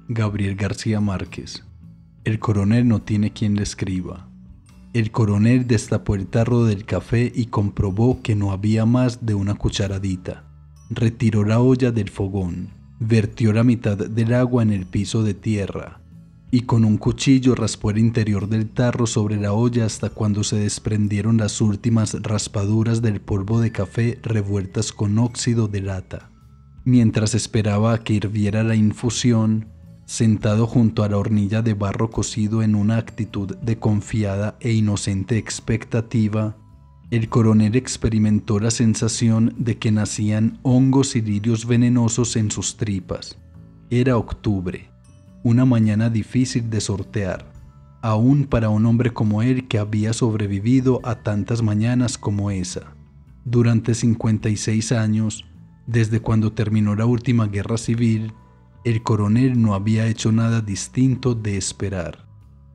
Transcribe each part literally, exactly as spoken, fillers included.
Gabriel García Márquez. El coronel no tiene quien le escriba. El coronel destapó el tarro del café y comprobó que no había más de una cucharadita. Retiró la olla del fogón, vertió la mitad del agua en el piso de tierra y con un cuchillo raspó el interior del tarro sobre la olla hasta cuando se desprendieron las últimas raspaduras del polvo de café revueltas con óxido de lata. Mientras esperaba a que hirviera la infusión, sentado junto a la hornilla de barro cocido en una actitud de confiada e inocente expectativa, el coronel experimentó la sensación de que nacían hongos y lirios venenosos en sus tripas. Era octubre, una mañana difícil de sortear, aún para un hombre como él que había sobrevivido a tantas mañanas como esa. Durante cincuenta y seis años, desde cuando terminó la última guerra civil, el coronel no había hecho nada distinto de esperar.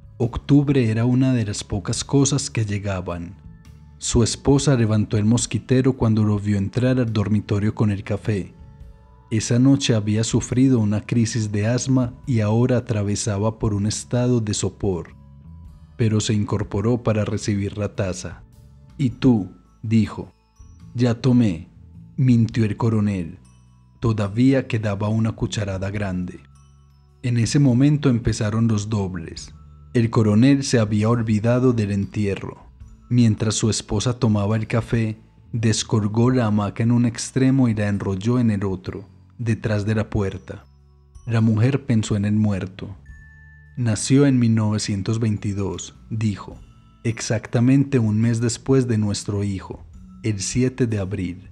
Octubre era una de las pocas cosas que llegaban. Su esposa levantó el mosquitero cuando lo vio entrar al dormitorio con el café. Esa noche había sufrido una crisis de asma y ahora atravesaba por un estado de sopor, pero se incorporó para recibir la taza. «¿Y tú?», dijo. «Ya tomé», mintió el coronel. Todavía quedaba una cucharada grande. En ese momento empezaron los dobles. El coronel se había olvidado del entierro. Mientras su esposa tomaba el café, descolgó la hamaca en un extremo y la enrolló en el otro, detrás de la puerta. La mujer pensó en el muerto. «Nació en mil novecientos veintidós», dijo, «exactamente un mes después de nuestro hijo, el siete de abril».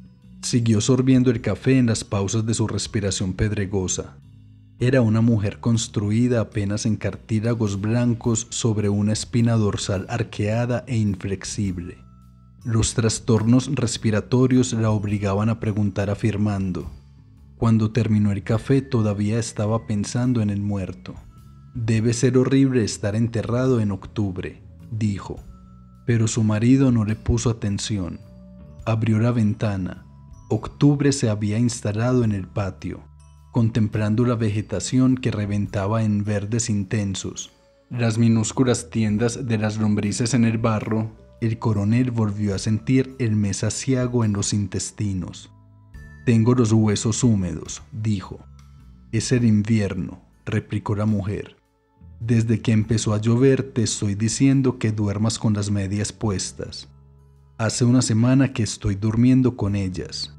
Siguió sorbiendo el café en las pausas de su respiración pedregosa. Era una mujer construida apenas en cartílagos blancos sobre una espina dorsal arqueada e inflexible. Los trastornos respiratorios la obligaban a preguntar afirmando. Cuando terminó el café todavía estaba pensando en el muerto. «Debe ser horrible estar enterrado en octubre», dijo. Pero su marido no le puso atención. Abrió la ventana. Octubre se había instalado en el patio, contemplando la vegetación que reventaba en verdes intensos. Las minúsculas tiendas de las lombrices en el barro. El coronel volvió a sentir el mes aciago en los intestinos. «Tengo los huesos húmedos», dijo. «Es el invierno», replicó la mujer. «Desde que empezó a llover te estoy diciendo que duermas con las medias puestas. Hace una semana que estoy durmiendo con ellas».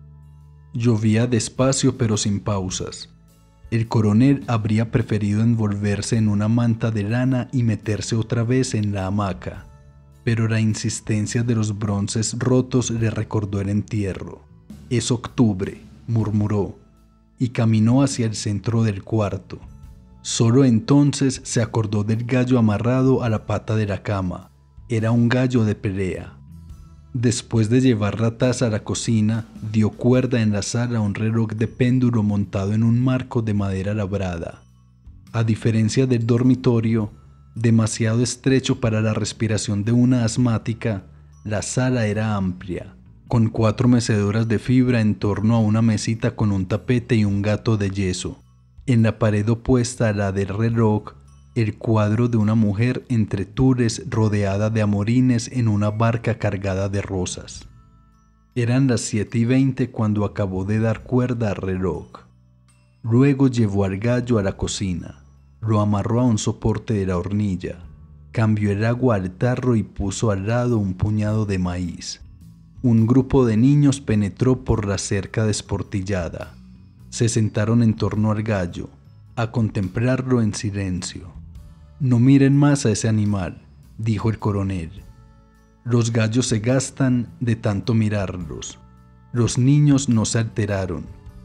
Llovía despacio pero sin pausas. El coronel habría preferido envolverse en una manta de lana y meterse otra vez en la hamaca, pero la insistencia de los bronces rotos le recordó el entierro. «Es octubre», murmuró, y caminó hacia el centro del cuarto. Solo entonces se acordó del gallo amarrado a la pata de la cama. Era un gallo de pelea. Después de llevar la taza a la cocina, dio cuerda en la sala a un reloj de péndulo montado en un marco de madera labrada. A diferencia del dormitorio, demasiado estrecho para la respiración de una asmática, la sala era amplia, con cuatro mecedoras de fibra en torno a una mesita con un tapete y un gato de yeso. En la pared opuesta a la del reloj, el cuadro de una mujer entre tules rodeada de amorines en una barca cargada de rosas. Eran las siete y veinte cuando acabó de dar cuerda al reloj. Luego llevó al gallo a la cocina, lo amarró a un soporte de la hornilla, cambió el agua al tarro y puso al lado un puñado de maíz. Un grupo de niños penetró por la cerca desportillada. Se sentaron en torno al gallo, a contemplarlo en silencio. «No miren más a ese animal», dijo el coronel. «Los gallos se gastan de tanto mirarlos». Los niños no se alteraron.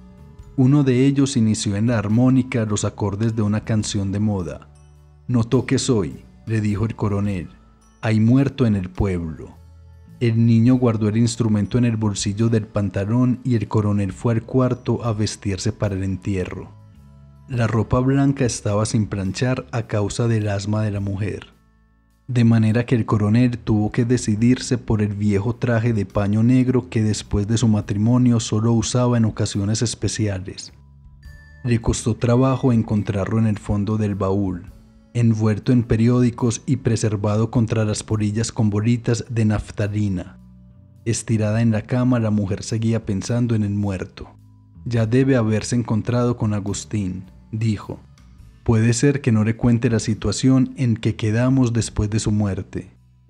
Uno de ellos inició en la armónica los acordes de una canción de moda. «No toques hoy», le dijo el coronel. «Hay muerto en el pueblo». El niño guardó el instrumento en el bolsillo del pantalón y el coronel fue al cuarto a vestirse para el entierro. La ropa blanca estaba sin planchar a causa del asma de la mujer, de manera que el coronel tuvo que decidirse por el viejo traje de paño negro que después de su matrimonio solo usaba en ocasiones especiales. Le costó trabajo encontrarlo en el fondo del baúl, envuelto en periódicos y preservado contra las polillas con bolitas de naftalina. Estirada en la cama, la mujer seguía pensando en el muerto. Ya debe haberse encontrado con Agustín, dijo. Puede ser que no le cuente la situación en que quedamos después de su muerte.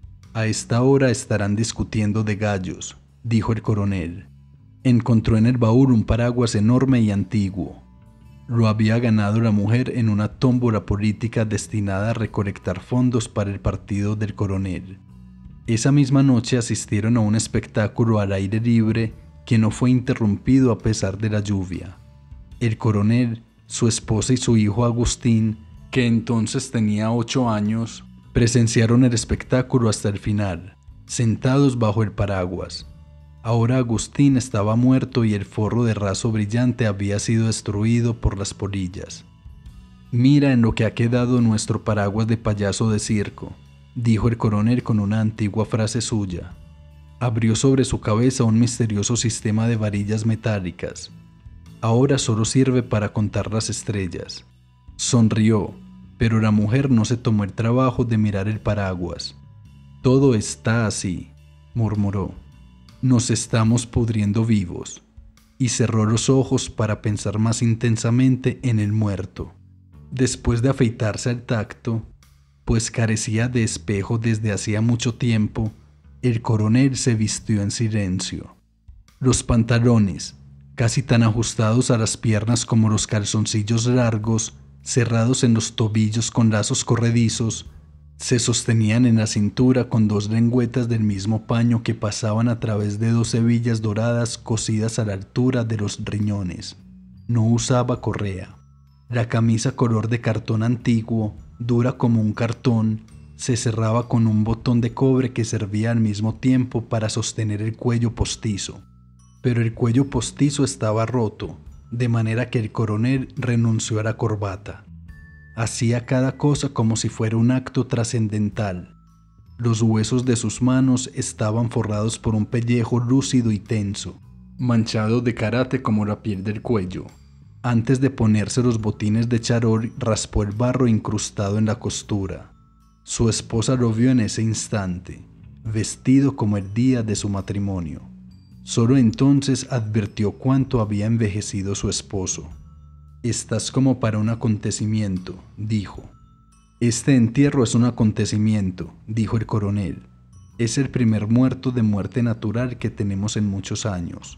A esta hora estarán discutiendo de gallos, dijo el coronel. Encontró en el baúl un paraguas enorme y antiguo. Lo había ganado la mujer en una tómbola política destinada a recolectar fondos para el partido del coronel. Esa misma noche asistieron a un espectáculo al aire libre que no fue interrumpido a pesar de la lluvia. El coronel, su esposa y su hijo Agustín, que entonces tenía ocho años, presenciaron el espectáculo hasta el final, sentados bajo el paraguas. Ahora Agustín estaba muerto y el forro de raso brillante había sido destruido por las polillas. «Mira en lo que ha quedado nuestro paraguas de payaso de circo», dijo el coronel con una antigua frase suya. Abrió sobre su cabeza un misterioso sistema de varillas metálicas. Ahora solo sirve para contar las estrellas. Sonrió, pero la mujer no se tomó el trabajo de mirar el paraguas. «Todo está así», murmuró. «Nos estamos pudriendo vivos», y cerró los ojos para pensar más intensamente en el muerto. Después de afeitarse al tacto, pues carecía de espejo desde hacía mucho tiempo, el coronel se vistió en silencio. Los pantalones, casi tan ajustados a las piernas como los calzoncillos largos, cerrados en los tobillos con lazos corredizos, se sostenían en la cintura con dos lengüetas del mismo paño que pasaban a través de dos hebillas doradas cosidas a la altura de los riñones. No usaba correa. La camisa color de cartón antiguo, dura como un cartón, se cerraba con un botón de cobre que servía al mismo tiempo para sostener el cuello postizo. Pero el cuello postizo estaba roto, de manera que el coronel renunció a la corbata. Hacía cada cosa como si fuera un acto trascendental. Los huesos de sus manos estaban forrados por un pellejo lúcido y tenso, manchado de karate como la piel del cuello. Antes de ponerse los botines de charol, raspó el barro incrustado en la costura. Su esposa lo vio en ese instante, vestido como el día de su matrimonio. Solo entonces advirtió cuánto había envejecido su esposo. «Estás como para un acontecimiento», dijo. «Este entierro es un acontecimiento», dijo el coronel. «Es el primer muerto de muerte natural que tenemos en muchos años».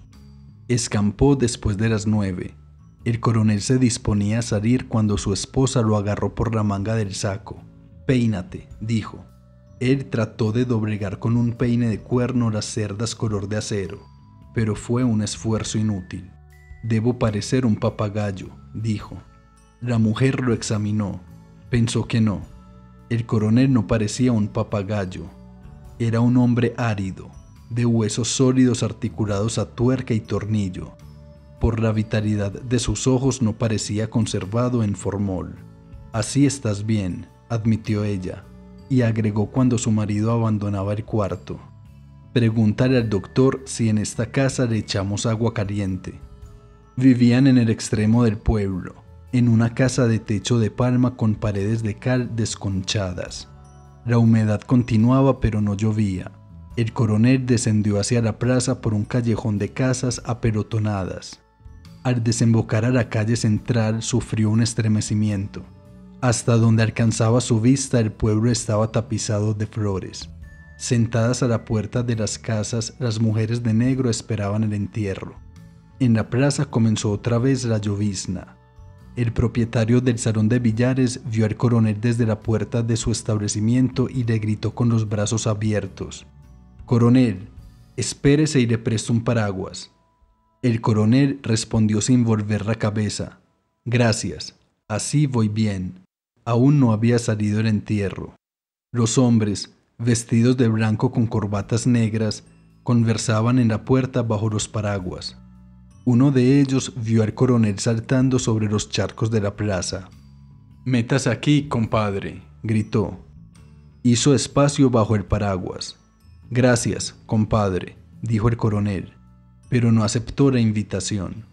Escampó después de las nueve. El coronel se disponía a salir cuando su esposa lo agarró por la manga del saco. «Peínate», dijo. Él trató de doblegar con un peine de cuerno las cerdas color de acero, pero fue un esfuerzo inútil. «Debo parecer un papagayo», dijo. La mujer lo examinó. Pensó que no. El coronel no parecía un papagayo. Era un hombre árido, de huesos sólidos articulados a tuerca y tornillo. Por la vitalidad de sus ojos no parecía conservado en formol. «Así estás bien», admitió ella, y agregó cuando su marido abandonaba el cuarto. «Pregúntale al doctor si en esta casa le echamos agua caliente». Vivían en el extremo del pueblo, en una casa de techo de palma con paredes de cal desconchadas. La humedad continuaba pero no llovía. El coronel descendió hacia la plaza por un callejón de casas apelotonadas. Al desembocar a la calle central sufrió un estremecimiento. Hasta donde alcanzaba su vista el pueblo estaba tapizado de flores. Sentadas a la puerta de las casas, las mujeres de negro esperaban el entierro. En la plaza comenzó otra vez la llovizna. El propietario del salón de billares vio al coronel desde la puerta de su establecimiento y le gritó con los brazos abiertos: «Coronel, espérese y le presto un paraguas». El coronel respondió sin volver la cabeza: «Gracias, así voy bien». Aún no había salido el entierro. Los hombres, vestidos de blanco con corbatas negras, conversaban en la puerta bajo los paraguas. Uno de ellos vio al coronel saltando sobre los charcos de la plaza. «Métase aquí, compadre», gritó. Hizo espacio bajo el paraguas. «Gracias, compadre», dijo el coronel, pero no aceptó la invitación.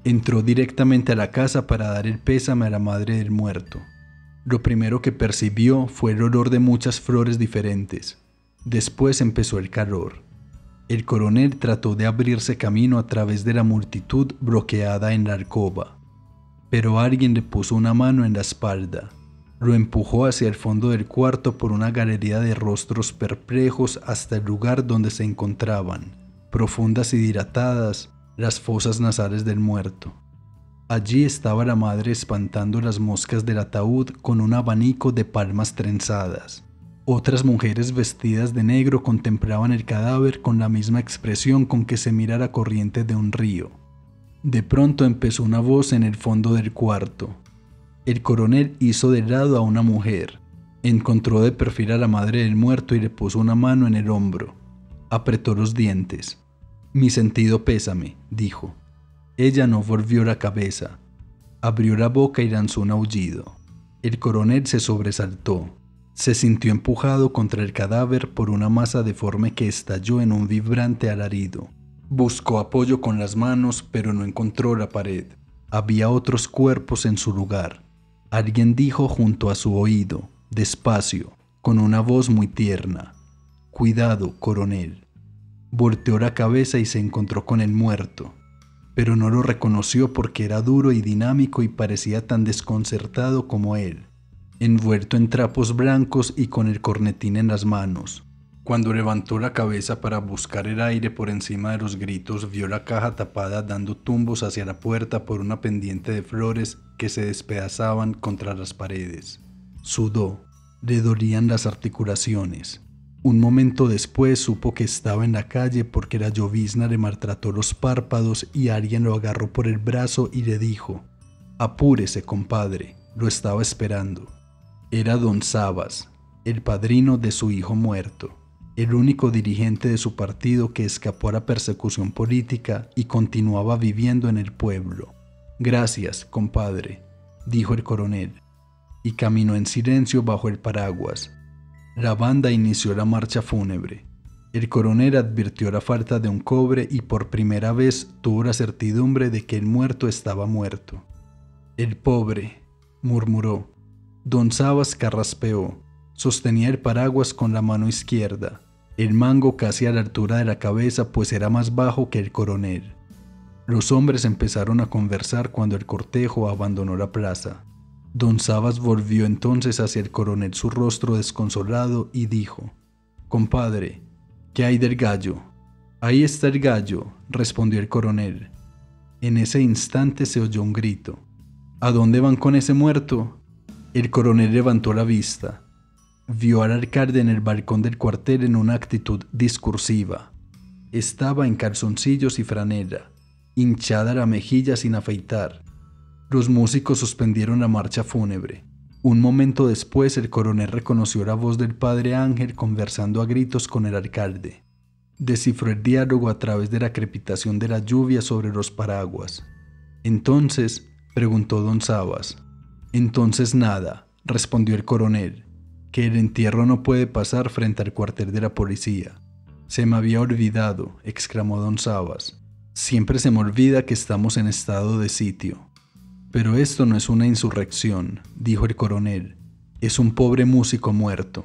Entró directamente a la casa para dar el pésame a la madre del muerto. Lo primero que percibió fue el olor de muchas flores diferentes. Después empezó el calor. El coronel trató de abrirse camino a través de la multitud bloqueada en la alcoba, pero alguien le puso una mano en la espalda. Lo empujó hacia el fondo del cuarto por una galería de rostros perplejos hasta el lugar donde se encontraban, profundas y dilatadas, las fosas nasales del muerto. Allí estaba la madre espantando las moscas del ataúd con un abanico de palmas trenzadas. Otras mujeres vestidas de negro contemplaban el cadáver con la misma expresión con que se mira la corriente de un río. De pronto empezó una voz en el fondo del cuarto. El coronel hizo de lado a una mujer. Encontró de perfil a la madre del muerto y le puso una mano en el hombro. Apretó los dientes. «Mi sentido pésame», dijo. Ella no volvió la cabeza. Abrió la boca y lanzó un aullido. El coronel se sobresaltó. Se sintió empujado contra el cadáver por una masa deforme que estalló en un vibrante alarido. Buscó apoyo con las manos, pero no encontró la pared. Había otros cuerpos en su lugar. Alguien dijo junto a su oído, despacio, con una voz muy tierna: «Cuidado, coronel». Volteó la cabeza y se encontró con el muerto, pero no lo reconoció porque era duro y dinámico y parecía tan desconcertado como él, envuelto en trapos blancos y con el cornetín en las manos. Cuando levantó la cabeza para buscar el aire por encima de los gritos, vio la caja tapada dando tumbos hacia la puerta por una pendiente de flores que se despedazaban contra las paredes. Sudó, le dolían las articulaciones. Un momento después supo que estaba en la calle porque la llovizna le maltrató los párpados y alguien lo agarró por el brazo y le dijo: «Apúrese, compadre, lo estaba esperando». Era don Sabas, el padrino de su hijo muerto, el único dirigente de su partido que escapó a la persecución política y continuaba viviendo en el pueblo. «Gracias, compadre», dijo el coronel, y caminó en silencio bajo el paraguas. La banda inició la marcha fúnebre. El coronel advirtió la falta de un cobre y por primera vez tuvo la certidumbre de que el muerto estaba muerto. «El pobre», murmuró. Don Sabas carraspeó. Sostenía el paraguas con la mano izquierda, el mango casi a la altura de la cabeza, pues era más bajo que el coronel. Los hombres empezaron a conversar cuando el cortejo abandonó la plaza. Don Sabas volvió entonces hacia el coronel su rostro desconsolado y dijo: «Compadre, ¿qué hay del gallo?» «Ahí está el gallo», respondió el coronel. En ese instante se oyó un grito. «¿A dónde van con ese muerto?» El coronel levantó la vista. Vio al alcalde en el balcón del cuartel en una actitud discursiva. Estaba en calzoncillos y franela, hinchada la mejilla sin afeitar. Los músicos suspendieron la marcha fúnebre. Un momento después el coronel reconoció la voz del padre Ángel conversando a gritos con el alcalde. Descifró el diálogo a través de la crepitación de la lluvia sobre los paraguas. «Entonces», preguntó don Sabas. «Entonces nada», respondió el coronel, «que el entierro no puede pasar frente al cuartel de la policía». «Se me había olvidado», exclamó don Sabas. «Siempre se me olvida que estamos en estado de sitio». «Pero esto no es una insurrección», dijo el coronel. «Es un pobre músico muerto».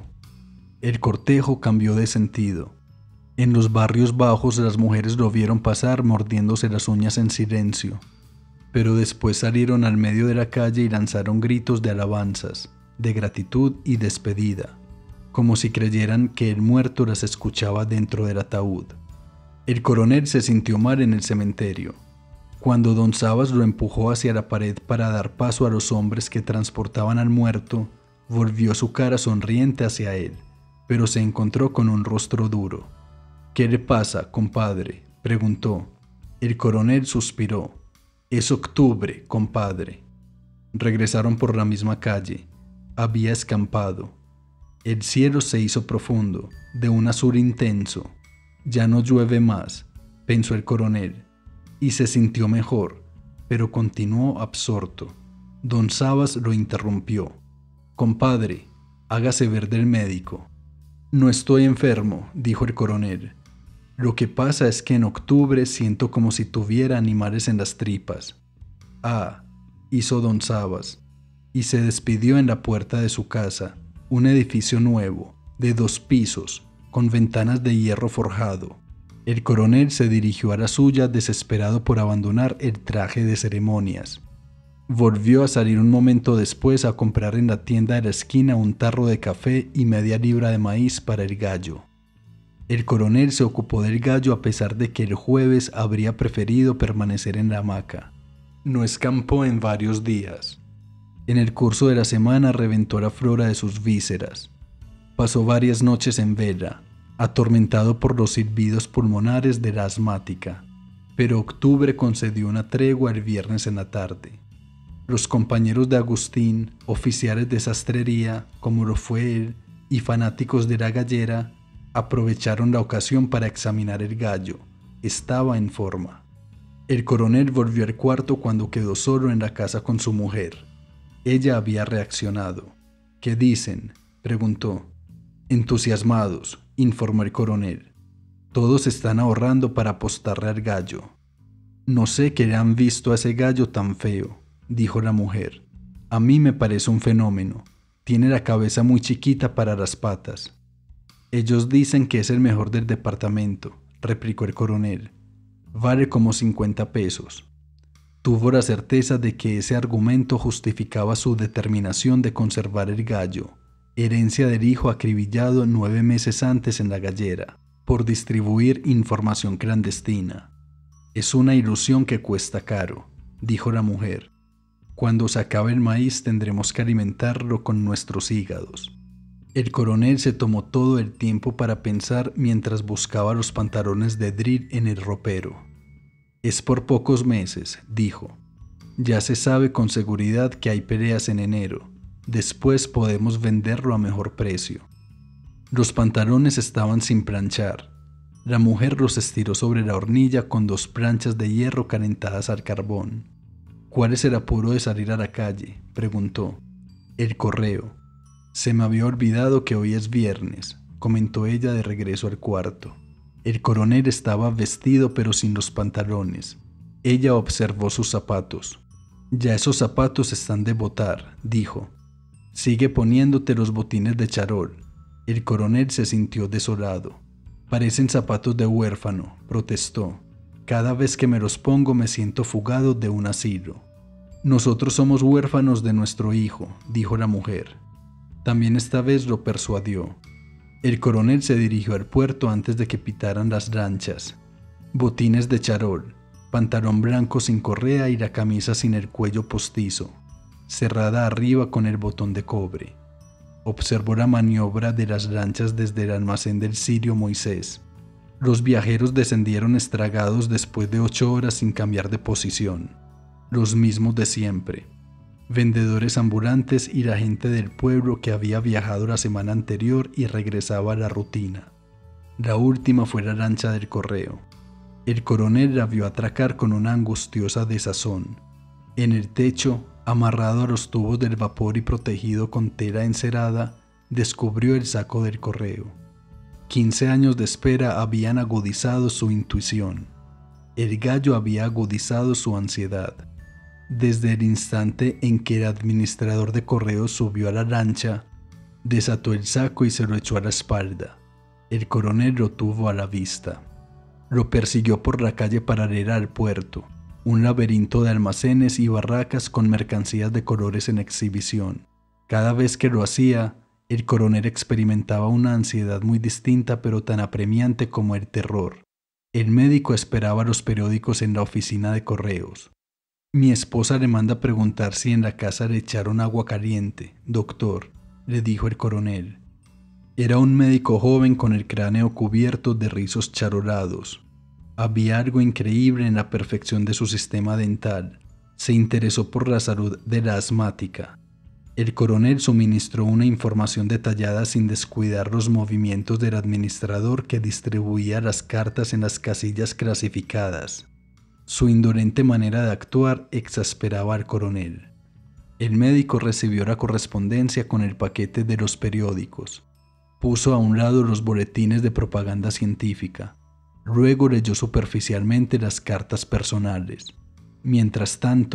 El cortejo cambió de sentido. En los barrios bajos las mujeres lo vieron pasar mordiéndose las uñas en silencio, pero después salieron al medio de la calle y lanzaron gritos de alabanzas, de gratitud y despedida, como si creyeran que el muerto las escuchaba dentro del ataúd. El coronel se sintió mal en el cementerio. Cuando don Sabas lo empujó hacia la pared para dar paso a los hombres que transportaban al muerto, volvió su cara sonriente hacia él, pero se encontró con un rostro duro. «¿Qué le pasa, compadre?», preguntó. El coronel suspiró. «Es octubre, compadre». Regresaron por la misma calle. Había escampado. El cielo se hizo profundo, de un azul intenso. «Ya no llueve más», pensó el coronel, y se sintió mejor, pero continuó absorto. Don Sabas lo interrumpió. «Compadre, hágase ver del médico». «No estoy enfermo», dijo el coronel. «Lo que pasa es que en octubre siento como si tuviera animales en las tripas. Ah, hizo don Sabas, y se despidió en la puerta de su casa, un edificio nuevo, de dos pisos, con ventanas de hierro forjado. El coronel se dirigió a la suya desesperado por abandonar el traje de ceremonias. Volvió a salir un momento después a comprar en la tienda de la esquina un tarro de café y media libra de maíz para el gallo. El coronel se ocupó del gallo a pesar de que el jueves habría preferido permanecer en la hamaca. No escampó en varios días. En el curso de la semana reventó la flora de sus vísceras. Pasó varias noches en vela, atormentado por los silbidos pulmonares de la asmática, pero octubre concedió una tregua el viernes en la tarde. Los compañeros de Agustín, oficiales de sastrería, como lo fue él, y fanáticos de la gallera, aprovecharon la ocasión para examinar el gallo. Estaba en forma. El coronel volvió al cuarto cuando quedó solo en la casa con su mujer. Ella había reaccionado. ¿Qué dicen?, preguntó. Entusiasmados, informó el coronel. Todos están ahorrando para apostarle al gallo. No sé qué le han visto a ese gallo tan feo, dijo la mujer. A mí me parece un fenómeno. Tiene la cabeza muy chiquita para las patas. Ellos dicen que es el mejor del departamento, replicó el coronel. Vale como cincuenta pesos. Tuvo la certeza de que ese argumento justificaba su determinación de conservar el gallo, herencia del hijo acribillado nueve meses antes en la gallera, por distribuir información clandestina. Es una ilusión que cuesta caro, dijo la mujer. Cuando se acabe el maíz tendremos que alimentarlo con nuestros hígados. El coronel se tomó todo el tiempo para pensar mientras buscaba los pantalones de drill en el ropero. Es por pocos meses, dijo. Ya se sabe con seguridad que hay peleas en enero. Después podemos venderlo a mejor precio. Los pantalones estaban sin planchar. La mujer los estiró sobre la hornilla con dos planchas de hierro calentadas al carbón. ¿Cuál es el apuro de salir a la calle?, preguntó. El correo. Se me había olvidado que hoy es viernes, comentó ella de regreso al cuarto. El coronel estaba vestido pero sin los pantalones. Ella observó sus zapatos. Ya esos zapatos están de botar, dijo. Sigue poniéndote los botines de charol. El coronel se sintió desolado. Parecen zapatos de huérfano, protestó. Cada vez que me los pongo me siento fugado de un asilo. Nosotros somos huérfanos de nuestro hijo, dijo la mujer. También esta vez lo persuadió. El coronel se dirigió al puerto antes de que pitaran las lanchas. Botines de charol, pantalón blanco sin correa y la camisa sin el cuello postizo, cerrada arriba con el botón de cobre. Observó la maniobra de las lanchas desde el almacén del Sirio Moisés. Los viajeros descendieron estragados después de ocho horas sin cambiar de posición. Los mismos de siempre. Vendedores ambulantes y la gente del pueblo que había viajado la semana anterior y regresaba a la rutina. La última fue la lancha del correo. El coronel la vio atracar con una angustiosa desazón. En el techo, amarrado a los tubos del vapor y protegido con tela encerada, descubrió el saco del correo. Quince años de espera habían agudizado su intuición. El gallo había agudizado su ansiedad. Desde el instante en que el administrador de correos subió a la lancha, desató el saco y se lo echó a la espalda. El coronel lo tuvo a la vista. Lo persiguió por la calle paralela al puerto, un laberinto de almacenes y barracas con mercancías de colores en exhibición. Cada vez que lo hacía, el coronel experimentaba una ansiedad muy distinta pero tan apremiante como el terror. El médico esperaba los periódicos en la oficina de correos. Mi esposa le manda preguntar si en la casa le echaron agua caliente, doctor, le dijo el coronel. Era un médico joven con el cráneo cubierto de rizos charolados. Había algo increíble en la perfección de su sistema dental. Se interesó por la salud de la asmática. El coronel suministró una información detallada sin descuidar los movimientos del administrador que distribuía las cartas en las casillas clasificadas. Su indolente manera de actuar exasperaba al coronel. El médico recibió la correspondencia con el paquete de los periódicos. Puso a un lado los boletines de propaganda científica. Luego leyó superficialmente las cartas personales. Mientras tanto,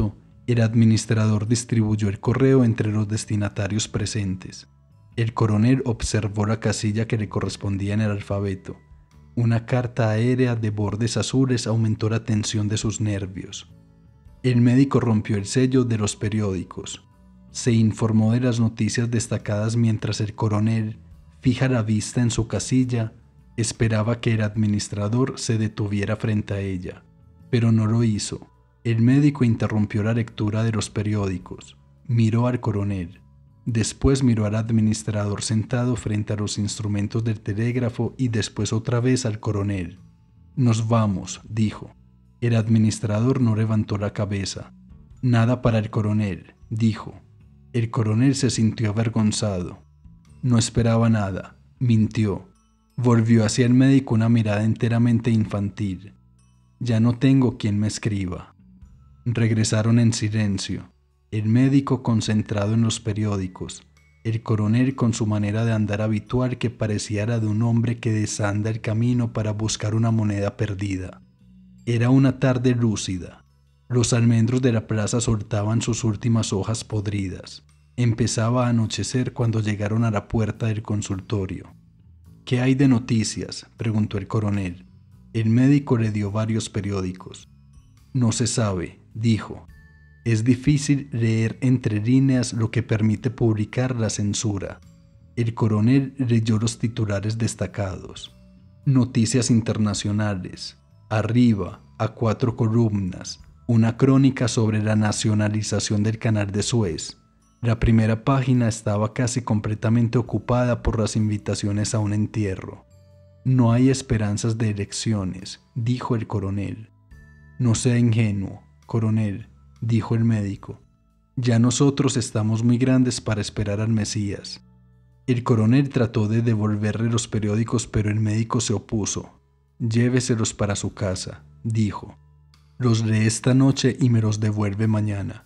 El administrador distribuyó el correo entre los destinatarios presentes. El coronel observó la casilla que le correspondía en el alfabeto. Una carta aérea de bordes azules aumentó la tensión de sus nervios. El médico rompió el sello de los periódicos. Se informó de las noticias destacadas mientras el coronel, fija la vista en su casilla, esperaba que el administrador se detuviera frente a ella, pero no lo hizo. El médico interrumpió la lectura de los periódicos, miró al coronel, después miró al administrador sentado frente a los instrumentos del telégrafo y después otra vez al coronel. «Nos vamos», dijo. El administrador no levantó la cabeza. «Nada para el coronel», dijo. El coronel se sintió avergonzado. No esperaba nada, mintió. Volvió hacia el médico una mirada enteramente infantil. «Ya no tengo quien me escriba». Regresaron en silencio, el médico concentrado en los periódicos, el coronel con su manera de andar habitual que parecía la de un hombre que desanda el camino para buscar una moneda perdida. Era una tarde lúcida. Los almendros de la plaza soltaban sus últimas hojas podridas. Empezaba a anochecer cuando llegaron a la puerta del consultorio. «¿Qué hay de noticias?», preguntó el coronel. El médico le dio varios periódicos. «No se sabe», dijo. «Es difícil leer entre líneas lo que permite publicar la censura». El coronel leyó los titulares destacados. «Noticias internacionales. Arriba, a cuatro columnas, una crónica sobre la nacionalización del canal de Suez». La primera página estaba casi completamente ocupada por las invitaciones a un entierro. «No hay esperanzas de elecciones», dijo el coronel. «No sea ingenuo, coronel», dijo el médico. «Ya nosotros estamos muy grandes para esperar al Mesías». El coronel trató de devolverle los periódicos, pero el médico se opuso. «Lléveselos para su casa», dijo. «Los lee esta noche y me los devuelve mañana».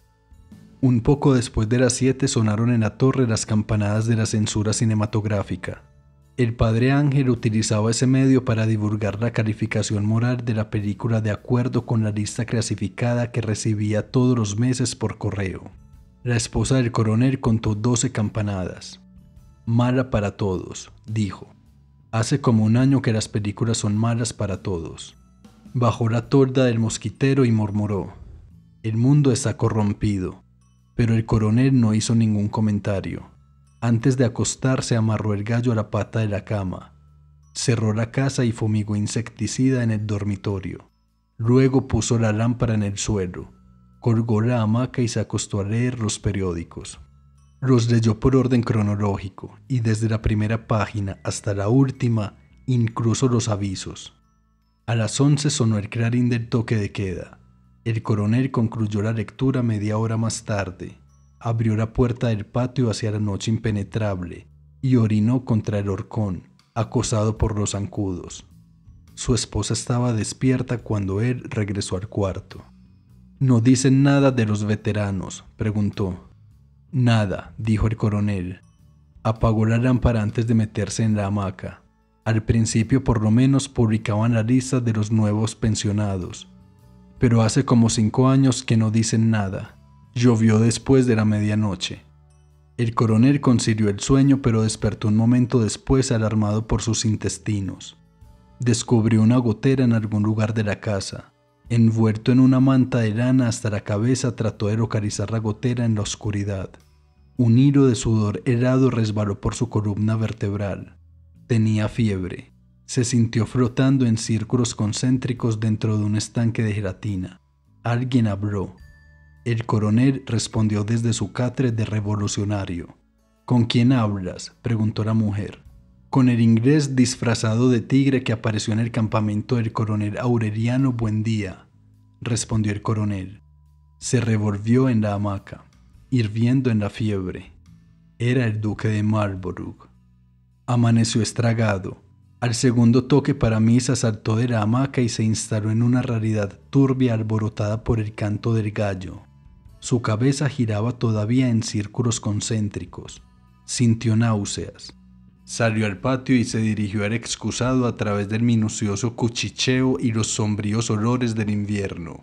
Un poco después de las siete sonaron en la torre las campanadas de la censura cinematográfica. El padre Ángel utilizaba ese medio para divulgar la calificación moral de la película de acuerdo con la lista clasificada que recibía todos los meses por correo. La esposa del coronel contó doce campanadas. «Mala para todos», dijo. «Hace como un año que las películas son malas para todos». Bajó la tolda del mosquitero y murmuró: «El mundo está corrompido». Pero el coronel no hizo ningún comentario. Antes de acostarse amarró el gallo a la pata de la cama. Cerró la casa y fumigó insecticida en el dormitorio. Luego puso la lámpara en el suelo, colgó la hamaca y se acostó a leer los periódicos. Los leyó por orden cronológico y desde la primera página hasta la última, incluso los avisos. A las once sonó el clarín del toque de queda. El coronel concluyó la lectura media hora más tarde, abrió la puerta del patio hacia la noche impenetrable y orinó contra el horcón, acosado por los zancudos. Su esposa estaba despierta cuando él regresó al cuarto. «¿No dicen nada de los veteranos?», preguntó. «Nada», dijo el coronel. Apagó la lámpara antes de meterse en la hamaca. Al principio por lo menos publicaban la lista de los nuevos pensionados. Pero hace como cinco años que no dicen nada. Llovió después de la medianoche. El coronel concilió el sueño, pero despertó un momento después alarmado por sus intestinos. Descubrió una gotera en algún lugar de la casa. Envuelto en una manta de lana hasta la cabeza, trató de localizar la gotera en la oscuridad. Un hilo de sudor helado resbaló por su columna vertebral. Tenía fiebre. Se sintió flotando en círculos concéntricos dentro de un estanque de gelatina. Alguien habló. El coronel respondió desde su catre de revolucionario. «¿Con quién hablas?», preguntó la mujer. «Con el inglés disfrazado de tigre que apareció en el campamento del coronel Aureliano Buendía», respondió el coronel. Se revolvió en la hamaca, hirviendo en la fiebre. Era el duque de Marlborough. Amaneció estragado. Al segundo toque para misa saltó de la hamaca y se instaló en una realidad turbia alborotada por el canto del gallo. Su cabeza giraba todavía en círculos concéntricos. Sintió náuseas. Salió al patio y se dirigió al excusado a través del minucioso cuchicheo y los sombríos olores del invierno.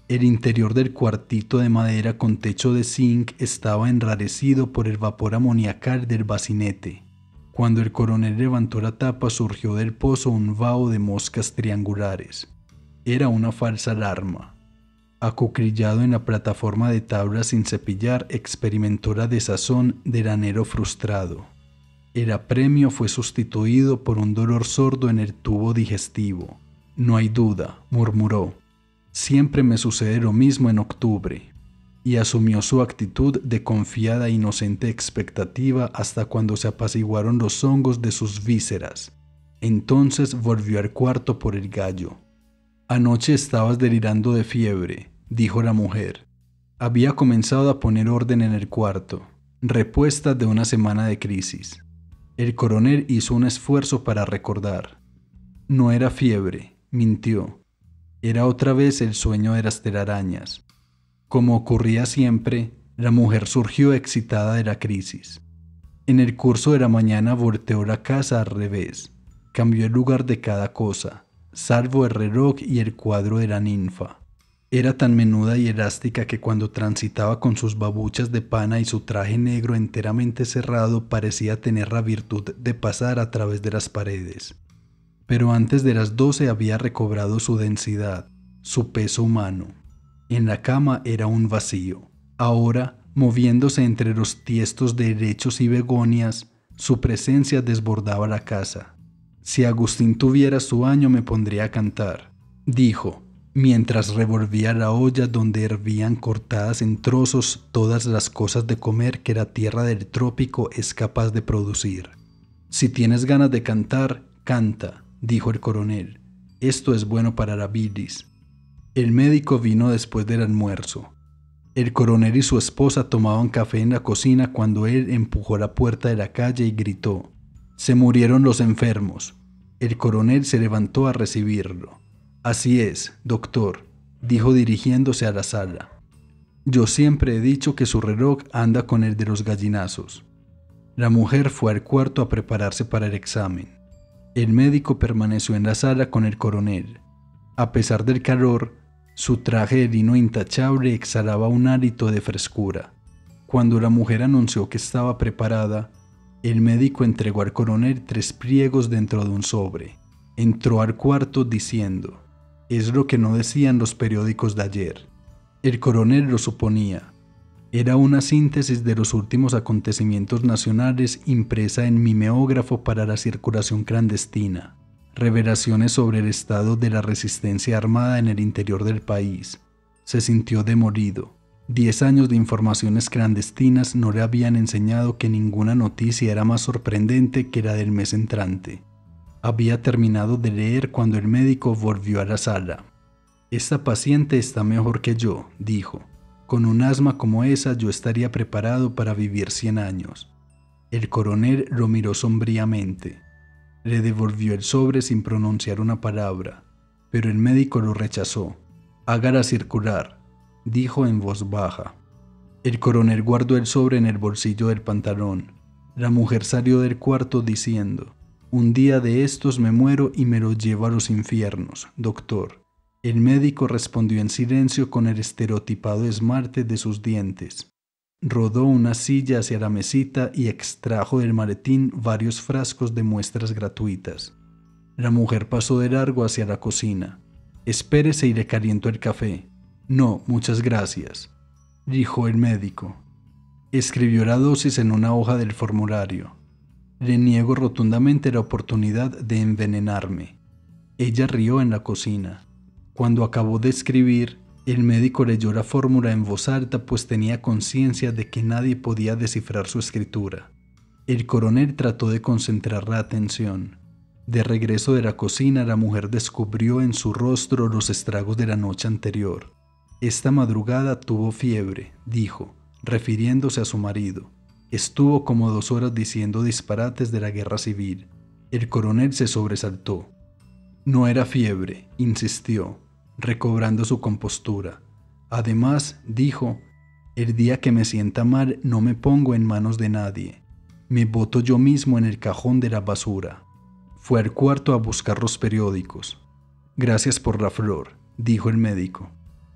El interior del cuartito de madera con techo de zinc estaba enrarecido por el vapor amoniacal del bacinete. Cuando el coronel levantó la tapa, surgió del pozo un vaho de moscas triangulares. Era una falsa alarma. Acuclillado en la plataforma de tablas sin cepillar, experimentó la desazón del anhelo frustrado. El apremio fue sustituido por un dolor sordo en el tubo digestivo. No hay duda, murmuró. Siempre me sucede lo mismo en octubre. Y asumió su actitud de confiada e inocente expectativa hasta cuando se apaciguaron los hongos de sus vísceras. Entonces volvió al cuarto por el gallo. Anoche estabas delirando de fiebre, dijo la mujer. Había comenzado a poner orden en el cuarto, repuesta de una semana de crisis. El coronel hizo un esfuerzo para recordar. No era fiebre, mintió. Era otra vez el sueño de las telarañas. Como ocurría siempre, la mujer surgió excitada de la crisis. En el curso de la mañana volteó la casa al revés, cambió el lugar de cada cosa, salvo el reloj y el cuadro de la ninfa. Era tan menuda y elástica que cuando transitaba con sus babuchas de pana y su traje negro enteramente cerrado parecía tener la virtud de pasar a través de las paredes. Pero antes de las doce había recobrado su densidad, su peso humano. En la cama era un vacío. Ahora, moviéndose entre los tiestos de helechos y begonias, su presencia desbordaba la casa. Si Agustín tuviera su año me pondría a cantar, dijo, mientras revolvía la olla donde hervían cortadas en trozos todas las cosas de comer que la tierra del trópico es capaz de producir. Si tienes ganas de cantar, canta, dijo el coronel. Esto es bueno para la bilis. El médico vino después del almuerzo. El coronel y su esposa tomaban café en la cocina cuando él empujó la puerta de la calle y gritó: «Se murieron los enfermos». El coronel se levantó a recibirlo. «Así es, doctor», dijo dirigiéndose a la sala. «Yo siempre he dicho que su reloj anda con el de los gallinazos». La mujer fue al cuarto a prepararse para el examen. El médico permaneció en la sala con el coronel. A pesar del calor, su traje de lino intachable exhalaba un hálito de frescura. Cuando la mujer anunció que estaba preparada, el médico entregó al coronel tres pliegos dentro de un sobre. Entró al cuarto diciendo: «Es lo que no decían los periódicos de ayer». El coronel lo suponía. Era una síntesis de los últimos acontecimientos nacionales impresa en mimeógrafo para la circulación clandestina. Revelaciones sobre el estado de la resistencia armada en el interior del país. Se sintió demolido. Diez años de informaciones clandestinas no le habían enseñado que ninguna noticia era más sorprendente que la del mes entrante. Había terminado de leer cuando el médico volvió a la sala. «Esta paciente está mejor que yo», dijo. «Con un asma como esa yo estaría preparado para vivir cien años». El coronel lo miró sombríamente. Le devolvió el sobre sin pronunciar una palabra, pero el médico lo rechazó. «Hágala circular», dijo en voz baja. El coronel guardó el sobre en el bolsillo del pantalón. La mujer salió del cuarto diciendo: «Un día de estos me muero y me lo llevo a los infiernos, doctor». El médico respondió en silencio con el estereotipado esmalte de sus dientes. Rodó una silla hacia la mesita y extrajo del maletín varios frascos de muestras gratuitas. La mujer pasó de largo hacia la cocina. «Espérese y le caliento el café». «No, muchas gracias», dijo el médico. Escribió la dosis en una hoja del formulario. «Le niego rotundamente la oportunidad de envenenarme». Ella rió en la cocina. Cuando acabó de escribir, el médico leyó la fórmula en voz alta, pues tenía conciencia de que nadie podía descifrar su escritura. El coronel trató de concentrar la atención. De regreso de la cocina, la mujer descubrió en su rostro los estragos de la noche anterior. «Esta madrugada tuvo fiebre», dijo, refiriéndose a su marido. Estuvo como dos horas diciendo disparates de la guerra civil. El coronel se sobresaltó. «No era fiebre», insistió, recobrando su compostura. «Además», dijo, «el día que me sienta mal no me pongo en manos de nadie. Me boto yo mismo en el cajón de la basura». Fue al cuarto a buscar los periódicos. «Gracias por la flor», dijo el médico.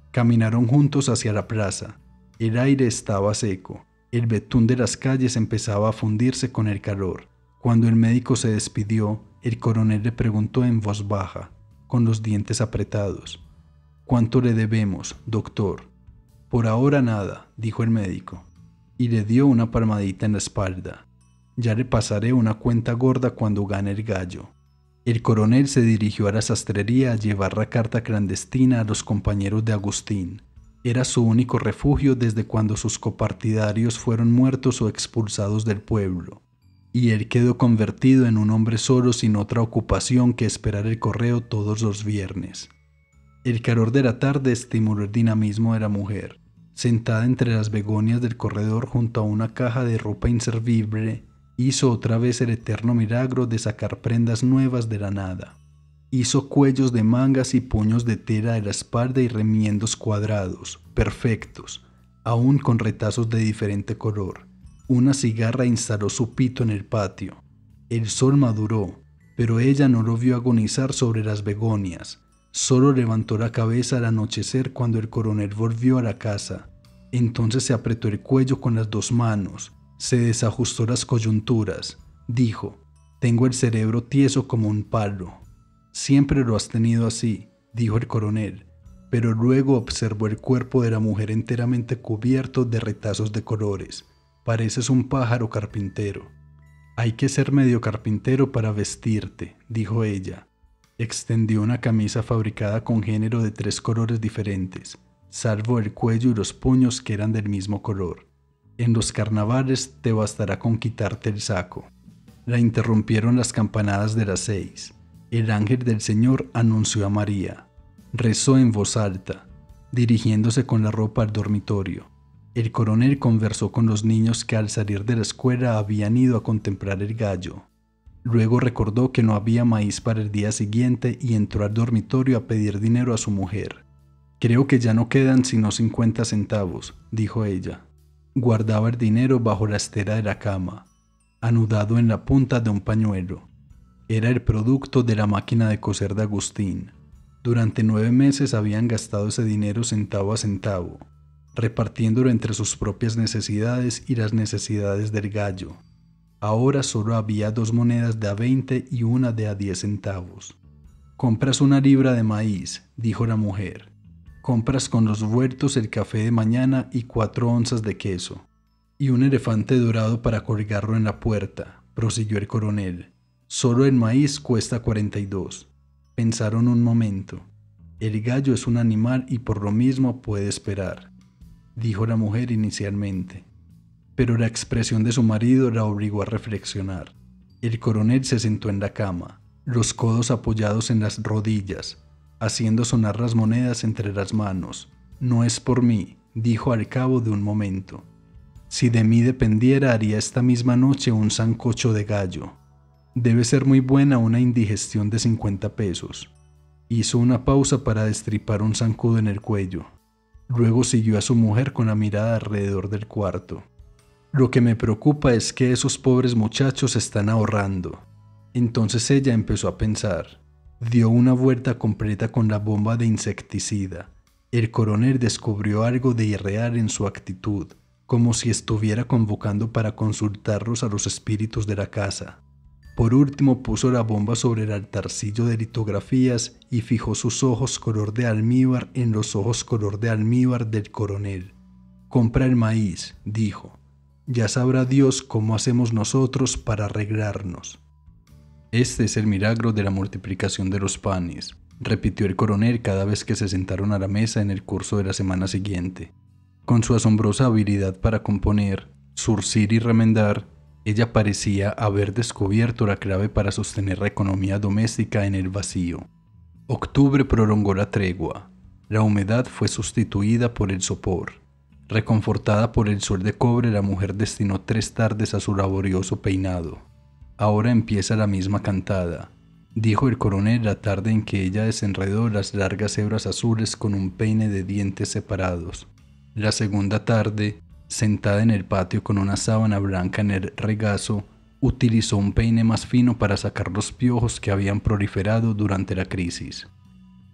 Caminaron juntos hacia la plaza. El aire estaba seco. El betún de las calles empezaba a fundirse con el calor. Cuando el médico se despidió, el coronel le preguntó en voz baja, con los dientes apretados: «¿Cuánto le debemos, doctor?» «Por ahora nada», dijo el médico, y le dio una palmadita en la espalda. «Ya le pasaré una cuenta gorda cuando gane el gallo». El coronel se dirigió a la sastrería a llevar la carta clandestina a los compañeros de Agustín. Era su único refugio desde cuando sus copartidarios fueron muertos o expulsados del pueblo, y él quedó convertido en un hombre solo sin otra ocupación que esperar el correo todos los viernes. El calor de la tarde estimuló el dinamismo de la mujer. Sentada entre las begonias del corredor junto a una caja de ropa inservible, hizo otra vez el eterno milagro de sacar prendas nuevas de la nada. Hizo cuellos de mangas y puños de tela de la espalda y remiendos cuadrados, perfectos, aún con retazos de diferente color. Una cigarra instaló su pito en el patio. El sol maduró, pero ella no lo vio agonizar sobre las begonias. Solo levantó la cabeza al anochecer cuando el coronel volvió a la casa. Entonces se apretó el cuello con las dos manos, se desajustó las coyunturas. Dijo: «Tengo el cerebro tieso como un palo». «Siempre lo has tenido así», dijo el coronel, pero luego observó el cuerpo de la mujer enteramente cubierto de retazos de colores. «Pareces un pájaro carpintero». «Hay que ser medio carpintero para vestirte», dijo ella. Extendió una camisa fabricada con género de tres colores diferentes, salvo el cuello y los puños que eran del mismo color. «En los carnavales te bastará con quitarte el saco». La interrumpieron las campanadas de las seis. El ángel del Señor anunció a María. Rezó en voz alta, dirigiéndose con la ropa al dormitorio. El coronel conversó con los niños que al salir de la escuela habían ido a contemplar el gallo. Luego recordó que no había maíz para el día siguiente y entró al dormitorio a pedir dinero a su mujer. «Creo que ya no quedan sino cincuenta centavos», dijo ella. Guardaba el dinero bajo la estera de la cama, anudado en la punta de un pañuelo. Era el producto de la máquina de coser de Agustín. Durante nueve meses habían gastado ese dinero centavo a centavo, repartiéndolo entre sus propias necesidades y las necesidades del gallo. Ahora solo había dos monedas de a veinte y una de a diez centavos. «Compras una libra de maíz», dijo la mujer. «Compras con los vueltos el café de mañana y cuatro onzas de queso. Y un elefante dorado para colgarlo en la puerta», prosiguió el coronel. «Solo el maíz cuesta cuarenta y dos». Pensaron un momento. «El gallo es un animal y por lo mismo puede esperar», dijo la mujer inicialmente. Pero la expresión de su marido la obligó a reflexionar. El coronel se sentó en la cama, los codos apoyados en las rodillas, haciendo sonar las monedas entre las manos. «No es por mí», dijo al cabo de un momento. «Si de mí dependiera haría esta misma noche un sancocho de gallo. Debe ser muy buena una indigestión de cincuenta pesos». Hizo una pausa para destripar un zancudo en el cuello. Luego siguió a su mujer con la mirada alrededor del cuarto. «Lo que me preocupa es que esos pobres muchachos están ahorrando». Entonces ella empezó a pensar. Dio una vuelta completa con la bomba de insecticida. El coronel descubrió algo de irreal en su actitud, como si estuviera convocando para consultarlos a los espíritus de la casa. Por último puso la bomba sobre el altarcillo de litografías y fijó sus ojos color de almíbar en los ojos color de almíbar del coronel. «Compra el maíz», dijo. «Ya sabrá Dios cómo hacemos nosotros para arreglarnos». «Este es el milagro de la multiplicación de los panes», repitió el coronel cada vez que se sentaron a la mesa en el curso de la semana siguiente. Con su asombrosa habilidad para componer, zurcir y remendar, ella parecía haber descubierto la clave para sostener la economía doméstica en el vacío. Octubre prolongó la tregua. La humedad fue sustituida por el sopor. Reconfortada por el sol de cobre, la mujer destinó tres tardes a su laborioso peinado. «Ahora empieza la misma cantada», dijo el coronel la tarde en que ella desenredó las largas hebras azules con un peine de dientes separados. La segunda tarde, sentada en el patio con una sábana blanca en el regazo, utilizó un peine más fino para sacar los piojos que habían proliferado durante la crisis.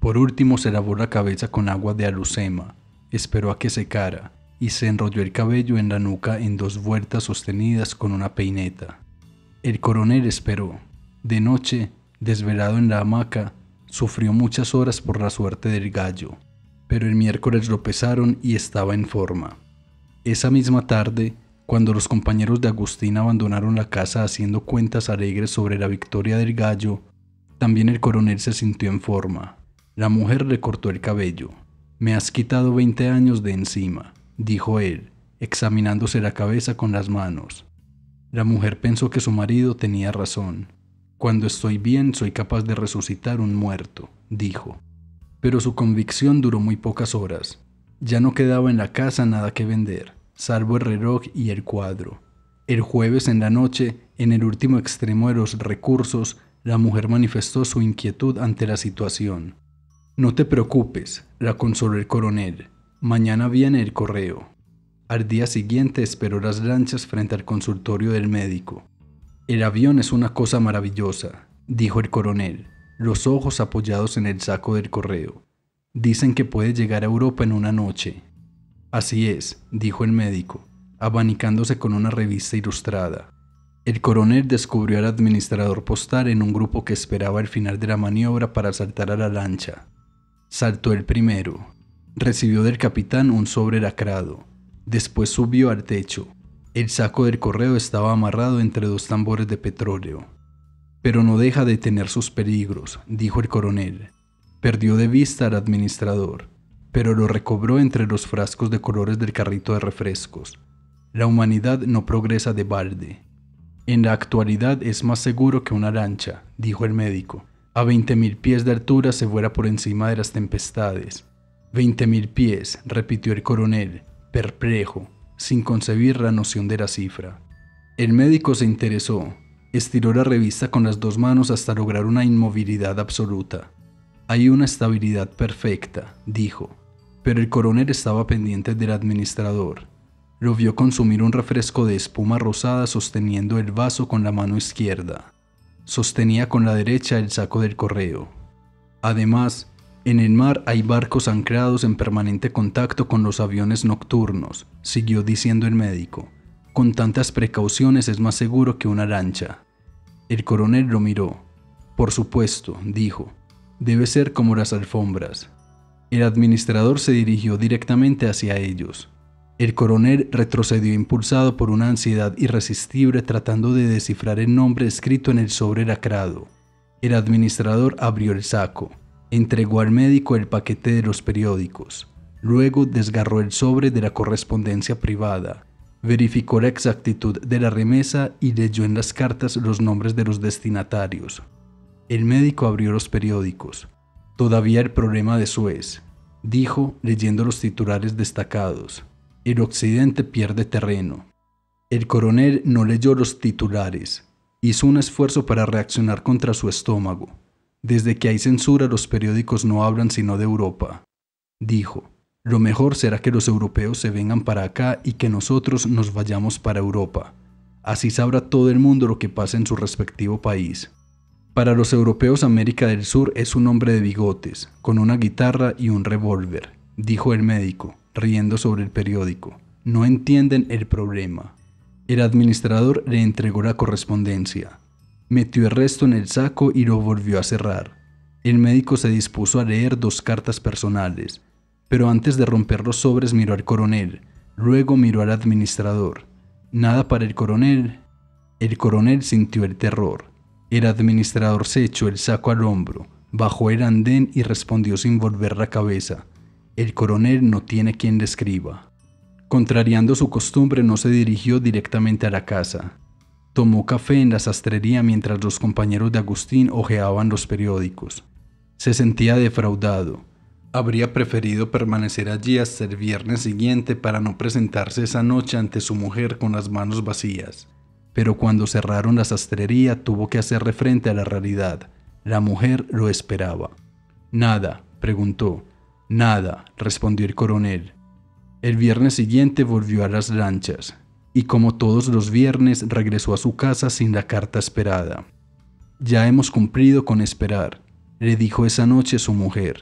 Por último se lavó la cabeza con agua de alucema, esperó a que secara y se enrolló el cabello en la nuca en dos vueltas sostenidas con una peineta. El coronel esperó. De noche, desvelado en la hamaca, sufrió muchas horas por la suerte del gallo, pero el miércoles lo pesaron y estaba en forma. Esa misma tarde, cuando los compañeros de Agustín abandonaron la casa haciendo cuentas alegres sobre la victoria del gallo, también el coronel se sintió en forma. La mujer le cortó el cabello. «Me has quitado veinte años de encima», dijo él, examinándose la cabeza con las manos. La mujer pensó que su marido tenía razón. «Cuando estoy bien soy capaz de resucitar un muerto», dijo. Pero su convicción duró muy pocas horas. Ya no quedaba en la casa nada que vender, salvo el reloj y el cuadro. El jueves en la noche, en el último extremo de los recursos, la mujer manifestó su inquietud ante la situación. «No te preocupes», la consoló el coronel. «Mañana viene el correo». Al día siguiente esperó las lanchas frente al consultorio del médico. «El avión es una cosa maravillosa», dijo el coronel, los ojos apoyados en el saco del correo. «Dicen que puede llegar a Europa en una noche». «Así es», dijo el médico, abanicándose con una revista ilustrada. El coronel descubrió al administrador postal en un grupo que esperaba el final de la maniobra para saltar a la lancha. Saltó el primero. Recibió del capitán un sobre lacrado. Después subió al techo. El saco del correo estaba amarrado entre dos tambores de petróleo. «Pero no deja de tener sus peligros», dijo el coronel. Perdió de vista al administrador, pero lo recobró entre los frascos de colores del carrito de refrescos. La humanidad no progresa de balde. «En la actualidad es más seguro que una lancha», dijo el médico. «A veinte mil pies de altura se vuela por encima de las tempestades». «Veinte mil pies», repitió el coronel, perplejo, sin concebir la noción de la cifra. El médico se interesó. Estiró la revista con las dos manos hasta lograr una inmovilidad absoluta. «Hay una estabilidad perfecta», dijo, pero el coronel estaba pendiente del administrador. Lo vio consumir un refresco de espuma rosada sosteniendo el vaso con la mano izquierda. Sostenía con la derecha el saco del correo. «Además, en el mar hay barcos anclados en permanente contacto con los aviones nocturnos», siguió diciendo el médico. «Con tantas precauciones es más seguro que una lancha». El coronel lo miró. «Por supuesto», dijo. «Debe ser como las alfombras». El administrador se dirigió directamente hacia ellos. El coronel retrocedió impulsado por una ansiedad irresistible tratando de descifrar el nombre escrito en el sobre lacrado. El administrador abrió el saco, entregó al médico el paquete de los periódicos, luego desgarró el sobre de la correspondencia privada, verificó la exactitud de la remesa y leyó en las cartas los nombres de los destinatarios. El médico abrió los periódicos. «Todavía el problema de Suez», dijo leyendo los titulares destacados. «El occidente pierde terreno». El coronel no leyó los titulares. Hizo un esfuerzo para reaccionar contra su estómago. «Desde que hay censura los periódicos no hablan sino de Europa», dijo. «Lo mejor será que los europeos se vengan para acá y que nosotros nos vayamos para Europa. Así sabrá todo el mundo lo que pasa en su respectivo país». Para los europeos América del Sur es un hombre de bigotes, con una guitarra y un revólver, dijo el médico, riendo sobre el periódico. «No entienden el problema». El administrador le entregó la correspondencia. Metió el resto en el saco y lo volvió a cerrar. El médico se dispuso a leer dos cartas personales, pero antes de romper los sobres miró al coronel, luego miró al administrador. «Nada para el coronel». El coronel sintió el terror. El administrador se echó el saco al hombro, bajó el andén y respondió sin volver la cabeza. «El coronel no tiene quien le escriba». Contrariando su costumbre, no se dirigió directamente a la casa. Tomó café en la sastrería mientras los compañeros de Agustín hojeaban los periódicos. Se sentía defraudado. Habría preferido permanecer allí hasta el viernes siguiente para no presentarse esa noche ante su mujer con las manos vacías. Pero cuando cerraron la sastrería tuvo que hacerle frente a la realidad. La mujer lo esperaba. «¿Nada?», preguntó. «Nada», respondió el coronel. El viernes siguiente volvió a las lanchas, y como todos los viernes regresó a su casa sin la carta esperada. «Ya hemos cumplido con esperar», le dijo esa noche su mujer.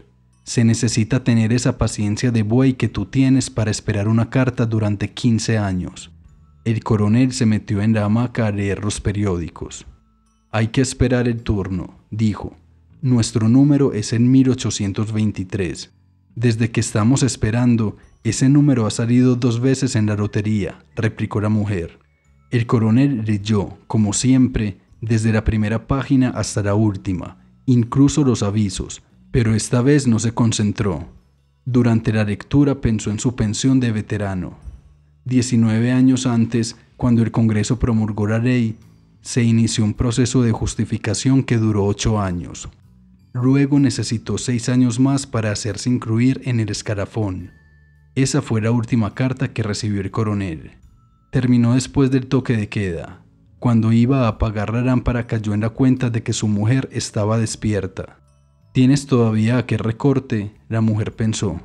Se necesita tener esa paciencia de buey que tú tienes para esperar una carta durante quince años. El coronel se metió en la hamaca a leer los periódicos. Hay que esperar el turno, dijo. Nuestro número es el mil ochocientos veintitrés. Desde que estamos esperando, ese número ha salido dos veces en la lotería, replicó la mujer. El coronel leyó, como siempre, desde la primera página hasta la última, incluso los avisos, pero esta vez no se concentró. Durante la lectura pensó en su pensión de veterano. Diecinueve años antes, cuando el Congreso promulgó la ley, se inició un proceso de justificación que duró ocho años. Luego necesitó seis años más para hacerse incluir en el escalafón. Esa fue la última carta que recibió el coronel. Terminó después del toque de queda. Cuando iba a apagar la lámpara cayó en la cuenta de que su mujer estaba despierta. ¿Tienes todavía aquel recorte?, la mujer pensó.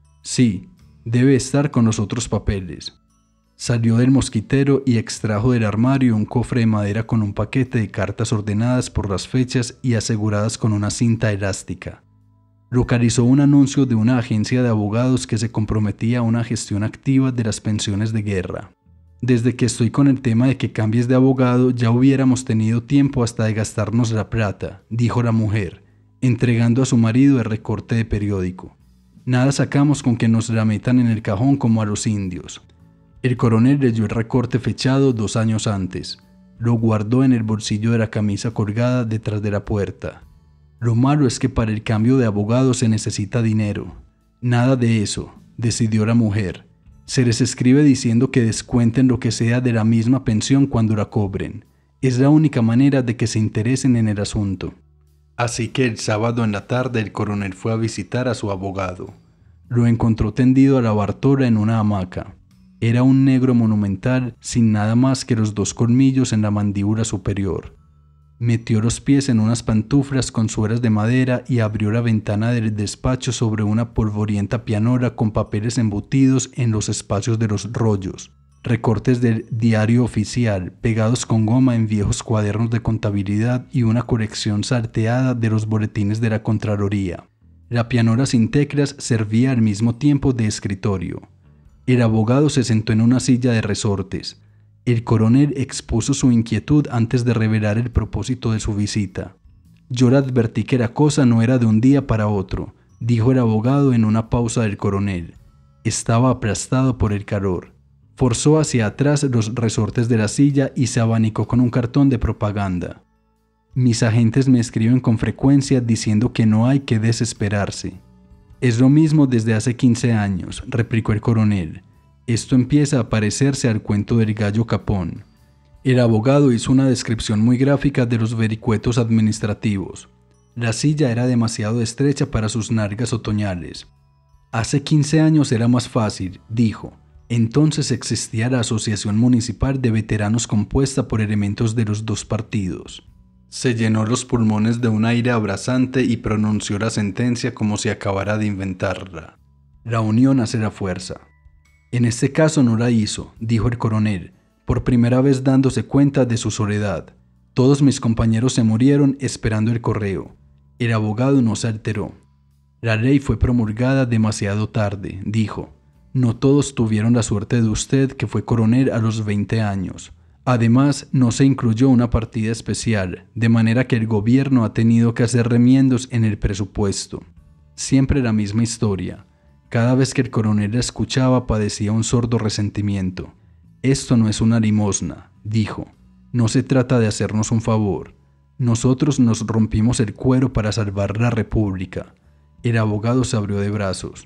Sí, debe estar con los otros papeles. Salió del mosquitero y extrajo del armario un cofre de madera con un paquete de cartas ordenadas por las fechas y aseguradas con una cinta elástica. Localizó un anuncio de una agencia de abogados que se comprometía a una gestión activa de las pensiones de guerra. Desde que estoy con el tema de que cambies de abogado, ya hubiéramos tenido tiempo hasta de gastarnos la plata, dijo la mujer, entregando a su marido el recorte de periódico. Nada sacamos con que nos la metan en el cajón como a los indios. El coronel leyó el recorte fechado dos años antes. Lo guardó en el bolsillo de la camisa colgada detrás de la puerta. Lo malo es que para el cambio de abogado se necesita dinero. Nada de eso, decidió la mujer. Se les escribe diciendo que descuenten lo que sea de la misma pensión cuando la cobren. Es la única manera de que se interesen en el asunto. Así que el sábado en la tarde el coronel fue a visitar a su abogado. Lo encontró tendido a la bartola en una hamaca. Era un negro monumental sin nada más que los dos colmillos en la mandíbula superior. Metió los pies en unas pantuflas con suelas de madera y abrió la ventana del despacho sobre una polvorienta pianola con papeles embutidos en los espacios de los rollos, recortes del diario oficial pegados con goma en viejos cuadernos de contabilidad y una colección salteada de los boletines de la Contraloría. La pianola sin teclas servía al mismo tiempo de escritorio. El abogado se sentó en una silla de resortes. El coronel expuso su inquietud antes de revelar el propósito de su visita. Yo le advertí que la cosa no era de un día para otro, dijo el abogado en una pausa del coronel. Estaba aplastado por el calor. Forzó hacia atrás los resortes de la silla y se abanicó con un cartón de propaganda. Mis agentes me escriben con frecuencia diciendo que no hay que desesperarse. Es lo mismo desde hace quince años, replicó el coronel. Esto empieza a parecerse al cuento del gallo capón. El abogado hizo una descripción muy gráfica de los vericuetos administrativos. La silla era demasiado estrecha para sus nalgas otoñales. Hace quince años era más fácil, dijo. Entonces existía la Asociación Municipal de Veteranos compuesta por elementos de los dos partidos. Se llenó los pulmones de un aire abrasante y pronunció la sentencia como si acabara de inventarla. La unión hace la fuerza. En este caso no la hizo, dijo el coronel, por primera vez dándose cuenta de su soledad. Todos mis compañeros se murieron esperando el correo. El abogado no se alteró. La ley fue promulgada demasiado tarde, dijo. No todos tuvieron la suerte de usted, que fue coronel a los veinte años. Además, no se incluyó una partida especial, de manera que el gobierno ha tenido que hacer remiendos en el presupuesto. Siempre la misma historia. Cada vez que el coronel la escuchaba padecía un sordo resentimiento. Esto no es una limosna, dijo. No se trata de hacernos un favor. Nosotros nos rompimos el cuero para salvar la república. El abogado se abrió de brazos.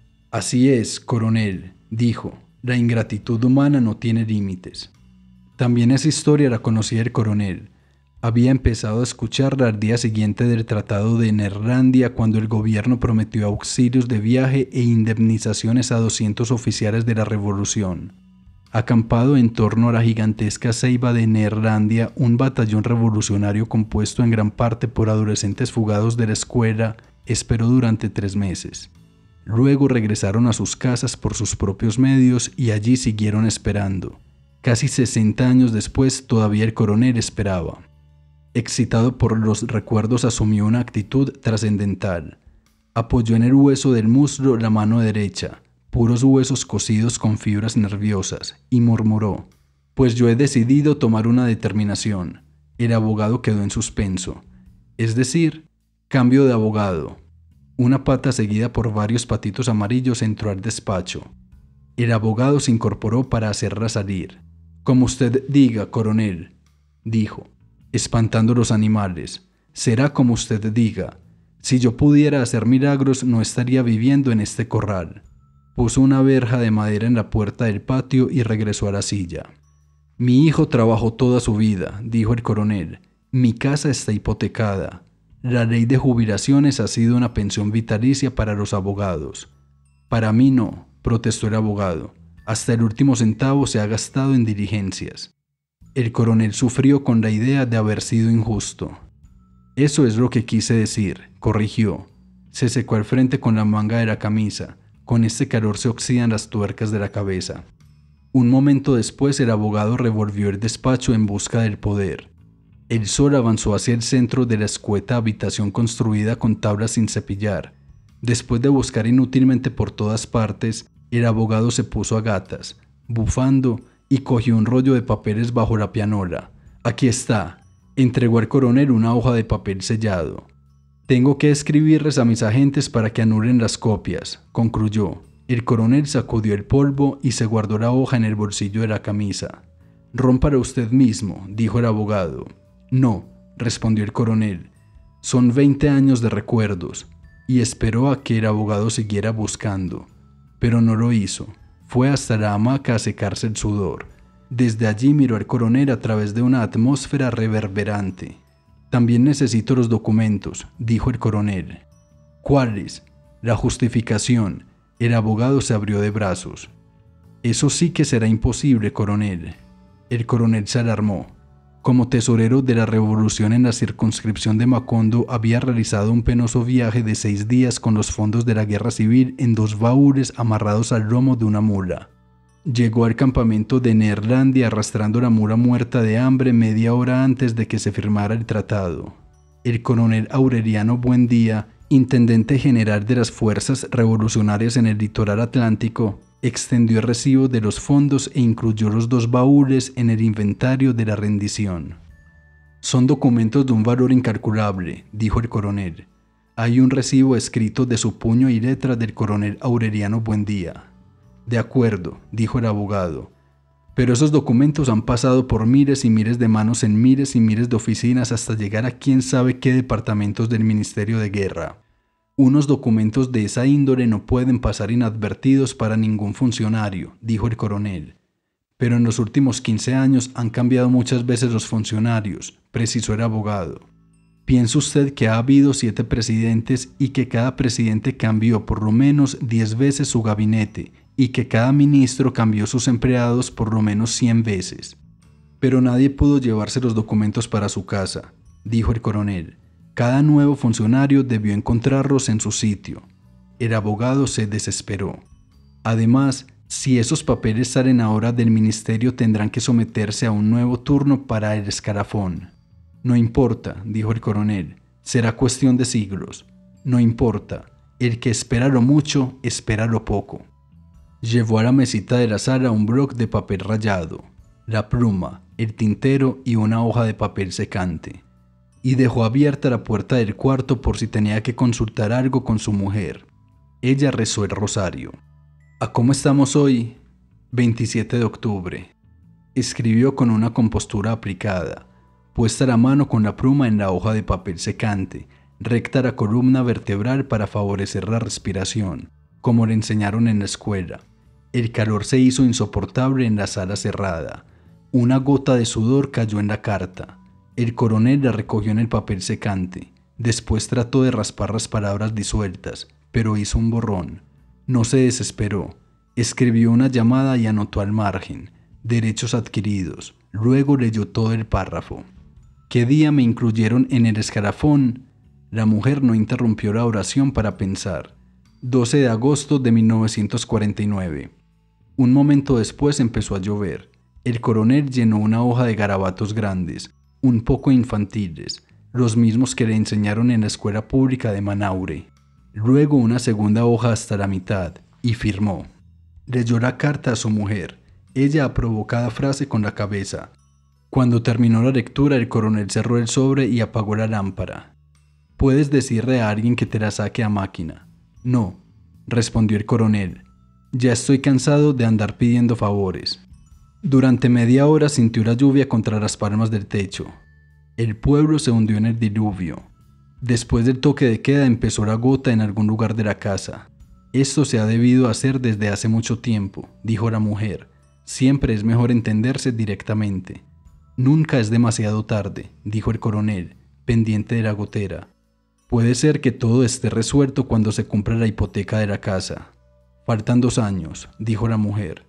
Así es, coronel, dijo. La ingratitud humana no tiene límites. También esa historia la conocía el coronel. Había empezado a escucharla al día siguiente del Tratado de Neerlandia, cuando el gobierno prometió auxilios de viaje e indemnizaciones a doscientos oficiales de la revolución. Acampado en torno a la gigantesca ceiba de Neerlandia, un batallón revolucionario compuesto en gran parte por adolescentes fugados de la escuela esperó durante tres meses. Luego regresaron a sus casas por sus propios medios y allí siguieron esperando. Casi sesenta años después, todavía el coronel esperaba. Excitado por los recuerdos, asumió una actitud trascendental. Apoyó en el hueso del muslo la mano derecha, puros huesos cosidos con fibras nerviosas, y murmuró: «Pues yo he decidido tomar una determinación». El abogado quedó en suspenso. Es decir, cambio de abogado. Una pata seguida por varios patitos amarillos entró al despacho. El abogado se incorporó para hacerla salir. «Como usted diga, coronel», dijo, espantando los animales. «Será como usted diga. Si yo pudiera hacer milagros, no estaría viviendo en este corral». Puso una verja de madera en la puerta del patio y regresó a la silla. «Mi hijo trabajó toda su vida», dijo el coronel. «Mi casa está hipotecada. La ley de jubilaciones ha sido una pensión vitalicia para los abogados». «Para mí no», protestó el abogado. «Hasta el último centavo se ha gastado en diligencias». El coronel sufrió con la idea de haber sido injusto. «Eso es lo que quise decir», corrigió. Se secó al frente con la manga de la camisa. Con este calor se oxidan las tuercas de la cabeza. Un momento después el abogado revolvió el despacho en busca del poder. El sol avanzó hacia el centro de la escueta habitación construida con tablas sin cepillar. Después de buscar inútilmente por todas partes, el abogado se puso a gatas, bufando, y cogió un rollo de papeles bajo la pianola. «Aquí está». Entregó al coronel una hoja de papel sellado. «Tengo que escribirles a mis agentes para que anulen las copias», concluyó. El coronel sacudió el polvo y se guardó la hoja en el bolsillo de la camisa. «Rómpala usted mismo», dijo el abogado. «No», respondió el coronel. «Son veinte años de recuerdos», y esperó a que el abogado siguiera buscando. Pero no lo hizo. Fue hasta la hamaca a secarse el sudor. Desde allí miró al coronel a través de una atmósfera reverberante. «También necesito los documentos», dijo el coronel. «¿Cuáles?» «La justificación». El abogado se abrió de brazos. «Eso sí que será imposible, coronel». El coronel se alarmó. Como tesorero de la revolución en la circunscripción de Macondo, había realizado un penoso viaje de seis días con los fondos de la guerra civil en dos baúles amarrados al lomo de una mula. Llegó al campamento de Neerlandia arrastrando la mula muerta de hambre media hora antes de que se firmara el tratado. El coronel Aureliano Buendía, intendente general de las fuerzas revolucionarias en el litoral atlántico, extendió el recibo de los fondos e incluyó los dos baúles en el inventario de la rendición. «Son documentos de un valor incalculable», dijo el coronel. «Hay un recibo escrito de su puño y letra del coronel Aureliano Buendía». «De acuerdo», dijo el abogado. «Pero esos documentos han pasado por miles y miles de manos en miles y miles de oficinas hasta llegar a quién sabe qué departamentos del Ministerio de Guerra. Unos documentos de esa índole no pueden pasar inadvertidos para ningún funcionario», dijo el coronel. «Pero en los últimos quince años han cambiado muchas veces los funcionarios», precisó el abogado. «Piensa usted que ha habido siete presidentes y que cada presidente cambió por lo menos diez veces su gabinete y que cada ministro cambió sus empleados por lo menos cien veces. Pero nadie pudo llevarse los documentos para su casa», dijo el coronel. «Cada nuevo funcionario debió encontrarlos en su sitio». El abogado se desesperó. «Además, si esos papeles salen ahora del ministerio tendrán que someterse a un nuevo turno para el escalafón». «No importa», dijo el coronel. «Será cuestión de siglos. No importa. El que espera lo mucho, espera lo poco». Llevó a la mesita de la sala un bloc de papel rayado, la pluma, el tintero y una hoja de papel secante, y dejó abierta la puerta del cuarto por si tenía que consultar algo con su mujer. Ella rezó el rosario. «¿A cómo estamos hoy?» veintisiete de octubre. Escribió con una compostura aplicada, puesta la mano con la pluma en la hoja de papel secante, recta la columna vertebral para favorecer la respiración, como le enseñaron en la escuela. El calor se hizo insoportable en la sala cerrada. Una gota de sudor cayó en la carta. El coronel la recogió en el papel secante. Después trató de raspar las palabras disueltas, pero hizo un borrón. No se desesperó. Escribió una llamada y anotó al margen: derechos adquiridos. Luego leyó todo el párrafo. ¿Qué día me incluyeron en el escalafón? La mujer no interrumpió la oración para pensar. doce de agosto de mil novecientos cuarenta y nueve. Un momento después empezó a llover. El coronel llenó una hoja de garabatos grandes, un poco infantiles, los mismos que le enseñaron en la escuela pública de Manaure. luego una segunda hoja hasta la mitad, y firmó. Leyó la carta a su mujer. Ella aprobó cada frase con la cabeza. Cuando terminó la lectura, el coronel cerró el sobre y apagó la lámpara. «Puedes decirle a alguien que te la saque a máquina». «No», respondió el coronel. «Ya estoy cansado de andar pidiendo favores». Durante media hora sintió la lluvia contra las palmas del techo. El pueblo se hundió en el diluvio. Después del toque de queda empezó la gota en algún lugar de la casa. «Esto se ha debido hacer desde hace mucho tiempo», dijo la mujer. «Siempre es mejor entenderse directamente». «Nunca es demasiado tarde», dijo el coronel, pendiente de la gotera. «Puede ser que todo esté resuelto cuando se cumpla la hipoteca de la casa». «Faltan dos años», dijo la mujer.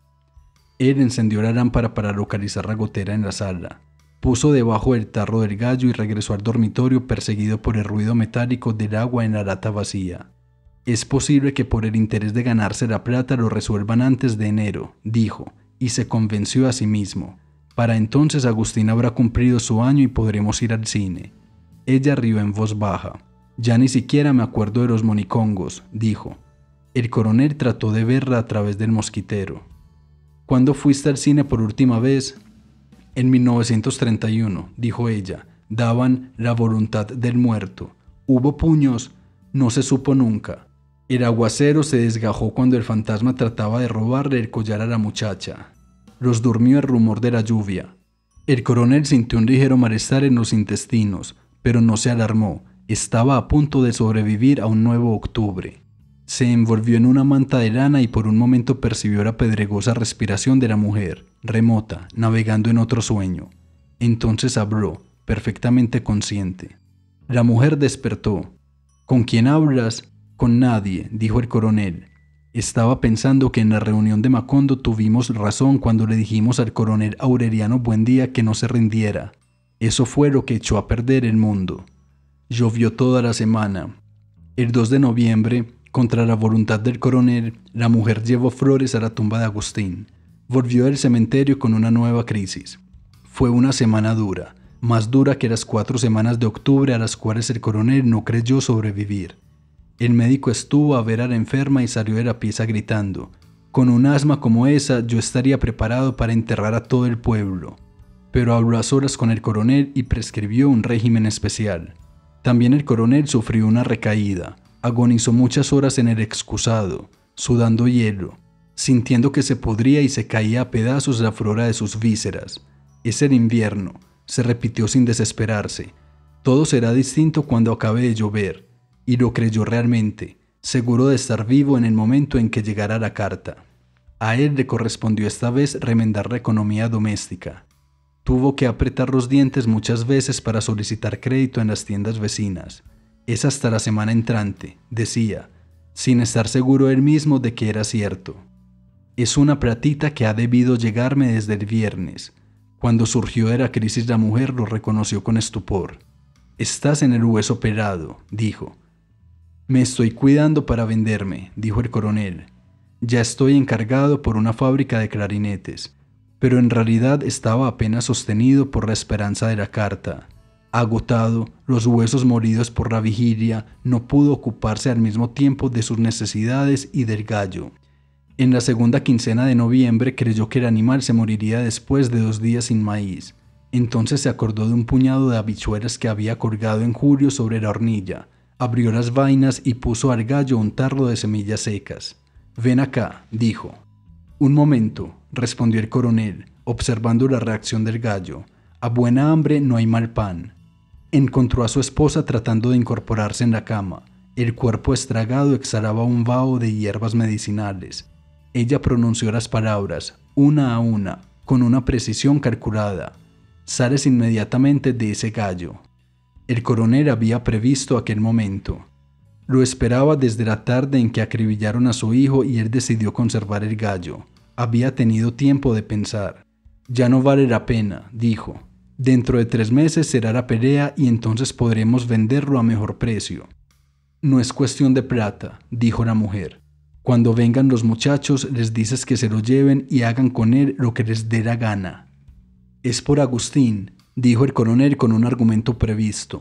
Él encendió la lámpara para localizar la gotera en la sala. Puso debajo del tarro del gallo y regresó al dormitorio perseguido por el ruido metálico del agua en la lata vacía. «Es posible que por el interés de ganarse la plata lo resuelvan antes de enero», dijo, y se convenció a sí mismo. «Para entonces Agustín habrá cumplido su año y podremos ir al cine». Ella rió en voz baja. «Ya ni siquiera me acuerdo de los monicongos», dijo. El coronel trató de verla a través del mosquitero. «¿Cuándo fuiste al cine por última vez?» «En mil novecientos treinta y uno», dijo ella. «Daban La voluntad del muerto. ¿Hubo puños?» «No se supo nunca». El aguacero se desgajó cuando el fantasma trataba de robarle el collar a la muchacha. Los durmió el rumor de la lluvia. El coronel sintió un ligero malestar en los intestinos, pero no se alarmó. Estaba a punto de sobrevivir a un nuevo octubre. Se envolvió en una manta de lana y por un momento percibió la pedregosa respiración de la mujer, remota, navegando en otro sueño. Entonces habló, perfectamente consciente. La mujer despertó. «¿Con quién hablas?» «Con nadie», dijo el coronel. «Estaba pensando que en la reunión de Macondo tuvimos razón cuando le dijimos al coronel Aureliano Buendía que no se rindiera. Eso fue lo que echó a perder el mundo». Llovió toda la semana. El dos de noviembre, contra la voluntad del coronel, la mujer llevó flores a la tumba de Agustín. Volvió del cementerio con una nueva crisis. Fue una semana dura, más dura que las cuatro semanas de octubre a las cuales el coronel no creyó sobrevivir. El médico estuvo a ver a la enferma y salió de la pieza gritando: «Con un asma como esa yo estaría preparado para enterrar a todo el pueblo». Pero habló a solas con el coronel y prescribió un régimen especial. También el coronel sufrió una recaída. Agonizó muchas horas en el excusado, sudando hielo, sintiendo que se podría y se caía a pedazos la flora de sus vísceras. «Es el invierno», se repitió sin desesperarse. «Todo será distinto cuando acabe de llover». Y lo creyó realmente, seguro de estar vivo en el momento en que llegara la carta. A él le correspondió esta vez remendar la economía doméstica. Tuvo que apretar los dientes muchas veces para solicitar crédito en las tiendas vecinas. «Es hasta la semana entrante», decía, sin estar seguro él mismo de que era cierto. «Es una platita que ha debido llegarme desde el viernes». Cuando surgió de la crisis la mujer lo reconoció con estupor. «Estás en el hueso pelado», dijo. «Me estoy cuidando para venderme», dijo el coronel. «Ya estoy encargado por una fábrica de clarinetes». Pero en realidad estaba apenas sostenido por la esperanza de la carta. Agotado, los huesos molidos por la vigilia, no pudo ocuparse al mismo tiempo de sus necesidades y del gallo. En la segunda quincena de noviembre creyó que el animal se moriría después de dos días sin maíz. Entonces se acordó de un puñado de habichuelas que había colgado en julio sobre la hornilla. Abrió las vainas y puso al gallo un tarro de semillas secas. «Ven acá», dijo. «Un momento», respondió el coronel, observando la reacción del gallo. «A buena hambre no hay mal pan». Encontró a su esposa tratando de incorporarse en la cama. El cuerpo estragado exhalaba un vaho de hierbas medicinales. Ella pronunció las palabras, una a una, con una precisión calculada. «Sales inmediatamente de ese gallo». El coronel había previsto aquel momento. Lo esperaba desde la tarde en que acribillaron a su hijo y él decidió conservar el gallo. Había tenido tiempo de pensar. «Ya no vale la pena», dijo. «Dentro de tres meses será la pelea y entonces podremos venderlo a mejor precio». «No es cuestión de plata», dijo la mujer. «Cuando vengan los muchachos les dices que se lo lleven y hagan con él lo que les dé la gana». «Es por Agustín», dijo el coronel con un argumento previsto.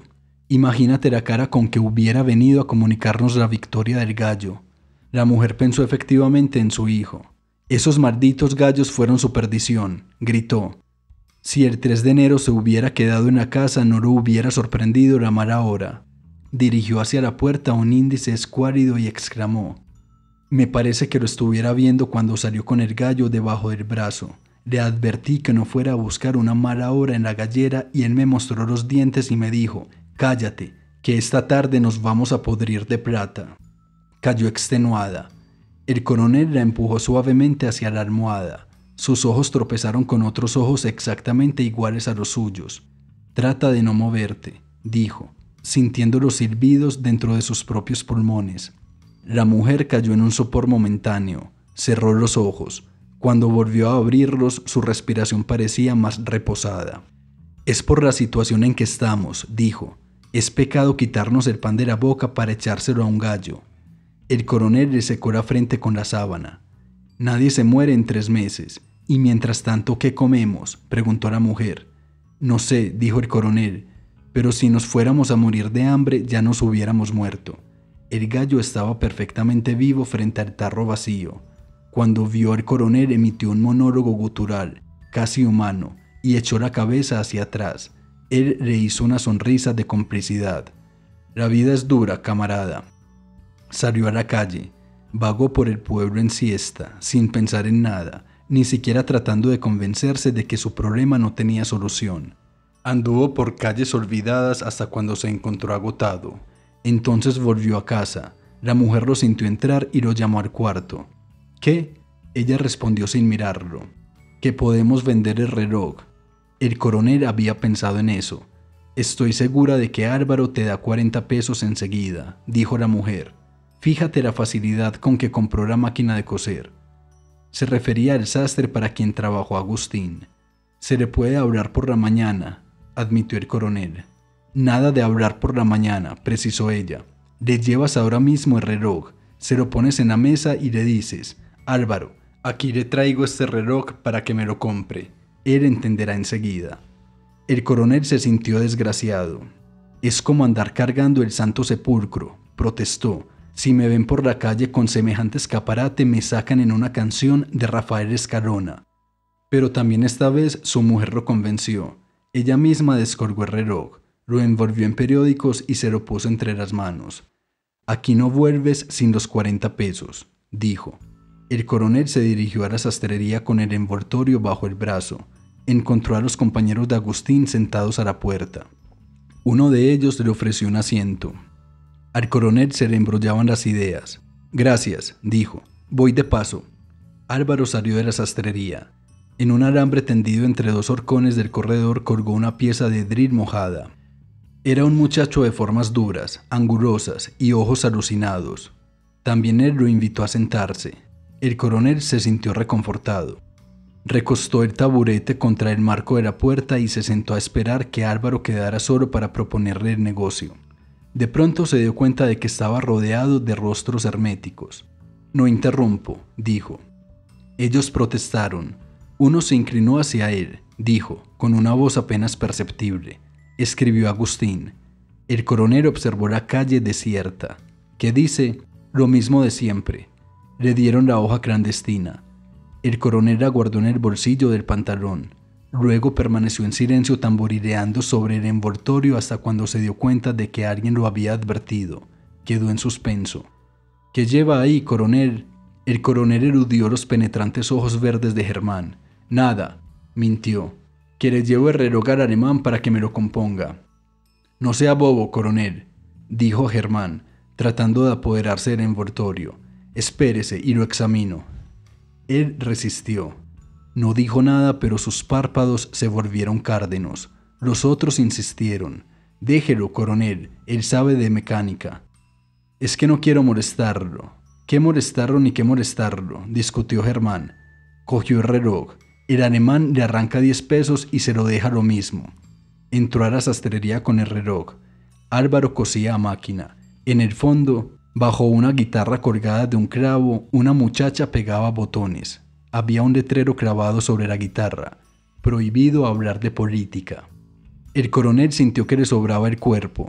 Imagínate la cara con que hubiera venido a comunicarnos la victoria del gallo. La mujer pensó efectivamente en su hijo. Esos malditos gallos fueron su perdición, gritó. Si el tres de enero se hubiera quedado en la casa no lo hubiera sorprendido la mala hora. Dirigió hacia la puerta un índice escuálido y exclamó: me parece que lo estuviera viendo cuando salió con el gallo debajo del brazo. Le advertí que no fuera a buscar una mala hora en la gallera y él me mostró los dientes y me dijo: cállate, que esta tarde nos vamos a podrir de plata. Cayó extenuada. El coronel la empujó suavemente hacia la almohada. Sus ojos tropezaron con otros ojos exactamente iguales a los suyos. Trata de no moverte, dijo, sintiendo los silbidos dentro de sus propios pulmones. La mujer cayó en un sopor momentáneo, cerró los ojos. Cuando volvió a abrirlos, su respiración parecía más reposada. Es por la situación en que estamos, dijo. Es pecado quitarnos el pan de la boca para echárselo a un gallo. El coronel le secó la frente con la sábana. Nadie se muere en tres meses. Y mientras tanto, ¿qué comemos?, preguntó la mujer. No sé, dijo el coronel, pero si nos fuéramos a morir de hambre ya nos hubiéramos muerto. El gallo estaba perfectamente vivo frente al tarro vacío. Cuando vio al coronel emitió un monólogo gutural, casi humano, y echó la cabeza hacia atrás. Él le hizo una sonrisa de complicidad. La vida es dura, camarada. Salió a la calle, vagó por el pueblo en siesta, sin pensar en nada, ni siquiera tratando de convencerse de que su problema no tenía solución. Anduvo por calles olvidadas hasta cuando se encontró agotado. Entonces volvió a casa. La mujer lo sintió entrar y lo llamó al cuarto. ¿Qué? Ella respondió sin mirarlo. Que podemos vender el reloj. El coronel había pensado en eso. Estoy segura de que Álvaro te da cuarenta pesos enseguida, dijo la mujer. Fíjate la facilidad con que compró la máquina de coser. Se refería al sastre para quien trabajó Agustín. Se le puede hablar por la mañana, admitió el coronel. Nada de hablar por la mañana, precisó ella. Le llevas ahora mismo el reloj, se lo pones en la mesa y le dices: Álvaro, aquí le traigo este reloj para que me lo compre. Él entenderá enseguida. El coronel se sintió desgraciado. Es como andar cargando el Santo Sepulcro, protestó. Si me ven por la calle con semejante escaparate me sacan en una canción de Rafael Escalona. Pero también esta vez su mujer lo convenció. Ella misma descolgó el reloj, lo envolvió en periódicos y se lo puso entre las manos. Aquí no vuelves sin los cuarenta pesos, dijo. El coronel se dirigió a la sastrería con el envoltorio bajo el brazo. Encontró a los compañeros de Agustín sentados a la puerta. Uno de ellos le ofreció un asiento. Al coronel se le embrollaban las ideas. Gracias, dijo. Voy de paso. Álvaro salió de la sastrería. En un alambre tendido entre dos horcones del corredor colgó una pieza de dril mojada. Era un muchacho de formas duras, angulosas y ojos alucinados. También él lo invitó a sentarse. El coronel se sintió reconfortado. Recostó el taburete contra el marco de la puerta y se sentó a esperar que Álvaro quedara solo para proponerle el negocio. De pronto se dio cuenta de que estaba rodeado de rostros herméticos. No interrumpo, dijo. Ellos protestaron. Uno se inclinó hacia él, dijo, con una voz apenas perceptible. Escribió Agustín. El coronel observó la calle desierta. ¿Qué dice? Lo mismo de siempre. Le dieron la hoja clandestina. El coronel la guardó en el bolsillo del pantalón. Luego permaneció en silencio tamborileando sobre el envoltorio hasta cuando se dio cuenta de que alguien lo había advertido. Quedó en suspenso. ¿Qué lleva ahí, coronel? El coronel eludió los penetrantes ojos verdes de Germán. Nada, mintió. Que le llevo el reloj al alemán para que me lo componga. No sea bobo, coronel, dijo Germán, tratando de apoderarse del envoltorio. Espérese y lo examino. Él resistió. No dijo nada, pero sus párpados se volvieron cárdenos. Los otros insistieron. Déjelo, coronel, él sabe de mecánica. Es que no quiero molestarlo. ¿Qué molestarlo ni qué molestarlo?, discutió Germán. Cogió el reloj. El alemán le arranca diez pesos y se lo deja lo mismo. Entró a la sastrería con el reloj. Álvaro cosía a máquina. En el fondo, bajo una guitarra colgada de un clavo, una muchacha pegaba botones. Había un letrero clavado sobre la guitarra. Prohibido hablar de política. El coronel sintió que le sobraba el cuerpo.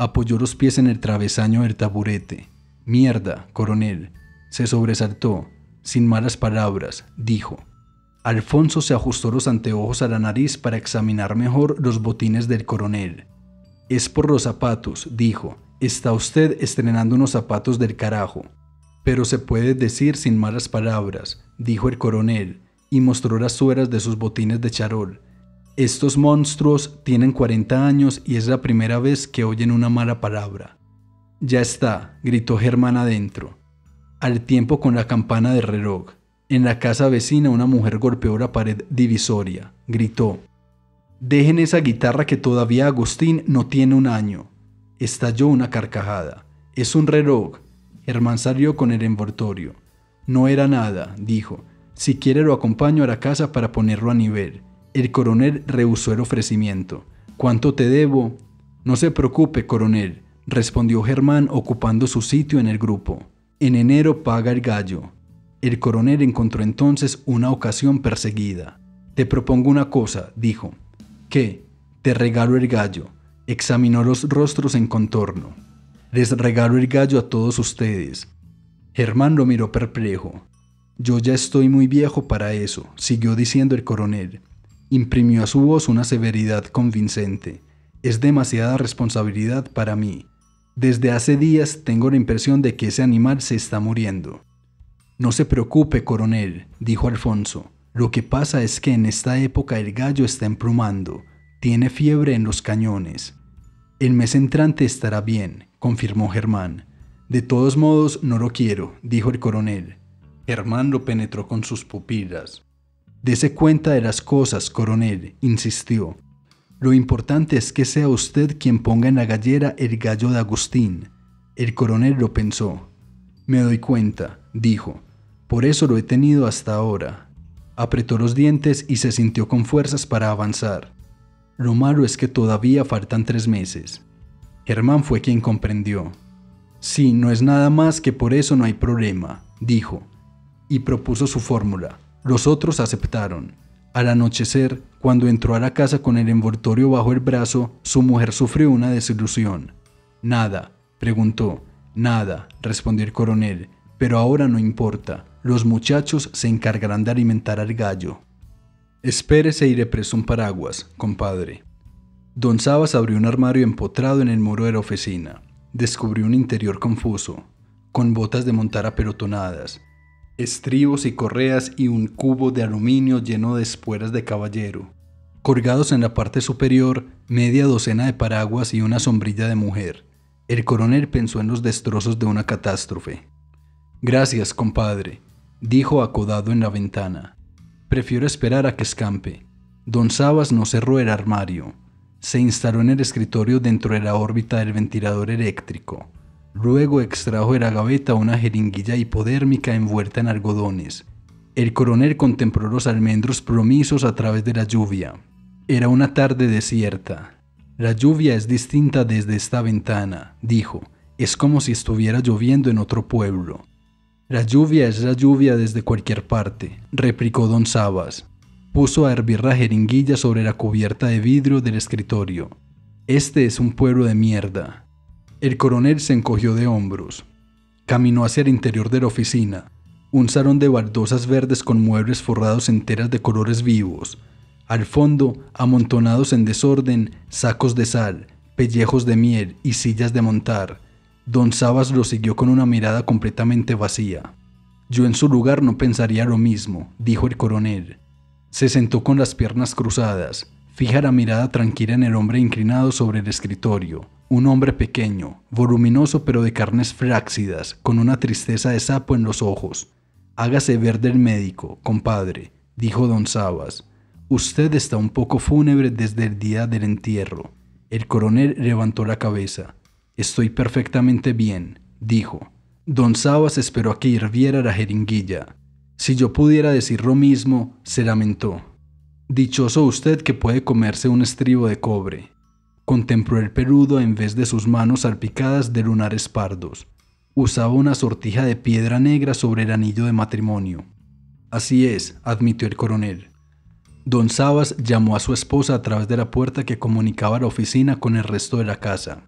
Apoyó los pies en el travesaño del taburete. «Mierda, coronel». Se sobresaltó. Sin malas palabras, dijo. Alfonso se ajustó los anteojos a la nariz para examinar mejor los botines del coronel. «Es por los zapatos», dijo. «Está usted estrenando unos zapatos del carajo». «Pero se puede decir sin malas palabras», dijo el coronel, y mostró las suelas de sus botines de charol. «Estos monstruos tienen cuarenta años y es la primera vez que oyen una mala palabra». «Ya está», gritó Germán adentro. Al tiempo con la campana del reloj. En la casa vecina una mujer golpeó la pared divisoria. Gritó: «Dejen esa guitarra que todavía Agustín no tiene un año». Estalló una carcajada. «Es un reloj». Germán salió con el envoltorio. «No era nada», dijo. «Si quiere lo acompaño a la casa para ponerlo a nivel». El coronel rehusó el ofrecimiento. «¿Cuánto te debo?» «No se preocupe, coronel», respondió Germán ocupando su sitio en el grupo. «En enero paga el gallo». El coronel encontró entonces una ocasión perseguida. «Te propongo una cosa», dijo. «¿Qué?» «Te regalo el gallo». Examinó los rostros en contorno. «Les regalo el gallo a todos ustedes». Germán lo miró perplejo. «Yo ya estoy muy viejo para eso», siguió diciendo el coronel. Imprimió a su voz una severidad convincente. «Es demasiada responsabilidad para mí. Desde hace días tengo la impresión de que ese animal se está muriendo». «No se preocupe, coronel», dijo Alfonso. «Lo que pasa es que en esta época el gallo está emplumando. Tiene fiebre en los cañones». «El mes entrante estará bien», confirmó Germán. «De todos modos, no lo quiero», dijo el coronel. Germán lo penetró con sus pupilas. «Dese cuenta de las cosas, coronel», insistió. «Lo importante es que sea usted quien ponga en la gallera el gallo de Agustín». El coronel lo pensó. «Me doy cuenta», dijo. «Por eso lo he tenido hasta ahora». Apretó los dientes y se sintió con fuerzas para avanzar. «Lo malo es que todavía faltan tres meses». Germán fue quien comprendió. «Sí, no es nada más que por eso no hay problema», dijo, y propuso su fórmula. Los otros aceptaron. Al anochecer, cuando entró a la casa con el envoltorio bajo el brazo, su mujer sufrió una desilusión. «Nada», preguntó. «Nada», respondió el coronel, «pero ahora no importa. Los muchachos se encargarán de alimentar al gallo». «Espérese y le presto un paraguas, compadre». Don Sabas abrió un armario empotrado en el muro de la oficina. Descubrió un interior confuso, con botas de montar apelotonadas, estribos y correas y un cubo de aluminio lleno de espuelas de caballero. Colgados en la parte superior, media docena de paraguas y una sombrilla de mujer. El coronel pensó en los destrozos de una catástrofe. «Gracias, compadre», dijo acodado en la ventana. «Prefiero esperar a que escampe». Don Sabas no cerró el armario. Se instaló en el escritorio dentro de la órbita del ventilador eléctrico. Luego extrajo de la gaveta una jeringuilla hipodérmica envuelta en algodones. El coronel contempló los almendros plomisos a través de la lluvia. Era una tarde desierta. «La lluvia es distinta desde esta ventana», dijo. «Es como si estuviera lloviendo en otro pueblo». «La lluvia es la lluvia desde cualquier parte», replicó don Sabas. Puso a hervir la jeringuilla sobre la cubierta de vidrio del escritorio. «Este es un pueblo de mierda». El coronel se encogió de hombros. Caminó hacia el interior de la oficina. Un salón de baldosas verdes con muebles forrados en telas de colores vivos. Al fondo, amontonados en desorden, sacos de sal, pellejos de miel y sillas de montar. Don Sabas lo siguió con una mirada completamente vacía. «Yo en su lugar no pensaría lo mismo», dijo el coronel. Se sentó con las piernas cruzadas, fija la mirada tranquila en el hombre inclinado sobre el escritorio. Un hombre pequeño, voluminoso pero de carnes flácidas, con una tristeza de sapo en los ojos. «Hágase ver del médico, compadre», dijo don Sabas. «Usted está un poco fúnebre desde el día del entierro». El coronel levantó la cabeza. «Estoy perfectamente bien», dijo. Don Sabas esperó a que hirviera la jeringuilla. «Si yo pudiera decir lo mismo», se lamentó. «Dichoso usted que puede comerse un estribo de cobre». Contempló el peludo en vez de sus manos salpicadas de lunares pardos. Usaba una sortija de piedra negra sobre el anillo de matrimonio. «Así es», admitió el coronel. Don Sabas llamó a su esposa a través de la puerta que comunicaba la oficina con el resto de la casa.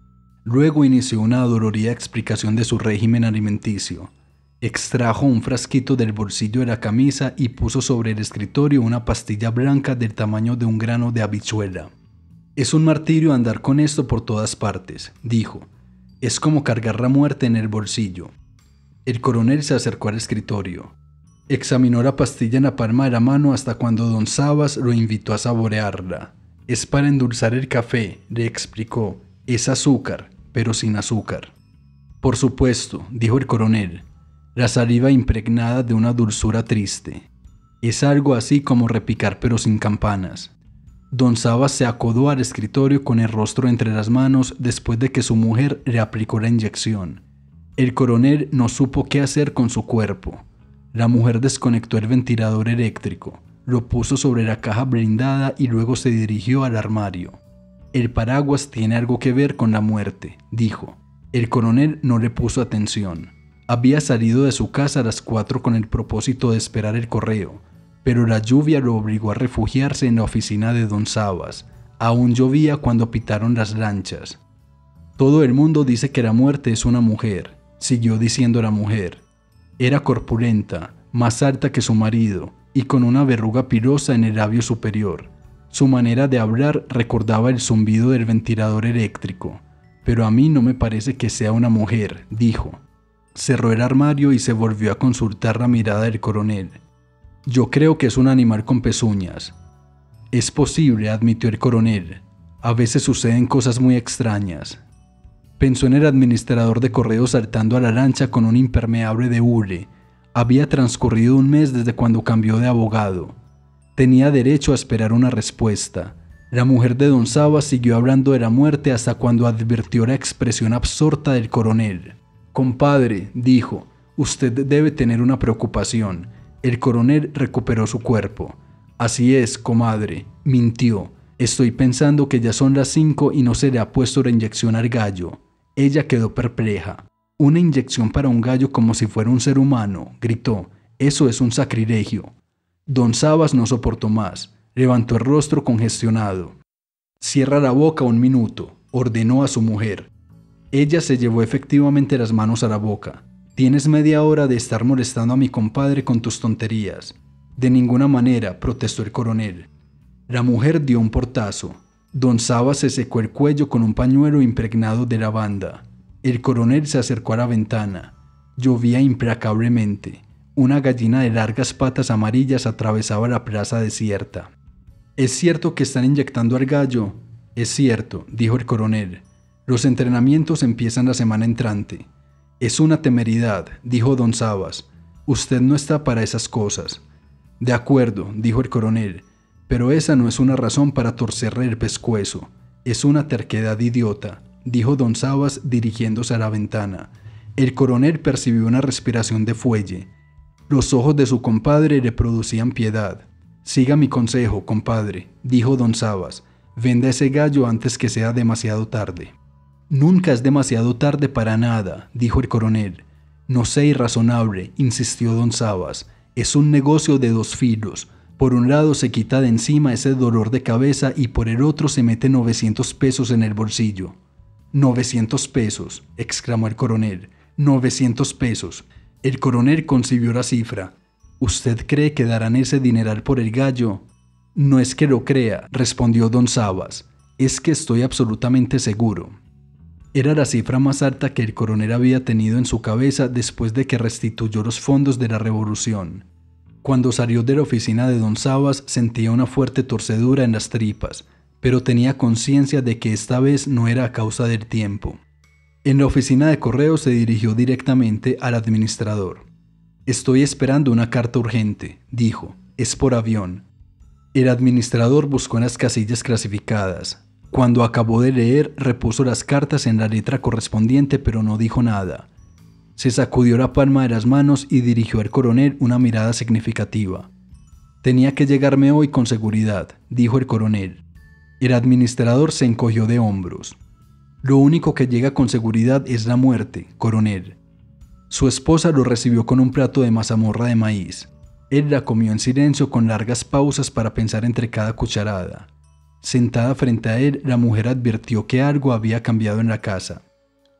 Luego inició una dolorida explicación de su régimen alimenticio. Extrajo un frasquito del bolsillo de la camisa y puso sobre el escritorio una pastilla blanca del tamaño de un grano de habichuela. «Es un martirio andar con esto por todas partes», dijo. «Es como cargar la muerte en el bolsillo». El coronel se acercó al escritorio. Examinó la pastilla en la palma de la mano hasta cuando don Sabas lo invitó a saborearla. «Es para endulzar el café», le explicó. «Es azúcar, pero sin azúcar». «Por supuesto», dijo el coronel, la saliva impregnada de una dulzura triste. «Es algo así como repicar pero sin campanas». Don Sabas se acodó al escritorio con el rostro entre las manos después de que su mujer le aplicó la inyección. El coronel no supo qué hacer con su cuerpo. La mujer desconectó el ventilador eléctrico, lo puso sobre la caja blindada y luego se dirigió al armario. «El paraguas tiene algo que ver con la muerte», dijo. El coronel no le puso atención. Había salido de su casa a las cuatro con el propósito de esperar el correo, pero la lluvia lo obligó a refugiarse en la oficina de don Sabas. Aún llovía cuando pitaron las lanchas. «Todo el mundo dice que la muerte es una mujer», siguió diciendo la mujer. Era corpulenta, más alta que su marido, y con una verruga pilosa en el labio superior. Su manera de hablar recordaba el zumbido del ventilador eléctrico. «Pero a mí no me parece que sea una mujer», dijo. Cerró el armario y se volvió a consultar la mirada del coronel. «Yo creo que es un animal con pezuñas». «Es posible», admitió el coronel. «A veces suceden cosas muy extrañas». Pensó en el administrador de correos saltando a la lancha con un impermeable de hule. Había transcurrido un mes desde cuando cambió de abogado. Tenía derecho a esperar una respuesta. La mujer de don Sabas siguió hablando de la muerte hasta cuando advirtió la expresión absorta del coronel. «Compadre», dijo, «usted debe tener una preocupación». El coronel recuperó su cuerpo. «Así es, comadre», mintió. «Estoy pensando que ya son las cinco y no se le ha puesto la inyección al gallo». Ella quedó perpleja. «¿Una inyección para un gallo como si fuera un ser humano?», gritó. «Eso es un sacrilegio». Don Sabas no soportó más. Levantó el rostro congestionado. «Cierra la boca un minuto», ordenó a su mujer. Ella se llevó efectivamente las manos a la boca. «Tienes media hora de estar molestando a mi compadre con tus tonterías». «De ninguna manera», protestó el coronel. La mujer dio un portazo. Don Sabas se secó el cuello con un pañuelo impregnado de lavanda. El coronel se acercó a la ventana. Llovía implacablemente. Una gallina de largas patas amarillas atravesaba la plaza desierta. «¿Es cierto que están inyectando al gallo?» «Es cierto», dijo el coronel. «Los entrenamientos empiezan la semana entrante». «Es una temeridad», dijo don Sabas. «Usted no está para esas cosas». «De acuerdo», dijo el coronel, «pero esa no es una razón para torcerle el pescuezo. Es una terquedad idiota», dijo don Sabas dirigiéndose a la ventana. El coronel percibió una respiración de fuelle. Los ojos de su compadre le producían piedad. «Siga mi consejo, compadre», dijo don Sabas. «Venda ese gallo antes que sea demasiado tarde». «Nunca es demasiado tarde para nada», dijo el coronel. «No sea irrazonable», insistió don Sabas. «Es un negocio de dos filos. Por un lado se quita de encima ese dolor de cabeza y por el otro se mete novecientos pesos en el bolsillo». «Novecientos pesos», exclamó el coronel. «Novecientos pesos». El coronel concibió la cifra. «¿Usted cree que darán ese dineral por el gallo?» «No es que lo crea», respondió don Sabas. «Es que estoy absolutamente seguro». Era la cifra más alta que el coronel había tenido en su cabeza después de que restituyó los fondos de la revolución. Cuando salió de la oficina de don Sabas sentía una fuerte torcedura en las tripas, pero tenía conciencia de que esta vez no era a causa del tiempo. En la oficina de correos se dirigió directamente al administrador. «Estoy esperando una carta urgente», dijo. «Es por avión». El administrador buscó en las casillas clasificadas. Cuando acabó de leer, repuso las cartas en la letra correspondiente, pero no dijo nada. Se sacudió la palma de las manos y dirigió al coronel una mirada significativa. «Tenía que llegarme hoy con seguridad», dijo el coronel. El administrador se encogió de hombros. «Lo único que llega con seguridad es la muerte, coronel». Su esposa lo recibió con un plato de mazamorra de maíz. Él la comió en silencio con largas pausas para pensar entre cada cucharada. Sentada frente a él, la mujer advirtió que algo había cambiado en la casa.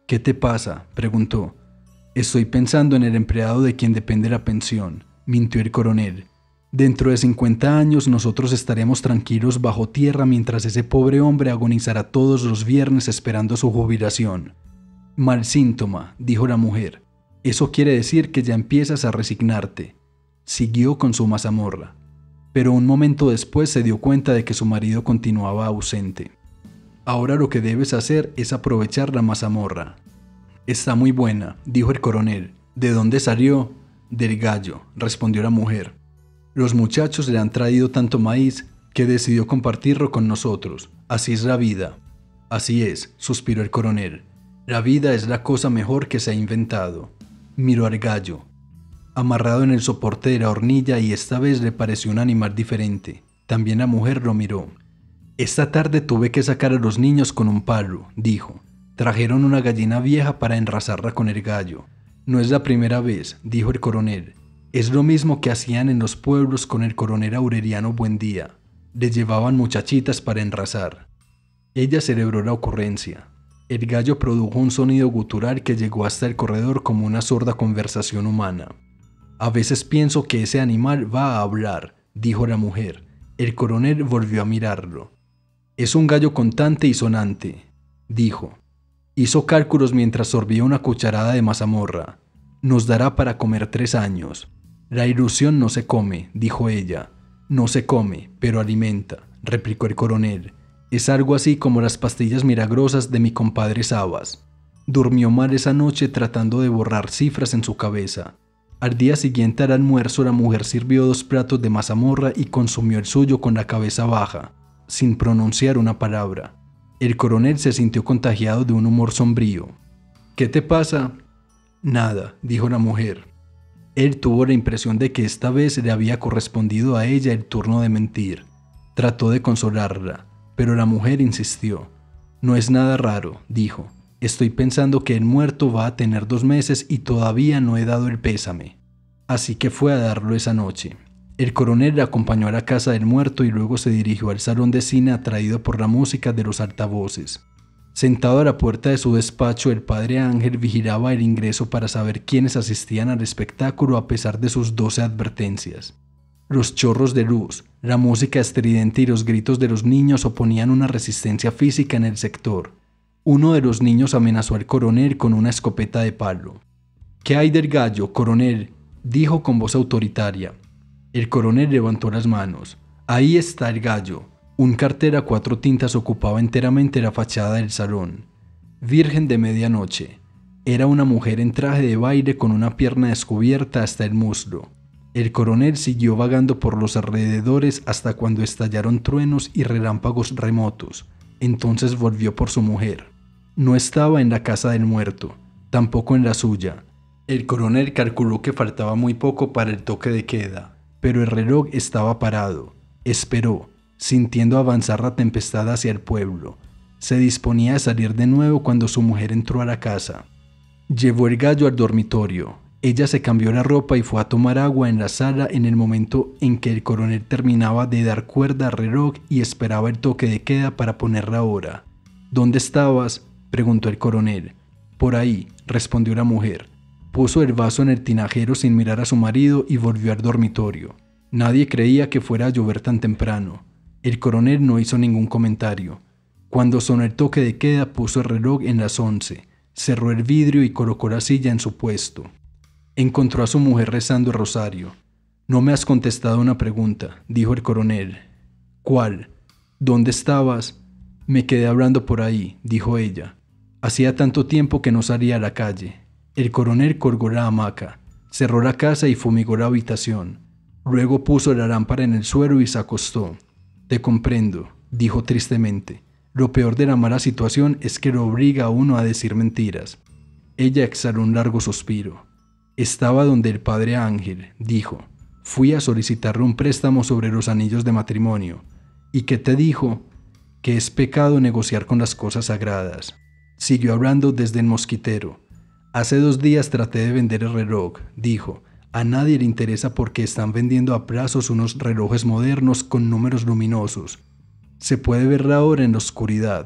¿Qué te pasa?, preguntó. Estoy pensando en el empleado de quien depende la pensión, mintió el coronel. Dentro de cincuenta años nosotros estaremos tranquilos bajo tierra mientras ese pobre hombre agonizará todos los viernes esperando su jubilación. Mal síntoma, dijo la mujer. Eso quiere decir que ya empiezas a resignarte. Siguió con su mazamorra, pero un momento después se dio cuenta de que su marido continuaba ausente. Ahora lo que debes hacer es aprovechar la mazamorra. Está muy buena, dijo el coronel. ¿De dónde salió? Del gallo, respondió la mujer. Los muchachos le han traído tanto maíz que decidió compartirlo con nosotros. Así es la vida. Así es, suspiró el coronel. La vida es la cosa mejor que se ha inventado. Miró al gallo, amarrado en el soporte de la hornilla, y esta vez le pareció un animal diferente. También la mujer lo miró. Esta tarde tuve que sacar a los niños con un palo, dijo. Trajeron una gallina vieja para enrazarla con el gallo. No es la primera vez, dijo el coronel. Es lo mismo que hacían en los pueblos con el coronel Aureliano Buendía. Le llevaban muchachitas para enrazar. Ella celebró la ocurrencia. El gallo produjo un sonido gutural que llegó hasta el corredor como una sorda conversación humana. A veces pienso que ese animal va a hablar, dijo la mujer. El coronel volvió a mirarlo. Es un gallo contante y sonante, dijo. Hizo cálculos mientras sorbía una cucharada de mazamorra. Nos dará para comer tres años. La ilusión no se come, dijo ella. No se come, pero alimenta, replicó el coronel. Es algo así como las pastillas milagrosas de mi compadre Sabas. Durmió mal esa noche tratando de borrar cifras en su cabeza. Al día siguiente al almuerzo la mujer sirvió dos platos de mazamorra y consumió el suyo con la cabeza baja, sin pronunciar una palabra. El coronel se sintió contagiado de un humor sombrío. ¿Qué te pasa? Nada, dijo la mujer. Él tuvo la impresión de que esta vez le había correspondido a ella el turno de mentir. Trató de consolarla, pero la mujer insistió. No es nada raro, dijo. Estoy pensando que el muerto va a tener dos meses y todavía no he dado el pésame. Así que fue a darlo esa noche. El coronel le acompañó a la casa del muerto y luego se dirigió al salón de cine atraído por la música de los altavoces. Sentado a la puerta de su despacho, el padre Ángel vigilaba el ingreso para saber quiénes asistían al espectáculo a pesar de sus doce advertencias. Los chorros de luz, la música estridente y los gritos de los niños oponían una resistencia física en el sector. Uno de los niños amenazó al coronel con una escopeta de palo. «¿Qué hay del gallo, coronel?», dijo con voz autoritaria. El coronel levantó las manos. «Ahí está el gallo». Un cartel a cuatro tintas ocupaba enteramente la fachada del salón. Virgen de medianoche. Era una mujer en traje de baile con una pierna descubierta hasta el muslo. El coronel siguió vagando por los alrededores hasta cuando estallaron truenos y relámpagos remotos. Entonces volvió por su mujer. No estaba en la casa del muerto, tampoco en la suya. El coronel calculó que faltaba muy poco para el toque de queda, pero el reloj estaba parado. Esperó, sintiendo avanzar la tempestad hacia el pueblo. Se disponía a salir de nuevo cuando su mujer entró a la casa. Llevó el gallo al dormitorio. Ella se cambió la ropa y fue a tomar agua en la sala en el momento en que el coronel terminaba de dar cuerda al reloj y esperaba el toque de queda para poner la hora. «¿Dónde estabas?», preguntó el coronel. «Por ahí», respondió la mujer. Puso el vaso en el tinajero sin mirar a su marido y volvió al dormitorio. Nadie creía que fuera a llover tan temprano. El coronel no hizo ningún comentario. Cuando sonó el toque de queda, puso el reloj en las once, cerró el vidrio y colocó la silla en su puesto. Encontró a su mujer rezando el rosario. «No me has contestado una pregunta», dijo el coronel. «¿Cuál? ¿Dónde estabas?» «Me quedé hablando por ahí», dijo ella. Hacía tanto tiempo que no salía a la calle. El coronel colgó la hamaca, cerró la casa y fumigó la habitación. Luego puso la lámpara en el suelo y se acostó. «Te comprendo», dijo tristemente. «Lo peor de la mala situación es que lo obliga a uno a decir mentiras». Ella exhaló un largo suspiro. «Estaba donde el padre Ángel», dijo. «Fui a solicitarle un préstamo sobre los anillos de matrimonio». «¿Y qué te dijo?» «Que es pecado negociar con las cosas sagradas». Siguió hablando desde el mosquitero. «Hace dos días traté de vender el reloj», dijo. «A nadie le interesa porque están vendiendo a plazos unos relojes modernos con números luminosos. Se puede ver la hora en la oscuridad.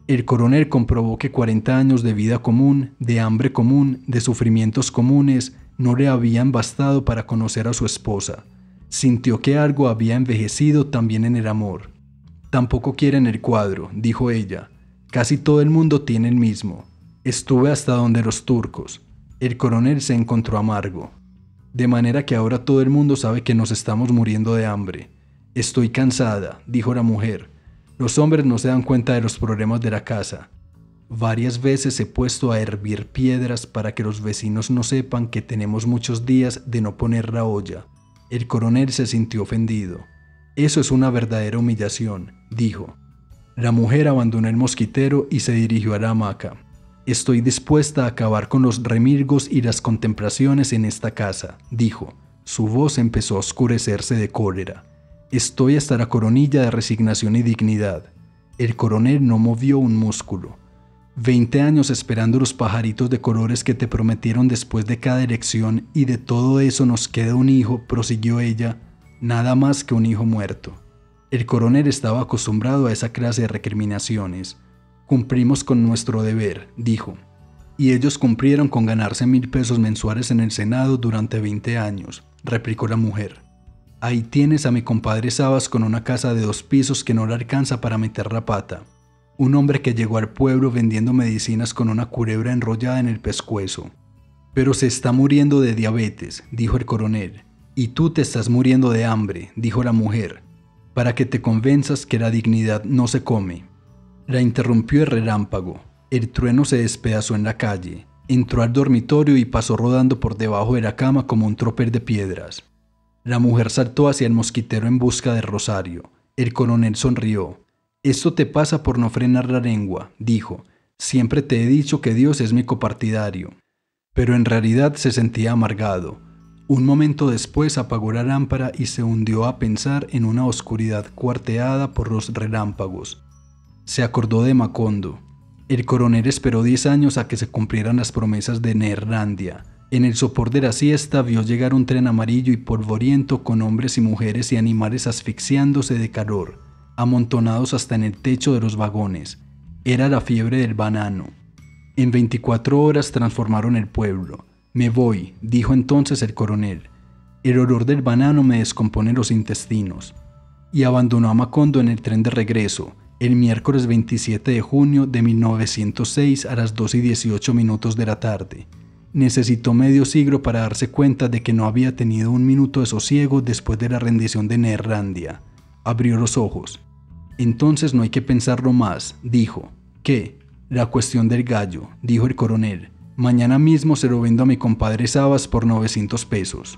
El coronel comprobó que cuarenta años de vida común, de hambre común, de sufrimientos comunes, no le habían bastado para conocer a su esposa. Sintió que algo había envejecido también en el amor. Tampoco quieren el cuadro, dijo ella. Casi todo el mundo tiene el mismo. Estuve hasta donde los turcos. El coronel se encontró amargo. De manera que ahora todo el mundo sabe que nos estamos muriendo de hambre. Estoy cansada, dijo la mujer. Los hombres no se dan cuenta de los problemas de la casa. Varias veces he puesto a hervir piedras para que los vecinos no sepan que tenemos muchos días de no poner la olla. El coronel se sintió ofendido. Eso es una verdadera humillación, dijo. La mujer abandonó el mosquitero y se dirigió a la hamaca. Estoy dispuesta a acabar con los remilgos y las contemplaciones en esta casa, dijo. Su voz empezó a oscurecerse de cólera. Estoy hasta la coronilla de resignación y dignidad. El coronel no movió un músculo. Veinte años esperando los pajaritos de colores que te prometieron después de cada elección y de todo eso nos queda un hijo, prosiguió ella, nada más que un hijo muerto. El coronel estaba acostumbrado a esa clase de recriminaciones. Cumplimos con nuestro deber, dijo. Y ellos cumplieron con ganarse mil pesos mensuales en el Senado durante veinte años, replicó la mujer. Ahí tienes a mi compadre Sabas con una casa de dos pisos que no le alcanza para meter la pata. Un hombre que llegó al pueblo vendiendo medicinas con una culebra enrollada en el pescuezo. Pero se está muriendo de diabetes, dijo el coronel. Y tú te estás muriendo de hambre, dijo la mujer, para que te convenzas que la dignidad no se come. La interrumpió el relámpago. El trueno se despedazó en la calle. Entró al dormitorio y pasó rodando por debajo de la cama como un tropel de piedras. La mujer saltó hacia el mosquitero en busca de Rosario. El coronel sonrió. Esto te pasa por no frenar la lengua, dijo. Siempre te he dicho que Dios es mi copartidario. Pero en realidad se sentía amargado. Un momento después apagó la lámpara y se hundió a pensar en una oscuridad cuarteada por los relámpagos. Se acordó de Macondo. El coronel esperó diez años a que se cumplieran las promesas de Neerlandia. En el sopor de la siesta vio llegar un tren amarillo y polvoriento con hombres y mujeres y animales asfixiándose de calor, amontonados hasta en el techo de los vagones. Era la fiebre del banano. En veinticuatro horas transformaron el pueblo. Me voy, dijo entonces el coronel. El olor del banano me descompone los intestinos. Y abandonó a Macondo en el tren de regreso, el miércoles veintisiete de junio de mil novecientos seis a las dos y dieciocho minutos de la tarde. Necesitó medio siglo para darse cuenta de que no había tenido un minuto de sosiego después de la rendición de Neerlandia. Abrió los ojos. Entonces no hay que pensarlo más, dijo. ¿Qué? La cuestión del gallo, dijo el coronel. Mañana mismo se lo vendo a mi compadre Sabas por novecientos pesos.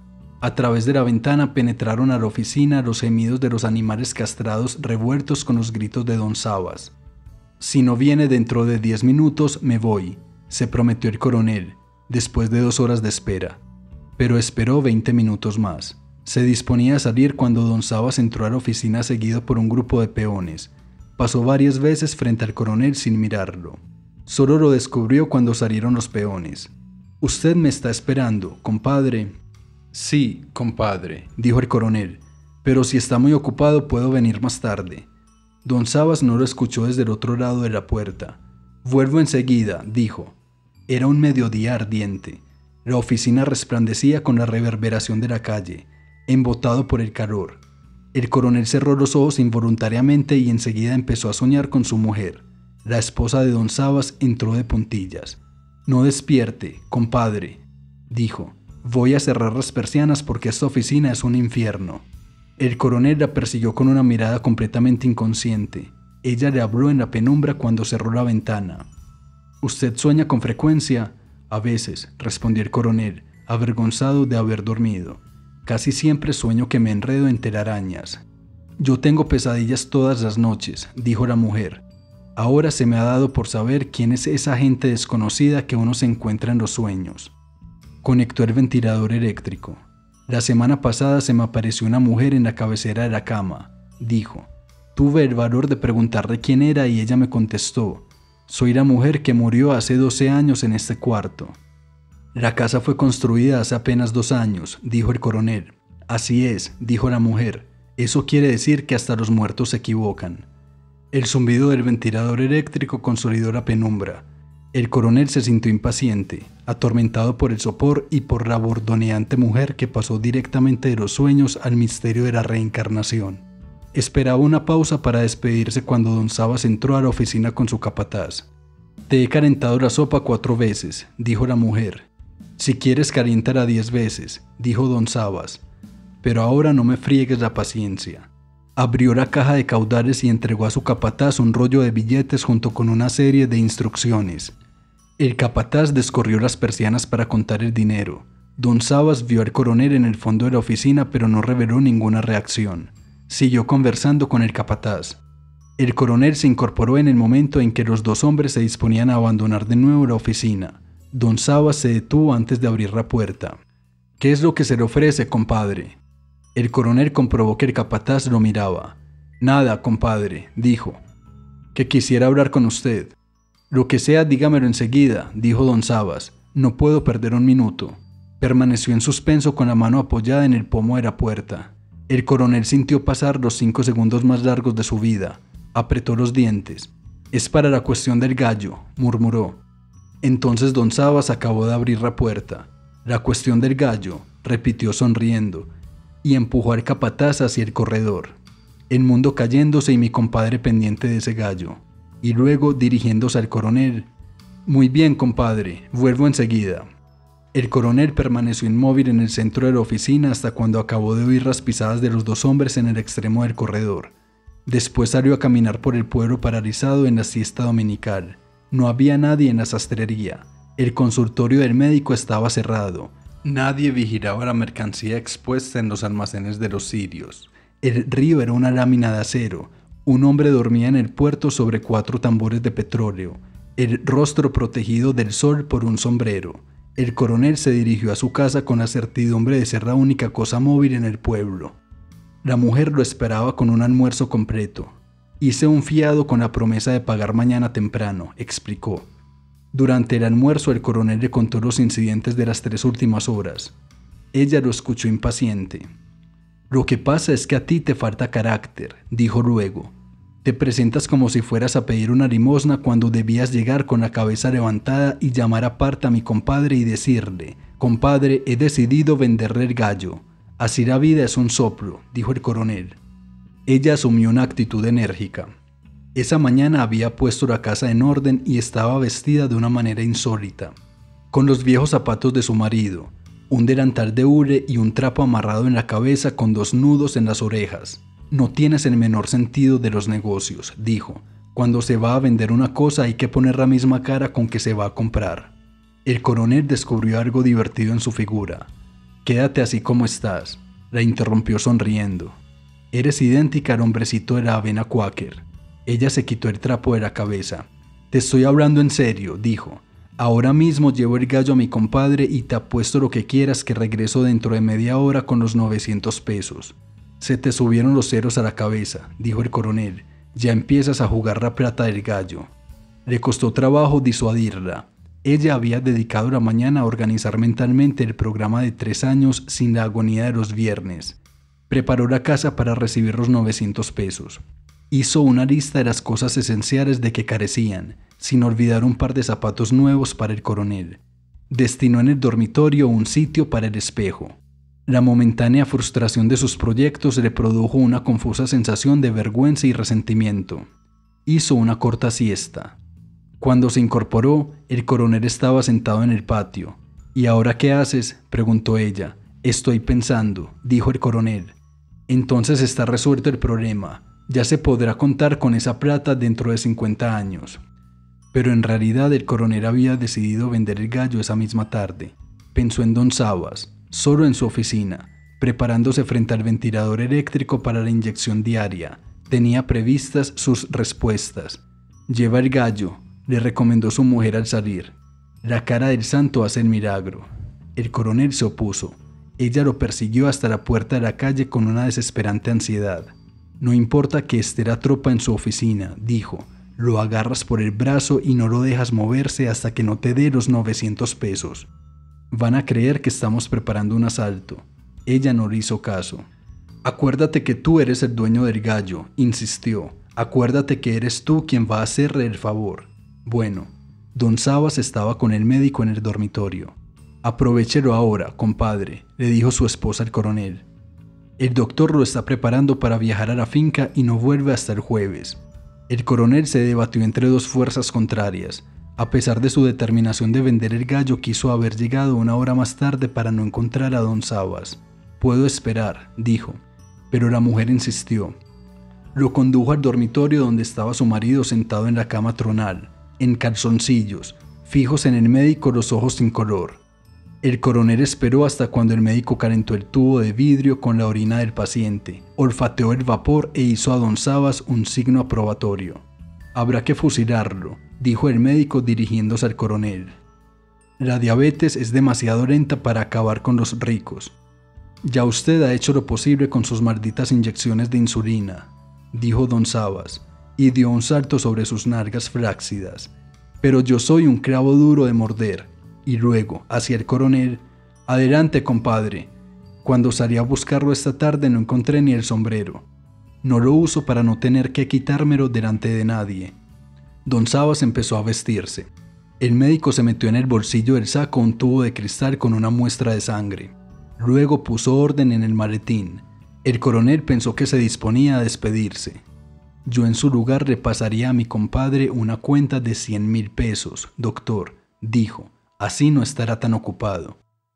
A través de la ventana penetraron a la oficina los gemidos de los animales castrados revueltos con los gritos de don Sabas. Si no viene dentro de diez minutos, me voy, se prometió el coronel, después de dos horas de espera. Pero esperó veinte minutos más. Se disponía a salir cuando don Sabas entró a la oficina seguido por un grupo de peones. Pasó varias veces frente al coronel sin mirarlo. Solo lo descubrió cuando salieron los peones. «Usted me está esperando, compadre». «Sí, compadre», dijo el coronel, «pero si está muy ocupado puedo venir más tarde». Don Sabas no lo escuchó desde el otro lado de la puerta. «Vuelvo enseguida», dijo. Era un mediodía ardiente. La oficina resplandecía con la reverberación de la calle, embotado por el calor. El coronel cerró los ojos involuntariamente y enseguida empezó a soñar con su mujer. La esposa de don Sabas entró de puntillas. «No despierte, compadre», dijo. «Voy a cerrar las persianas porque esta oficina es un infierno». El coronel la persiguió con una mirada completamente inconsciente. Ella le habló en la penumbra cuando cerró la ventana. «¿Usted sueña con frecuencia?» «A veces», respondió el coronel, avergonzado de haber dormido. «Casi siempre sueño que me enredo en telarañas». «Yo tengo pesadillas todas las noches», dijo la mujer. «Ahora se me ha dado por saber quién es esa gente desconocida que uno se encuentra en los sueños». Conectó el ventilador eléctrico. «La semana pasada se me apareció una mujer en la cabecera de la cama», dijo. «Tuve el valor de preguntarle quién era y ella me contestó. Soy la mujer que murió hace doce años en este cuarto». «La casa fue construida hace apenas dos años», dijo el coronel. «Así es», dijo la mujer. «Eso quiere decir que hasta los muertos se equivocan». El zumbido del ventilador eléctrico consolidó la penumbra. El coronel se sintió impaciente, atormentado por el sopor y por la bordoneante mujer que pasó directamente de los sueños al misterio de la reencarnación. Esperaba una pausa para despedirse cuando don Sabas entró a la oficina con su capataz. «Te he calentado la sopa cuatro veces», dijo la mujer. «Si quieres caliéntala diez veces», dijo don Sabas. «Pero ahora no me friegues la paciencia». Abrió la caja de caudales y entregó a su capataz un rollo de billetes junto con una serie de instrucciones. El capataz descorrió las persianas para contar el dinero. Don Sabas vio al coronel en el fondo de la oficina, pero no reveló ninguna reacción. Siguió conversando con el capataz. El coronel se incorporó en el momento en que los dos hombres se disponían a abandonar de nuevo la oficina. Don Sabas se detuvo antes de abrir la puerta. «¿Qué es lo que se le ofrece, compadre?» El coronel comprobó que el capataz lo miraba. «Nada, compadre», dijo. «Que quisiera hablar con usted». «Lo que sea, dígamelo enseguida», dijo don Sabas. «No puedo perder un minuto». Permaneció en suspenso con la mano apoyada en el pomo de la puerta. El coronel sintió pasar los cinco segundos más largos de su vida. Apretó los dientes. «Es para la cuestión del gallo», murmuró. Entonces don Sabas acabó de abrir la puerta. «La cuestión del gallo», repitió sonriendo, y empujó al capataz hacia el corredor. El mundo cayéndose y mi compadre pendiente de ese gallo. Y luego, dirigiéndose al coronel: «Muy bien, compadre, vuelvo enseguida». El coronel permaneció inmóvil en el centro de la oficina hasta cuando acabó de oír las pisadas de los dos hombres en el extremo del corredor. Después salió a caminar por el pueblo paralizado en la siesta dominical. No había nadie en la sastrería. El consultorio del médico estaba cerrado. Nadie vigilaba la mercancía expuesta en los almacenes de los sirios. El río era una lámina de acero. Un hombre dormía en el puerto sobre cuatro tambores de petróleo, el rostro protegido del sol por un sombrero. El coronel se dirigió a su casa con la certidumbre de ser la única cosa móvil en el pueblo. La mujer lo esperaba con un almuerzo completo. «Hice un fiado con la promesa de pagar mañana temprano», explicó. Durante el almuerzo el coronel le contó los incidentes de las tres últimas horas. Ella lo escuchó impaciente. «Lo que pasa es que a ti te falta carácter», dijo luego. «Te presentas como si fueras a pedir una limosna cuando debías llegar con la cabeza levantada y llamar aparte a mi compadre y decirle: compadre, he decidido venderle el gallo. Así la vida es un soplo», dijo el coronel. Ella asumió una actitud enérgica. Esa mañana había puesto la casa en orden y estaba vestida de una manera insólita, con los viejos zapatos de su marido, un delantal de hule y un trapo amarrado en la cabeza con dos nudos en las orejas. «No tienes el menor sentido de los negocios», dijo. «Cuando se va a vender una cosa hay que poner la misma cara con que se va a comprar». El coronel descubrió algo divertido en su figura. «Quédate así como estás», la interrumpió sonriendo. «Eres idéntica al hombrecito de la avena Quaker». Ella se quitó el trapo de la cabeza. «Te estoy hablando en serio», dijo. «Ahora mismo llevo el gallo a mi compadre y te apuesto lo que quieras que regreso dentro de media hora con los novecientos pesos. «Se te subieron los ceros a la cabeza», dijo el coronel. «Ya empiezas a jugar la plata del gallo». Le costó trabajo disuadirla. Ella había dedicado la mañana a organizar mentalmente el programa de tres años sin la agonía de los viernes. Preparó la casa para recibir los novecientos pesos. Hizo una lista de las cosas esenciales de que carecían, sin olvidar un par de zapatos nuevos para el coronel. Destinó en el dormitorio un sitio para el espejo. La momentánea frustración de sus proyectos le produjo una confusa sensación de vergüenza y resentimiento. Hizo una corta siesta. Cuando se incorporó, el coronel estaba sentado en el patio. «¿Y ahora qué haces?», preguntó ella. «Estoy pensando», dijo el coronel. «Entonces está resuelto el problema. Ya se podrá contar con esa plata dentro de cincuenta años». Pero en realidad el coronel había decidido vender el gallo esa misma tarde. Pensó en don Sabas, solo en su oficina, preparándose frente al ventilador eléctrico para la inyección diaria. Tenía previstas sus respuestas. «Lleva el gallo», le recomendó su mujer al salir. «La cara del santo hace el milagro». El coronel se opuso. Ella lo persiguió hasta la puerta de la calle con una desesperante ansiedad. «No importa que esté la tropa en su oficina», dijo. «Lo agarras por el brazo y no lo dejas moverse hasta que no te dé los novecientos pesos. Van a creer que estamos preparando un asalto». Ella no le hizo caso. «Acuérdate que tú eres el dueño del gallo», insistió. Acuérdate que eres tú quien va a hacerle el favor. Bueno, don Sabas estaba con el médico en el dormitorio. Aprovéchelo ahora, compadre, le dijo su esposa al coronel. El doctor lo está preparando para viajar a la finca y no vuelve hasta el jueves. El coronel se debatió entre dos fuerzas contrarias. A pesar de su determinación de vender el gallo, quiso haber llegado una hora más tarde para no encontrar a don Sabas. Puedo esperar, dijo, pero la mujer insistió. Lo condujo al dormitorio donde estaba su marido sentado en la cama tronal, en calzoncillos, fijos en el médico, los ojos sin color. El coronel esperó hasta cuando el médico calentó el tubo de vidrio con la orina del paciente, olfateó el vapor e hizo a don Sabas un signo aprobatorio. Habrá que fusilarlo, dijo el médico dirigiéndose al coronel. La diabetes es demasiado lenta para acabar con los ricos. Ya usted ha hecho lo posible con sus malditas inyecciones de insulina, dijo don Sabas, y dio un salto sobre sus nalgas flácidas. Pero yo soy un clavo duro de morder. Y luego, hacia el coronel, adelante, compadre. Cuando salí a buscarlo esta tarde no encontré ni el sombrero. No lo uso para no tener que quitármelo delante de nadie. Don Sabas empezó a vestirse. El médico se metió en el bolsillo del saco un tubo de cristal con una muestra de sangre. Luego puso orden en el maletín. El coronel pensó que se disponía a despedirse. Yo en su lugar le pasaría a mi compadre una cuenta de cien mil pesos, doctor, dijo. Así no estará tan ocupado.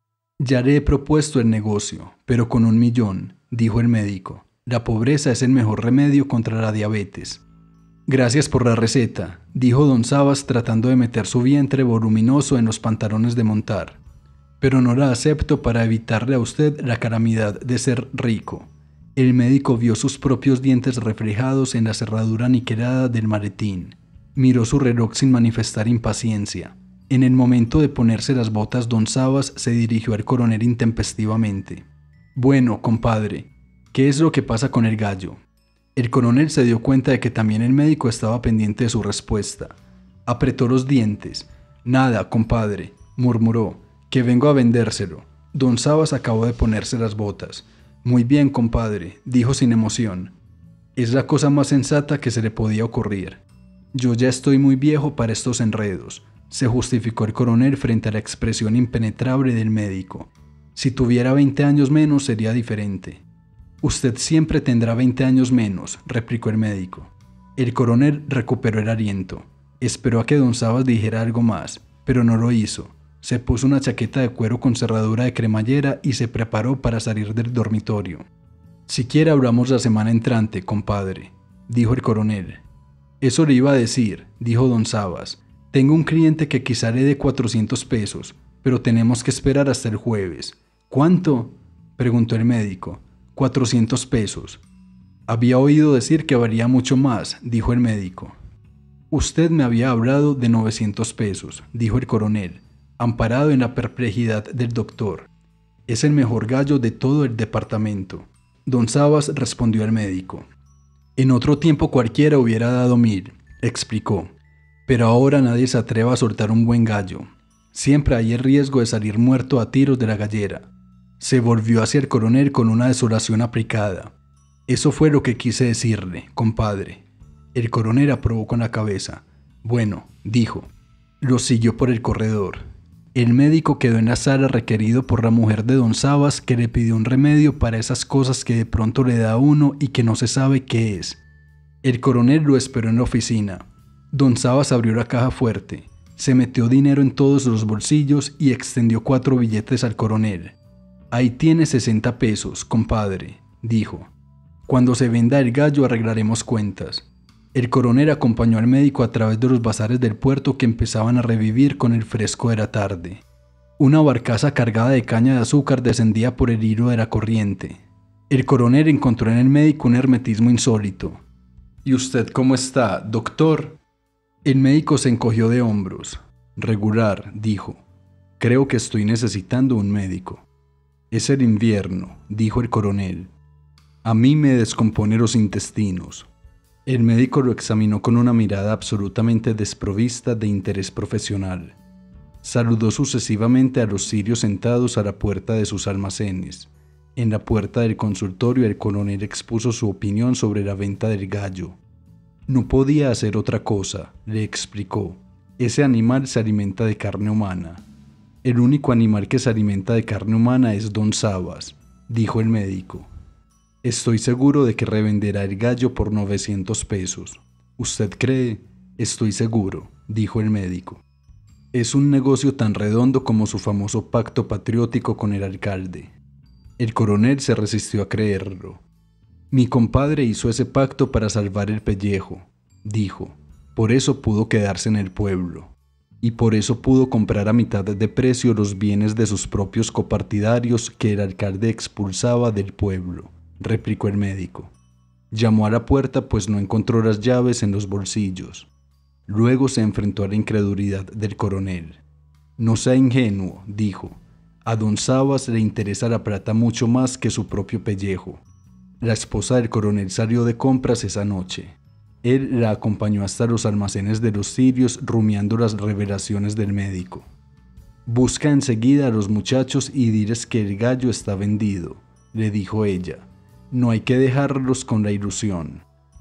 Ya le he propuesto el negocio, pero con un millón, dijo el médico. La pobreza es el mejor remedio contra la diabetes. Gracias por la receta, dijo don Sabas tratando de meter su vientre voluminoso en los pantalones de montar. Pero no la acepto para evitarle a usted la calamidad de ser rico. El médico vio sus propios dientes reflejados en la cerradura niquelada del maletín. Miró su reloj sin manifestar impaciencia. En el momento de ponerse las botas, don Sabas se dirigió al coronel intempestivamente. Bueno, compadre, ¿qué es lo que pasa con el gallo? El coronel se dio cuenta de que también el médico estaba pendiente de su respuesta. Apretó los dientes. Nada, compadre, murmuró, que vengo a vendérselo. Don Sabas acabó de ponerse las botas. Muy bien, compadre, dijo sin emoción. Es la cosa más sensata que se le podía ocurrir. Yo ya estoy muy viejo para estos enredos. Se justificó el coronel frente a la expresión impenetrable del médico. Si tuviera veinte años menos sería diferente. Usted siempre tendrá veinte años menos, replicó el médico. El coronel recuperó el aliento. Esperó a que don Sabas dijera algo más, pero no lo hizo. Se puso una chaqueta de cuero con cerradura de cremallera y se preparó para salir del dormitorio. Siquiera hablamos la semana entrante, compadre, dijo el coronel. Eso le iba a decir, dijo don Sabas. Tengo un cliente que quizá le dé cuatrocientos pesos, pero tenemos que esperar hasta el jueves. ¿Cuánto?, preguntó el médico. Cuatrocientos pesos. Había oído decir que valía mucho más, dijo el médico. Usted me había hablado de novecientos pesos, dijo el coronel, amparado en la perplejidad del doctor. Es el mejor gallo de todo el departamento. Don Sabas respondió al médico. En otro tiempo cualquiera hubiera dado mil, explicó. Pero ahora nadie se atreve a soltar un buen gallo. Siempre hay el riesgo de salir muerto a tiros de la gallera. Se volvió hacia el coronel con una desolación aplicada. Eso fue lo que quise decirle, compadre. El coronel aprobó con la cabeza. Bueno, dijo. Lo siguió por el corredor. El médico quedó en la sala requerido por la mujer de don Sabas, que le pidió un remedio para esas cosas que de pronto le da a uno y que no se sabe qué es. El coronel lo esperó en la oficina. Don Sabas abrió la caja fuerte, se metió dinero en todos los bolsillos y extendió cuatro billetes al coronel. Ahí tiene sesenta pesos, compadre, dijo. Cuando se venda el gallo arreglaremos cuentas. El coronel acompañó al médico a través de los bazares del puerto que empezaban a revivir con el fresco de la tarde. Una barcaza cargada de caña de azúcar descendía por el hilo de la corriente. El coronel encontró en el médico un hermetismo insólito. ¿Y usted cómo está, doctor? El médico se encogió de hombros. Regular, dijo. Creo que estoy necesitando un médico. Es el invierno, dijo el coronel. A mí me descompone los intestinos. El médico lo examinó con una mirada absolutamente desprovista de interés profesional. Saludó sucesivamente a los cirios sentados a la puerta de sus almacenes. En la puerta del consultorio el coronel expuso su opinión sobre la venta del gallo. No podía hacer otra cosa, le explicó. Ese animal se alimenta de carne humana. El único animal que se alimenta de carne humana es Don Sabas, dijo el médico. Estoy seguro de que revenderá el gallo por novecientos pesos. ¿Usted cree? Estoy seguro, dijo el médico. Es un negocio tan redondo como su famoso pacto patriótico con el alcalde. El coronel se resistió a creerlo. Mi compadre hizo ese pacto para salvar el pellejo, dijo. Por eso pudo quedarse en el pueblo. Y por eso pudo comprar a mitad de precio los bienes de sus propios copartidarios que el alcalde expulsaba del pueblo, replicó el médico. Llamó a la puerta pues no encontró las llaves en los bolsillos. Luego se enfrentó a la incredulidad del coronel. No sea ingenuo, dijo. A don Sabas le interesa la plata mucho más que su propio pellejo. La esposa del coronel salió de compras esa noche. Él la acompañó hasta los almacenes de los sirios rumiando las revelaciones del médico. Busca enseguida a los muchachos y diles que el gallo está vendido, le dijo ella. No hay que dejarlos con la ilusión.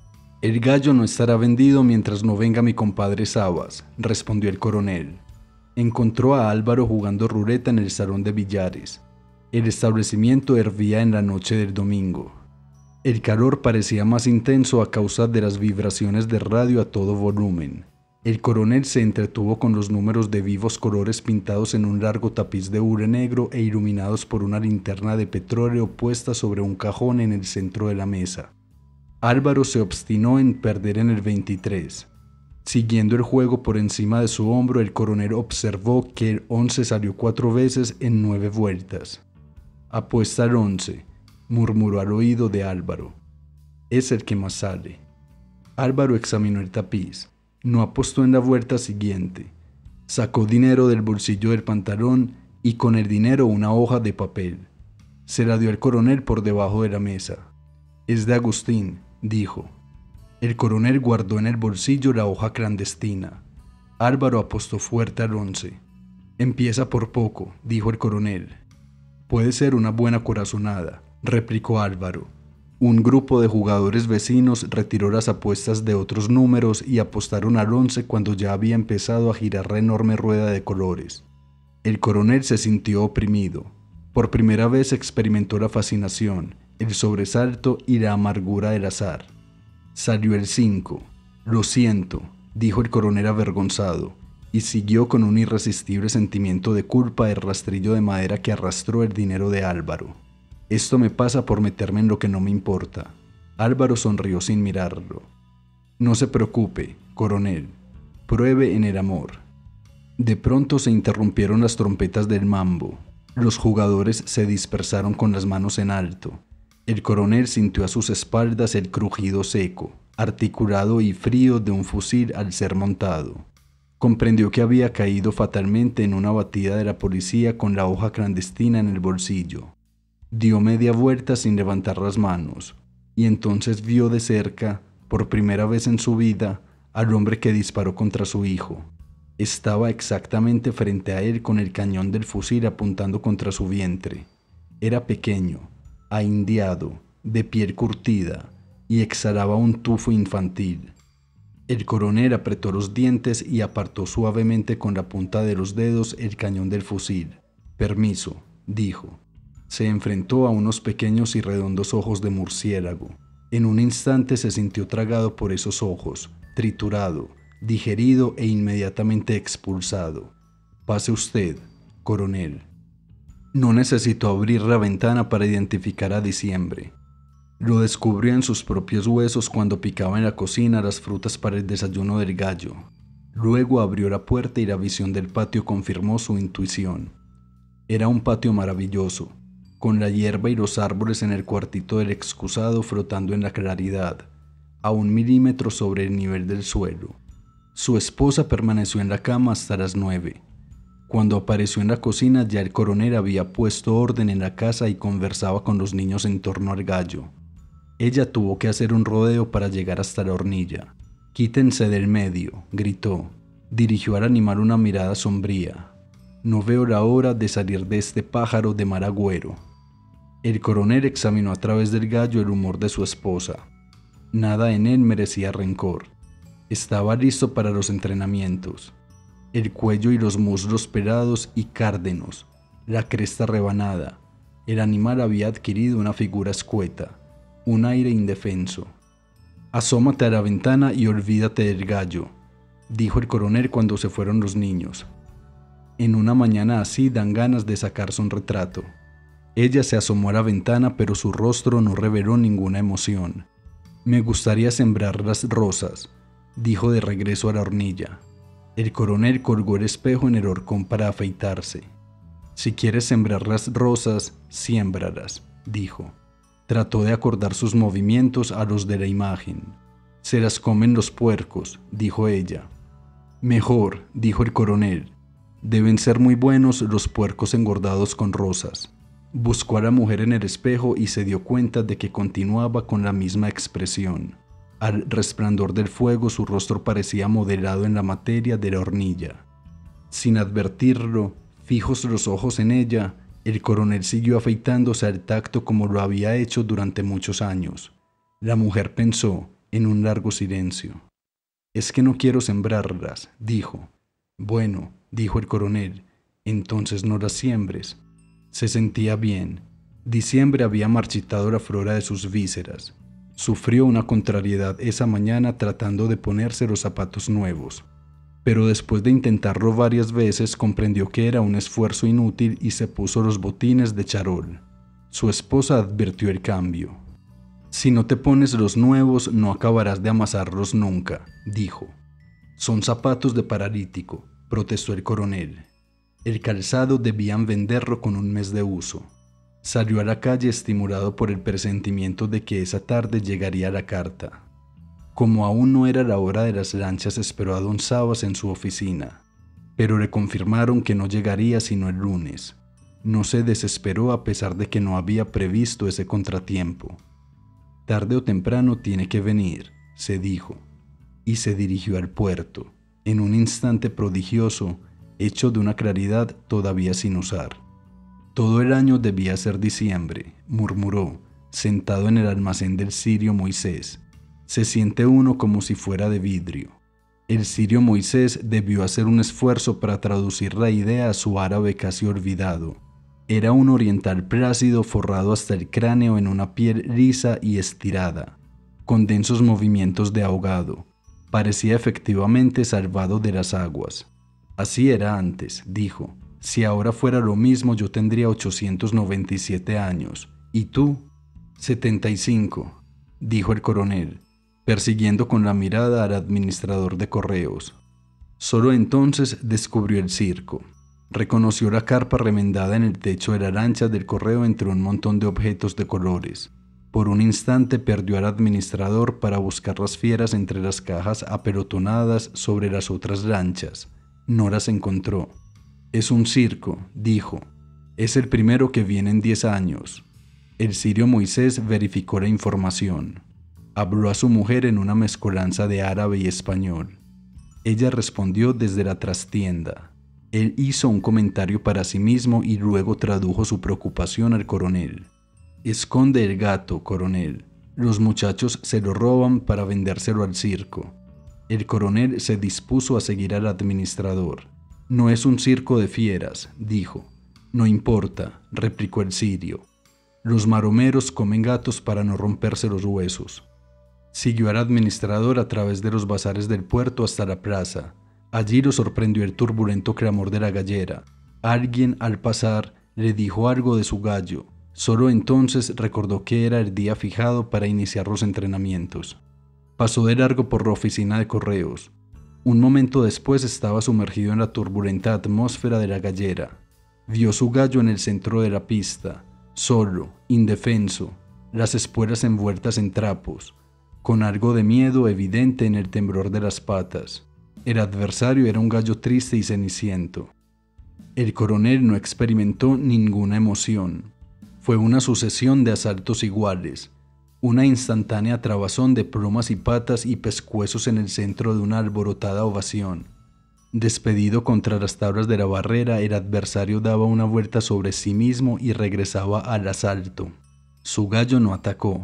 El gallo no estará vendido mientras no venga mi compadre Sabas, respondió el coronel. Encontró a Álvaro jugando ruleta en el salón de billares. El establecimiento hervía en la noche del domingo. El calor parecía más intenso a causa de las vibraciones de radio a todo volumen. El coronel se entretuvo con los números de vivos colores pintados en un largo tapiz de hule negro e iluminados por una linterna de petróleo puesta sobre un cajón en el centro de la mesa. Álvaro se obstinó en perder en el veintitrés. Siguiendo el juego por encima de su hombro, el coronel observó que el once salió cuatro veces en nueve vueltas. Apuesta al once, murmuró al oído de Álvaro. Es el que más sale. Álvaro examinó el tapiz. No apostó en la vuelta siguiente. Sacó dinero del bolsillo del pantalón y con el dinero una hoja de papel. Se la dio al coronel por debajo de la mesa. Es de Agustín, dijo. El coronel guardó en el bolsillo la hoja clandestina. Álvaro apostó fuerte al once. Empieza por poco, dijo el coronel. Puede ser una buena corazonada, replicó Álvaro. Un grupo de jugadores vecinos retiró las apuestas de otros números y apostaron al once cuando ya había empezado a girar la enorme rueda de colores. El coronel se sintió oprimido. Por primera vez experimentó la fascinación, el sobresalto y la amargura del azar. Salió el cinco. Lo siento, dijo el coronel avergonzado, y siguió con un irresistible sentimiento de culpa el rastrillo de madera que arrastró el dinero de Álvaro. Esto me pasa por meterme en lo que no me importa. Álvaro sonrió sin mirarlo. No se preocupe, coronel. Pruebe en el amor. De pronto se interrumpieron las trompetas del mambo. Los jugadores se dispersaron con las manos en alto. El coronel sintió a sus espaldas el crujido seco, articulado y frío de un fusil al ser montado. Comprendió que había caído fatalmente en una batida de la policía con la hoja clandestina en el bolsillo. Dio media vuelta sin levantar las manos, y entonces vio de cerca, por primera vez en su vida, al hombre que disparó contra su hijo. Estaba exactamente frente a él con el cañón del fusil apuntando contra su vientre. Era pequeño, ahindiado, de piel curtida, y exhalaba un tufo infantil. El coronel apretó los dientes y apartó suavemente con la punta de los dedos el cañón del fusil. Permiso, dijo. Se enfrentó a unos pequeños y redondos ojos de murciélago. En un instante se sintió tragado por esos ojos, triturado, digerido e inmediatamente expulsado. Pase usted, coronel. No necesitó abrir la ventana para identificar a Diciembre. Lo descubrió en sus propios huesos cuando picaba en la cocina las frutas para el desayuno del gallo. Luego abrió la puerta y la visión del patio confirmó su intuición. Era un patio maravilloso, con la hierba y los árboles en el cuartito del excusado flotando en la claridad, a un milímetro sobre el nivel del suelo. Su esposa permaneció en la cama hasta las nueve. Cuando apareció en la cocina ya el coronel había puesto orden en la casa y conversaba con los niños en torno al gallo. Ella tuvo que hacer un rodeo para llegar hasta la hornilla. «Quítense del medio», gritó. Dirigió al animal una mirada sombría. «No veo la hora de salir de este pájaro de mal agüero». El coronel examinó a través del gallo el humor de su esposa. Nada en él merecía rencor. Estaba listo para los entrenamientos. El cuello y los muslos pelados y cárdenos, la cresta rebanada. El animal había adquirido una figura escueta, un aire indefenso. «Asómate a la ventana y olvídate del gallo», dijo el coronel cuando se fueron los niños. En una mañana así dan ganas de sacarse un retrato. Ella se asomó a la ventana, pero su rostro no reveló ninguna emoción. «Me gustaría sembrar las rosas», dijo de regreso a la hornilla. El coronel colgó el espejo en el horcón para afeitarse. «Si quieres sembrar las rosas, siémbralas», dijo. Trató de acordar sus movimientos a los de la imagen. «Se las comen los puercos», dijo ella. «Mejor», dijo el coronel. «Deben ser muy buenos los puercos engordados con rosas». Buscó a la mujer en el espejo y se dio cuenta de que continuaba con la misma expresión. Al resplandor del fuego su rostro parecía modelado en la materia de la hornilla. Sin advertirlo, fijos los ojos en ella, el coronel siguió afeitándose al tacto como lo había hecho durante muchos años. La mujer pensó en un largo silencio. «Es que no quiero sembrarlas», dijo. «Bueno», dijo el coronel, «entonces no las siembres». Se sentía bien. Diciembre había marchitado la flora de sus vísceras. Sufrió una contrariedad esa mañana tratando de ponerse los zapatos nuevos, pero después de intentarlo varias veces comprendió que era un esfuerzo inútil y se puso los botines de charol. Su esposa advirtió el cambio. «Si no te pones los nuevos no acabarás de amasarlos nunca», dijo. «Son zapatos de paralítico», protestó el coronel. El calzado debían venderlo con un mes de uso. Salió a la calle estimulado por el presentimiento de que esa tarde llegaría la carta. Como aún no era la hora de las lanchas, esperó a don Sabas en su oficina, pero le confirmaron que no llegaría sino el lunes. No se desesperó a pesar de que no había previsto ese contratiempo. «Tarde o temprano tiene que venir», se dijo, y se dirigió al puerto, en un instante prodigioso, hecho de una claridad todavía sin usar. Todo el año debía ser diciembre, murmuró, sentado en el almacén del Sirio Moisés. Se siente uno como si fuera de vidrio. El Sirio Moisés debió hacer un esfuerzo para traducir la idea a su árabe casi olvidado. Era un oriental plácido forrado hasta el cráneo en una piel lisa y estirada, con densos movimientos de ahogado. Parecía efectivamente salvado de las aguas. «Así era antes», dijo. «Si ahora fuera lo mismo yo tendría ochocientos noventa y siete años. ¿Y tú?» setenta y cinco, dijo el coronel, persiguiendo con la mirada al administrador de correos. Solo entonces descubrió el circo. Reconoció la carpa remendada en el techo de la lancha del correo entre un montón de objetos de colores. Por un instante perdió al administrador para buscar las fieras entre las cajas apelotonadas sobre las otras lanchas. No las encontró. «Es un circo», dijo. «Es el primero que viene en diez años». El Sirio Moisés verificó la información. Habló a su mujer en una mezcolanza de árabe y español. Ella respondió desde la trastienda. Él hizo un comentario para sí mismo y luego tradujo su preocupación al coronel. «Esconde el gato, coronel. Los muchachos se lo roban para vendérselo al circo». El coronel se dispuso a seguir al administrador. «No es un circo de fieras», dijo. «No importa», replicó el sirio. «Los maromeros comen gatos para no romperse los huesos». Siguió al administrador a través de los bazares del puerto hasta la plaza. Allí lo sorprendió el turbulento clamor de la gallera. Alguien, al pasar, le dijo algo de su gallo. Solo entonces recordó que era el día fijado para iniciar los entrenamientos. Pasó de largo por la oficina de correos. Un momento después estaba sumergido en la turbulenta atmósfera de la gallera. Vio su gallo en el centro de la pista, solo, indefenso, las espuelas envueltas en trapos, con algo de miedo evidente en el temblor de las patas. El adversario era un gallo triste y ceniciento. El coronel no experimentó ninguna emoción. Fue una sucesión de asaltos iguales. Una instantánea trabazón de plumas y patas y pescuezos en el centro de una alborotada ovación. Despedido contra las tablas de la barrera, el adversario daba una vuelta sobre sí mismo y regresaba al asalto. Su gallo no atacó.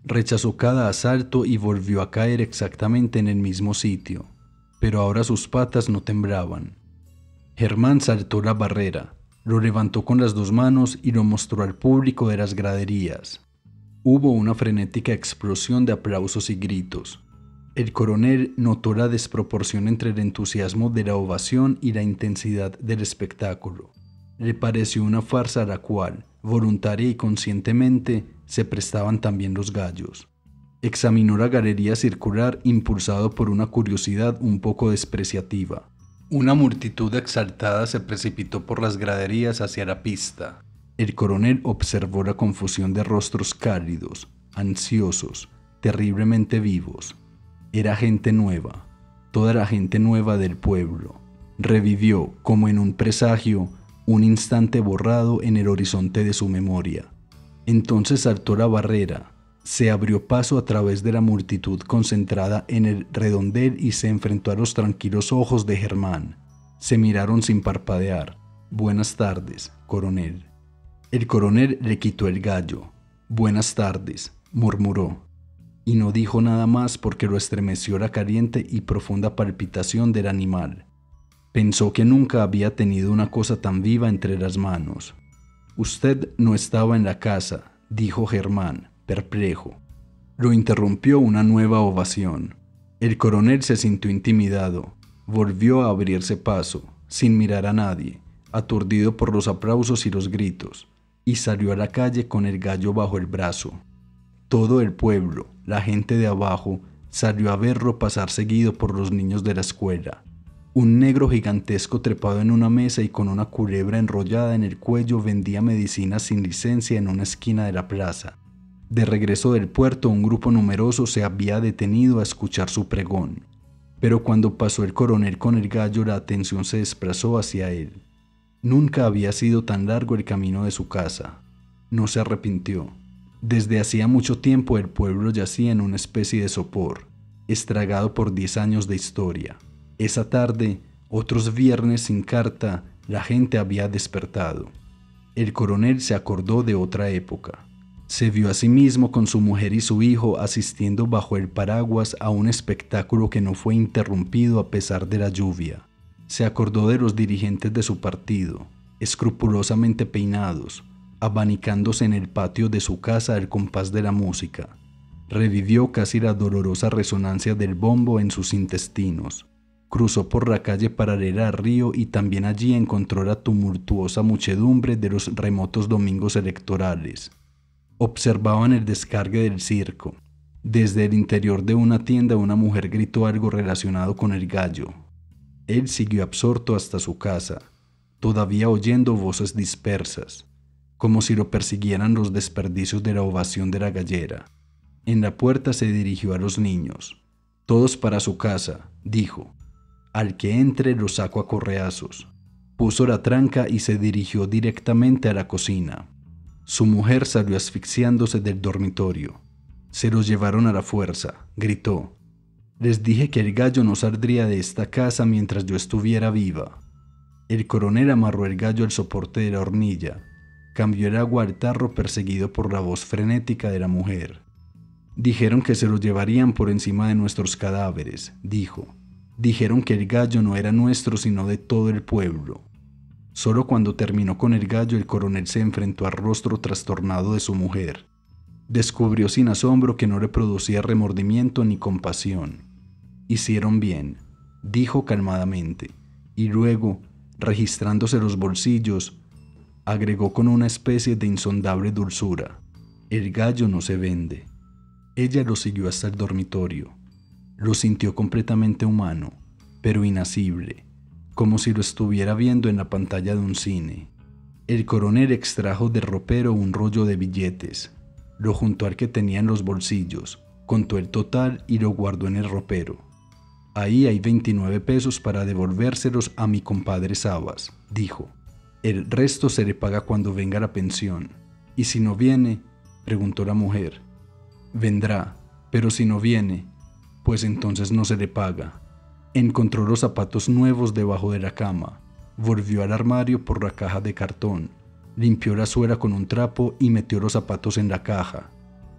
Rechazó cada asalto y volvió a caer exactamente en el mismo sitio, pero ahora sus patas no temblaban. Germán saltó la barrera, lo levantó con las dos manos y lo mostró al público de las graderías. Hubo una frenética explosión de aplausos y gritos. El coronel notó la desproporción entre el entusiasmo de la ovación y la intensidad del espectáculo. Le pareció una farsa a la cual, voluntaria y conscientemente, se prestaban también los gallos. Examinó la galería circular impulsado por una curiosidad un poco despreciativa. Una multitud exaltada se precipitó por las graderías hacia la pista. El coronel observó la confusión de rostros cálidos, ansiosos, terriblemente vivos. Era gente nueva, toda la gente nueva del pueblo. Revivió, como en un presagio, un instante borrado en el horizonte de su memoria. Entonces saltó la barrera, se abrió paso a través de la multitud concentrada en el redondel y se enfrentó a los tranquilos ojos de Germán. Se miraron sin parpadear. «Buenas tardes, coronel». El coronel le quitó el gallo. «Buenas tardes», murmuró. Y no dijo nada más porque lo estremeció la caliente y profunda palpitación del animal. Pensó que nunca había tenido una cosa tan viva entre las manos. «Usted no estaba en la casa», dijo Germán, perplejo. Lo interrumpió una nueva ovación. El coronel se sintió intimidado. Volvió a abrirse paso, sin mirar a nadie, aturdido por los aplausos y los gritos, y salió a la calle con el gallo bajo el brazo. Todo el pueblo, la gente de abajo, salió a verlo pasar seguido por los niños de la escuela. Un negro gigantesco trepado en una mesa y con una culebra enrollada en el cuello vendía medicinas sin licencia en una esquina de la plaza. De regreso del puerto, un grupo numeroso se había detenido a escuchar su pregón. Pero cuando pasó el coronel con el gallo, la atención se desplazó hacia él. Nunca había sido tan largo el camino de su casa. No se arrepintió. Desde hacía mucho tiempo el pueblo yacía en una especie de sopor, estragado por diez años de historia. Esa tarde, otros viernes sin carta, la gente había despertado. El coronel se acordó de otra época. Se vio a sí mismo con su mujer y su hijo asistiendo bajo el paraguas a un espectáculo que no fue interrumpido a pesar de la lluvia. Se acordó de los dirigentes de su partido, escrupulosamente peinados, abanicándose en el patio de su casa al compás de la música. Revivió casi la dolorosa resonancia del bombo en sus intestinos. Cruzó por la calle paralela al río y también allí encontró la tumultuosa muchedumbre de los remotos domingos electorales. Observaban el descargue del circo. Desde el interior de una tienda una mujer gritó algo relacionado con el gallo. Él siguió absorto hasta su casa, todavía oyendo voces dispersas, como si lo persiguieran los desperdicios de la ovación de la gallera. En la puerta se dirigió a los niños. «Todos para su casa», dijo. «Al que entre lo saco a correazos». Puso la tranca y se dirigió directamente a la cocina. Su mujer salió asfixiándose del dormitorio. «Se los llevaron a la fuerza», gritó. «Les dije que el gallo no saldría de esta casa mientras yo estuviera viva». El coronel amarró el gallo al soporte de la hornilla. Cambió el agua al tarro perseguido por la voz frenética de la mujer. «Dijeron que se lo llevarían por encima de nuestros cadáveres», dijo. «Dijeron que el gallo no era nuestro sino de todo el pueblo». Solo cuando terminó con el gallo el coronel se enfrentó al rostro trastornado de su mujer. Descubrió sin asombro que no le producía remordimiento ni compasión. «Hicieron bien», dijo calmadamente, y luego, registrándose los bolsillos, agregó con una especie de insondable dulzura: «El gallo no se vende». Ella lo siguió hasta el dormitorio. Lo sintió completamente humano, pero inasible, como si lo estuviera viendo en la pantalla de un cine. El coronel extrajo del ropero un rollo de billetes, lo juntó al que tenía en los bolsillos, contó el total y lo guardó en el ropero. «Ahí hay veintinueve pesos para devolvérselos a mi compadre Sabas», dijo. «El resto se le paga cuando venga la pensión». «¿Y si no viene?», preguntó la mujer. «Vendrá, pero si no viene, pues entonces no se le paga». Encontró los zapatos nuevos debajo de la cama, volvió al armario por la caja de cartón, limpió la suela con un trapo y metió los zapatos en la caja.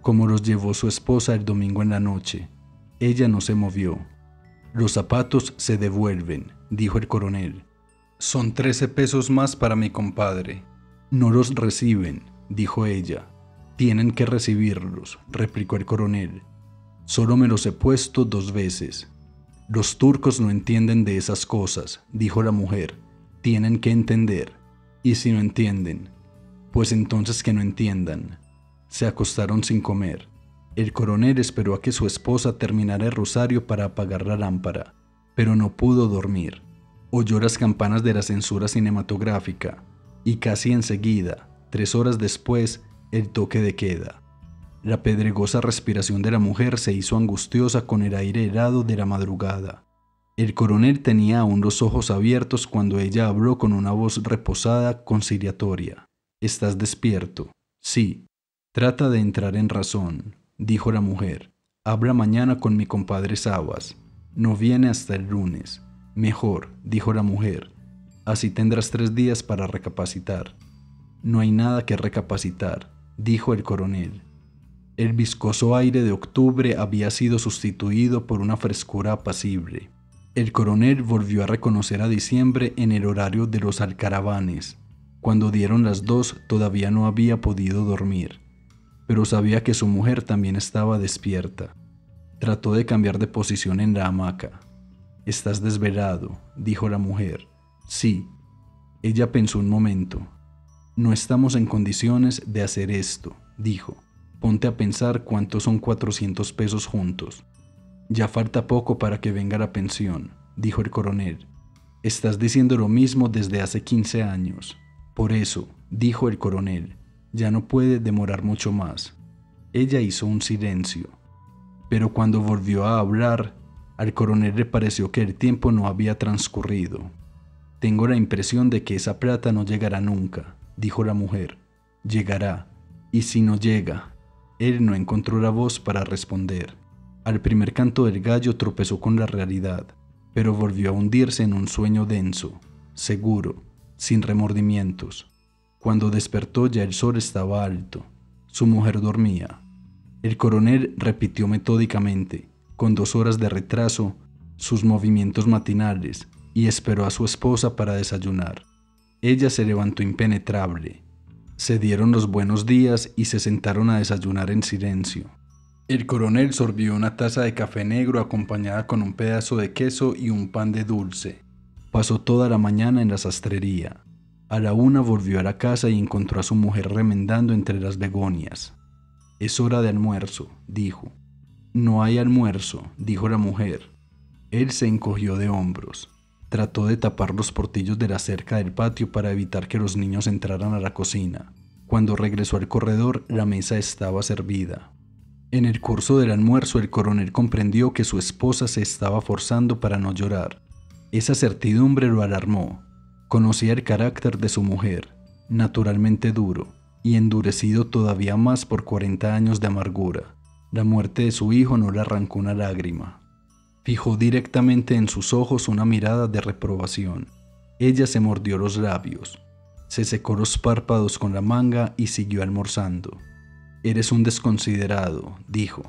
como los llevó su esposa el domingo en la noche. Ella no se movió. Los zapatos se devuelven, dijo el coronel. Son trece pesos más para mi compadre. No los reciben, dijo ella. Tienen que recibirlos, replicó el coronel. Solo me los he puesto dos veces. Los turcos no entienden de esas cosas, dijo la mujer. Tienen que entender. Y si no entienden, pues entonces que no entiendan. Se acostaron sin comer. El coronel esperó a que su esposa terminara el rosario para apagar la lámpara, pero no pudo dormir. Oyó las campanas de la censura cinematográfica y casi enseguida, tres horas después, el toque de queda. La pedregosa respiración de la mujer se hizo angustiosa con el aire helado de la madrugada. El coronel tenía aún los ojos abiertos cuando ella habló con una voz reposada, conciliatoria. ¿Estás despierto? Sí. Trata de entrar en razón, dijo la mujer. Habla mañana con mi compadre Sabas. No viene hasta el lunes. Mejor, dijo la mujer. Así tendrás tres días para recapacitar. No hay nada que recapacitar, dijo el coronel. El viscoso aire de octubre había sido sustituido por una frescura apacible. El coronel volvió a reconocer a diciembre en el horario de los alcaravanes. Cuando dieron las dos todavía no había podido dormir, pero sabía que su mujer también estaba despierta. Trató de cambiar de posición en la hamaca. «Estás desvelado», dijo la mujer. «Sí». Ella pensó un momento. «No estamos en condiciones de hacer esto», dijo. «Ponte a pensar cuántos son cuatrocientos pesos juntos». «Ya falta poco para que venga la pensión», dijo el coronel. «Estás diciendo lo mismo desde hace quince años». «Por eso», dijo el coronel, «ya no puede demorar mucho más». Ella hizo un silencio, pero cuando volvió a hablar, al coronel le pareció que el tiempo no había transcurrido. «Tengo la impresión de que esa plata no llegará nunca», dijo la mujer. «Llegará, y si no llega». Él no encontró la voz para responder. Al primer canto del gallo tropezó con la realidad, pero volvió a hundirse en un sueño denso, seguro, sin remordimientos. Cuando despertó ya el sol estaba alto. Su mujer dormía. El coronel repitió metódicamente, con dos horas de retraso, sus movimientos matinales y esperó a su esposa para desayunar. Ella se levantó impenetrable. Se dieron los buenos días y se sentaron a desayunar en silencio. El coronel sorbió una taza de café negro acompañada con un pedazo de queso y un pan de dulce. Pasó toda la mañana en la sastrería. A la una volvió a la casa y encontró a su mujer remendando entre las begonias. «Es hora de almuerzo», dijo. «No hay almuerzo», dijo la mujer. Él se encogió de hombros. Trató de tapar los portillos de la cerca del patio para evitar que los niños entraran a la cocina. Cuando regresó al corredor, la mesa estaba servida. En el curso del almuerzo, el coronel comprendió que su esposa se estaba forzando para no llorar. Esa certidumbre lo alarmó. Conocía el carácter de su mujer, naturalmente duro, y endurecido todavía más por cuarenta años de amargura. La muerte de su hijo no le arrancó una lágrima. Fijó directamente en sus ojos una mirada de reprobación. Ella se mordió los labios, se secó los párpados con la manga y siguió almorzando. «Eres un desconsiderado», dijo.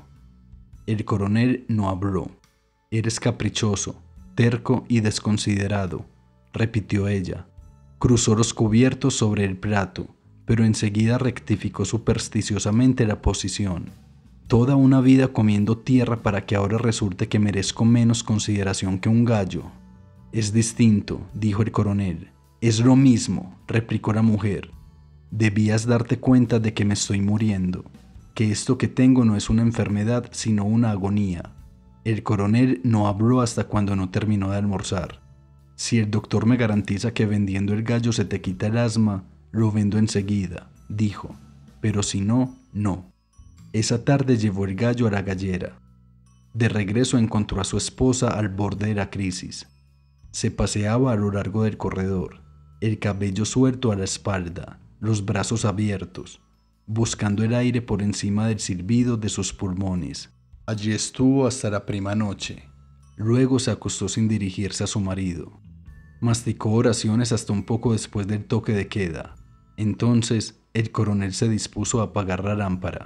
El coronel no habló. «Eres caprichoso, terco y desconsiderado», repitió ella. Cruzó los cubiertos sobre el plato, pero enseguida rectificó supersticiosamente la posición. «Toda una vida comiendo tierra para que ahora resulte que merezco menos consideración que un gallo». «Es distinto», dijo el coronel. «Es lo mismo», replicó la mujer. «Debías darte cuenta de que me estoy muriendo, que esto que tengo no es una enfermedad sino una agonía». El coronel no habló hasta cuando no terminó de almorzar. «Si el doctor me garantiza que vendiendo el gallo se te quita el asma, lo vendo enseguida», dijo. «Pero si no, no». Esa tarde llevó el gallo a la gallera. De regreso encontró a su esposa al borde de la crisis. Se paseaba a lo largo del corredor, el cabello suelto a la espalda, los brazos abiertos, buscando el aire por encima del silbido de sus pulmones. Allí estuvo hasta la prima noche. Luego se acostó sin dirigirse a su marido. Masticó oraciones hasta un poco después del toque de queda. Entonces el coronel se dispuso a apagar la lámpara,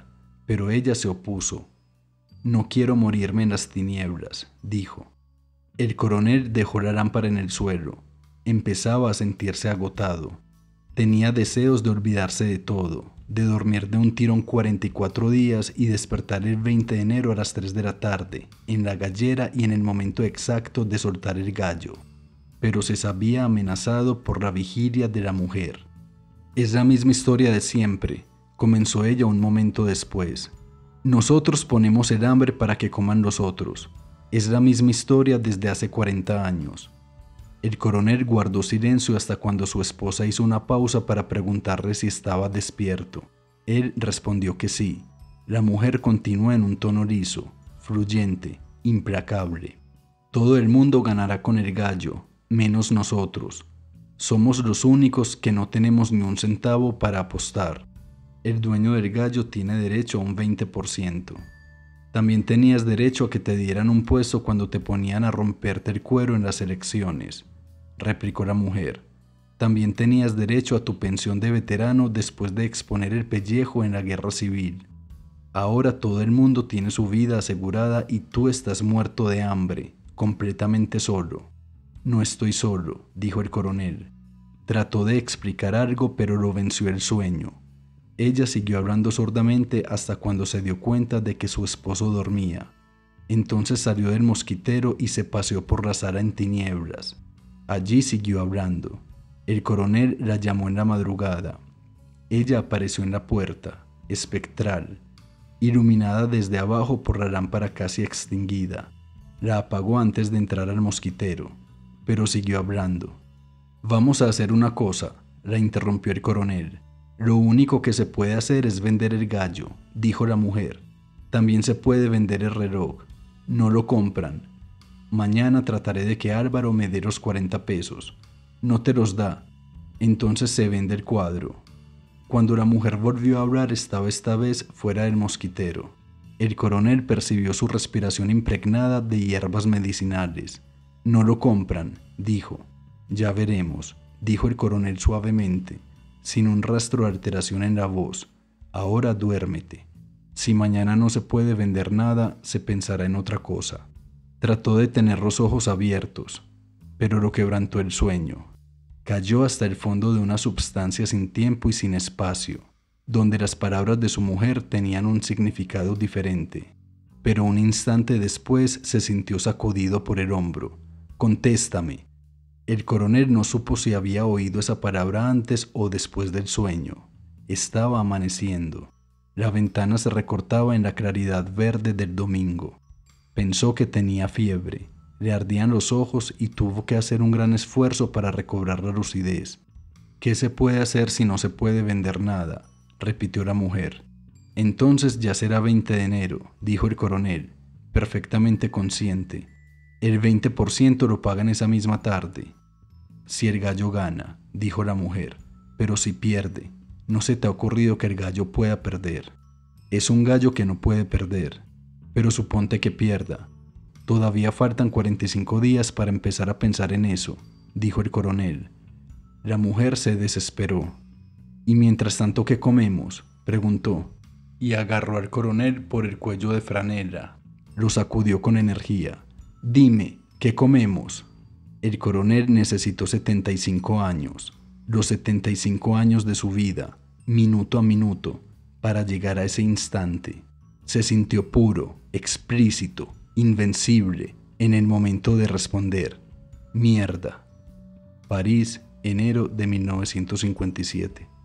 pero ella se opuso. «No quiero morirme en las tinieblas», dijo. El coronel dejó la lámpara en el suelo. Empezaba a sentirse agotado. Tenía deseos de olvidarse de todo, de dormir de un tirón cuarenta y cuatro días y despertar el veinte de enero a las tres de la tarde, en la gallera y en el momento exacto de soltar el gallo. Pero se sabía amenazado por la vigilia de la mujer. «Es la misma historia de siempre», comenzó ella un momento después. «Nosotros ponemos el hambre para que coman los otros. Es la misma historia desde hace cuarenta años». El coronel guardó silencio hasta cuando su esposa hizo una pausa para preguntarle si estaba despierto. Él respondió que sí. La mujer continuó en un tono liso, fluyente, implacable. «Todo el mundo ganará con el gallo, menos nosotros. Somos los únicos que no tenemos ni un centavo para apostar. El dueño del gallo tiene derecho a un veinte por ciento. También tenías derecho a que te dieran un puesto cuando te ponían a romperte el cuero en las elecciones», replicó la mujer. «También tenías derecho a tu pensión de veterano después de exponer el pellejo en la guerra civil. Ahora todo el mundo tiene su vida asegurada y tú estás muerto de hambre, completamente solo». «No estoy solo», dijo el coronel. Trató de explicar algo, pero lo venció el sueño. Ella siguió hablando sordamente hasta cuando se dio cuenta de que su esposo dormía. Entonces salió del mosquitero y se paseó por la sala en tinieblas. Allí siguió hablando. El coronel la llamó en la madrugada. Ella apareció en la puerta, espectral, iluminada desde abajo por la lámpara casi extinguida. La apagó antes de entrar al mosquitero, pero siguió hablando. «Vamos a hacer una cosa», la interrumpió el coronel. «Lo único que se puede hacer es vender el gallo», dijo la mujer. «También se puede vender el reloj. No lo compran. Mañana trataré de que Álvaro me dé los cuarenta pesos. No te los da. Entonces se vende el cuadro». Cuando la mujer volvió a hablar estaba esta vez fuera del mosquitero. El coronel percibió su respiración impregnada de hierbas medicinales. «No lo compran», dijo. «Ya veremos», dijo el coronel suavemente, sin un rastro de alteración en la voz. «Ahora duérmete. Si mañana no se puede vender nada, se pensará en otra cosa». Trató de tener los ojos abiertos, pero lo quebrantó el sueño. Cayó hasta el fondo de una substancia sin tiempo y sin espacio, donde las palabras de su mujer tenían un significado diferente. Pero un instante después se sintió sacudido por el hombro. «Contéstame». El coronel no supo si había oído esa palabra antes o después del sueño. Estaba amaneciendo. La ventana se recortaba en la claridad verde del domingo. Pensó que tenía fiebre, le ardían los ojos y tuvo que hacer un gran esfuerzo para recobrar la lucidez. «¿Qué se puede hacer si no se puede vender nada?», repitió la mujer. «Entonces ya será veinte de enero», dijo el coronel, perfectamente consciente. «El veinte por ciento lo pagan esa misma tarde». «Si el gallo gana», dijo la mujer, «pero si pierde, ¿no se te ha ocurrido que el gallo pueda perder?» «Es un gallo que no puede perder, pero suponte que pierda. Todavía faltan cuarenta y cinco días para empezar a pensar en eso», dijo el coronel. La mujer se desesperó. «¿Y mientras tanto qué comemos?», preguntó, y agarró al coronel por el cuello de franela. Lo sacudió con energía. «Dime, ¿qué comemos?». El coronel necesitó setenta y cinco años, los setenta y cinco años de su vida, minuto a minuto, para llegar a ese instante. Se sintió puro, explícito, invencible, en el momento de responder. «Mierda». París, enero de mil novecientos cincuenta y siete.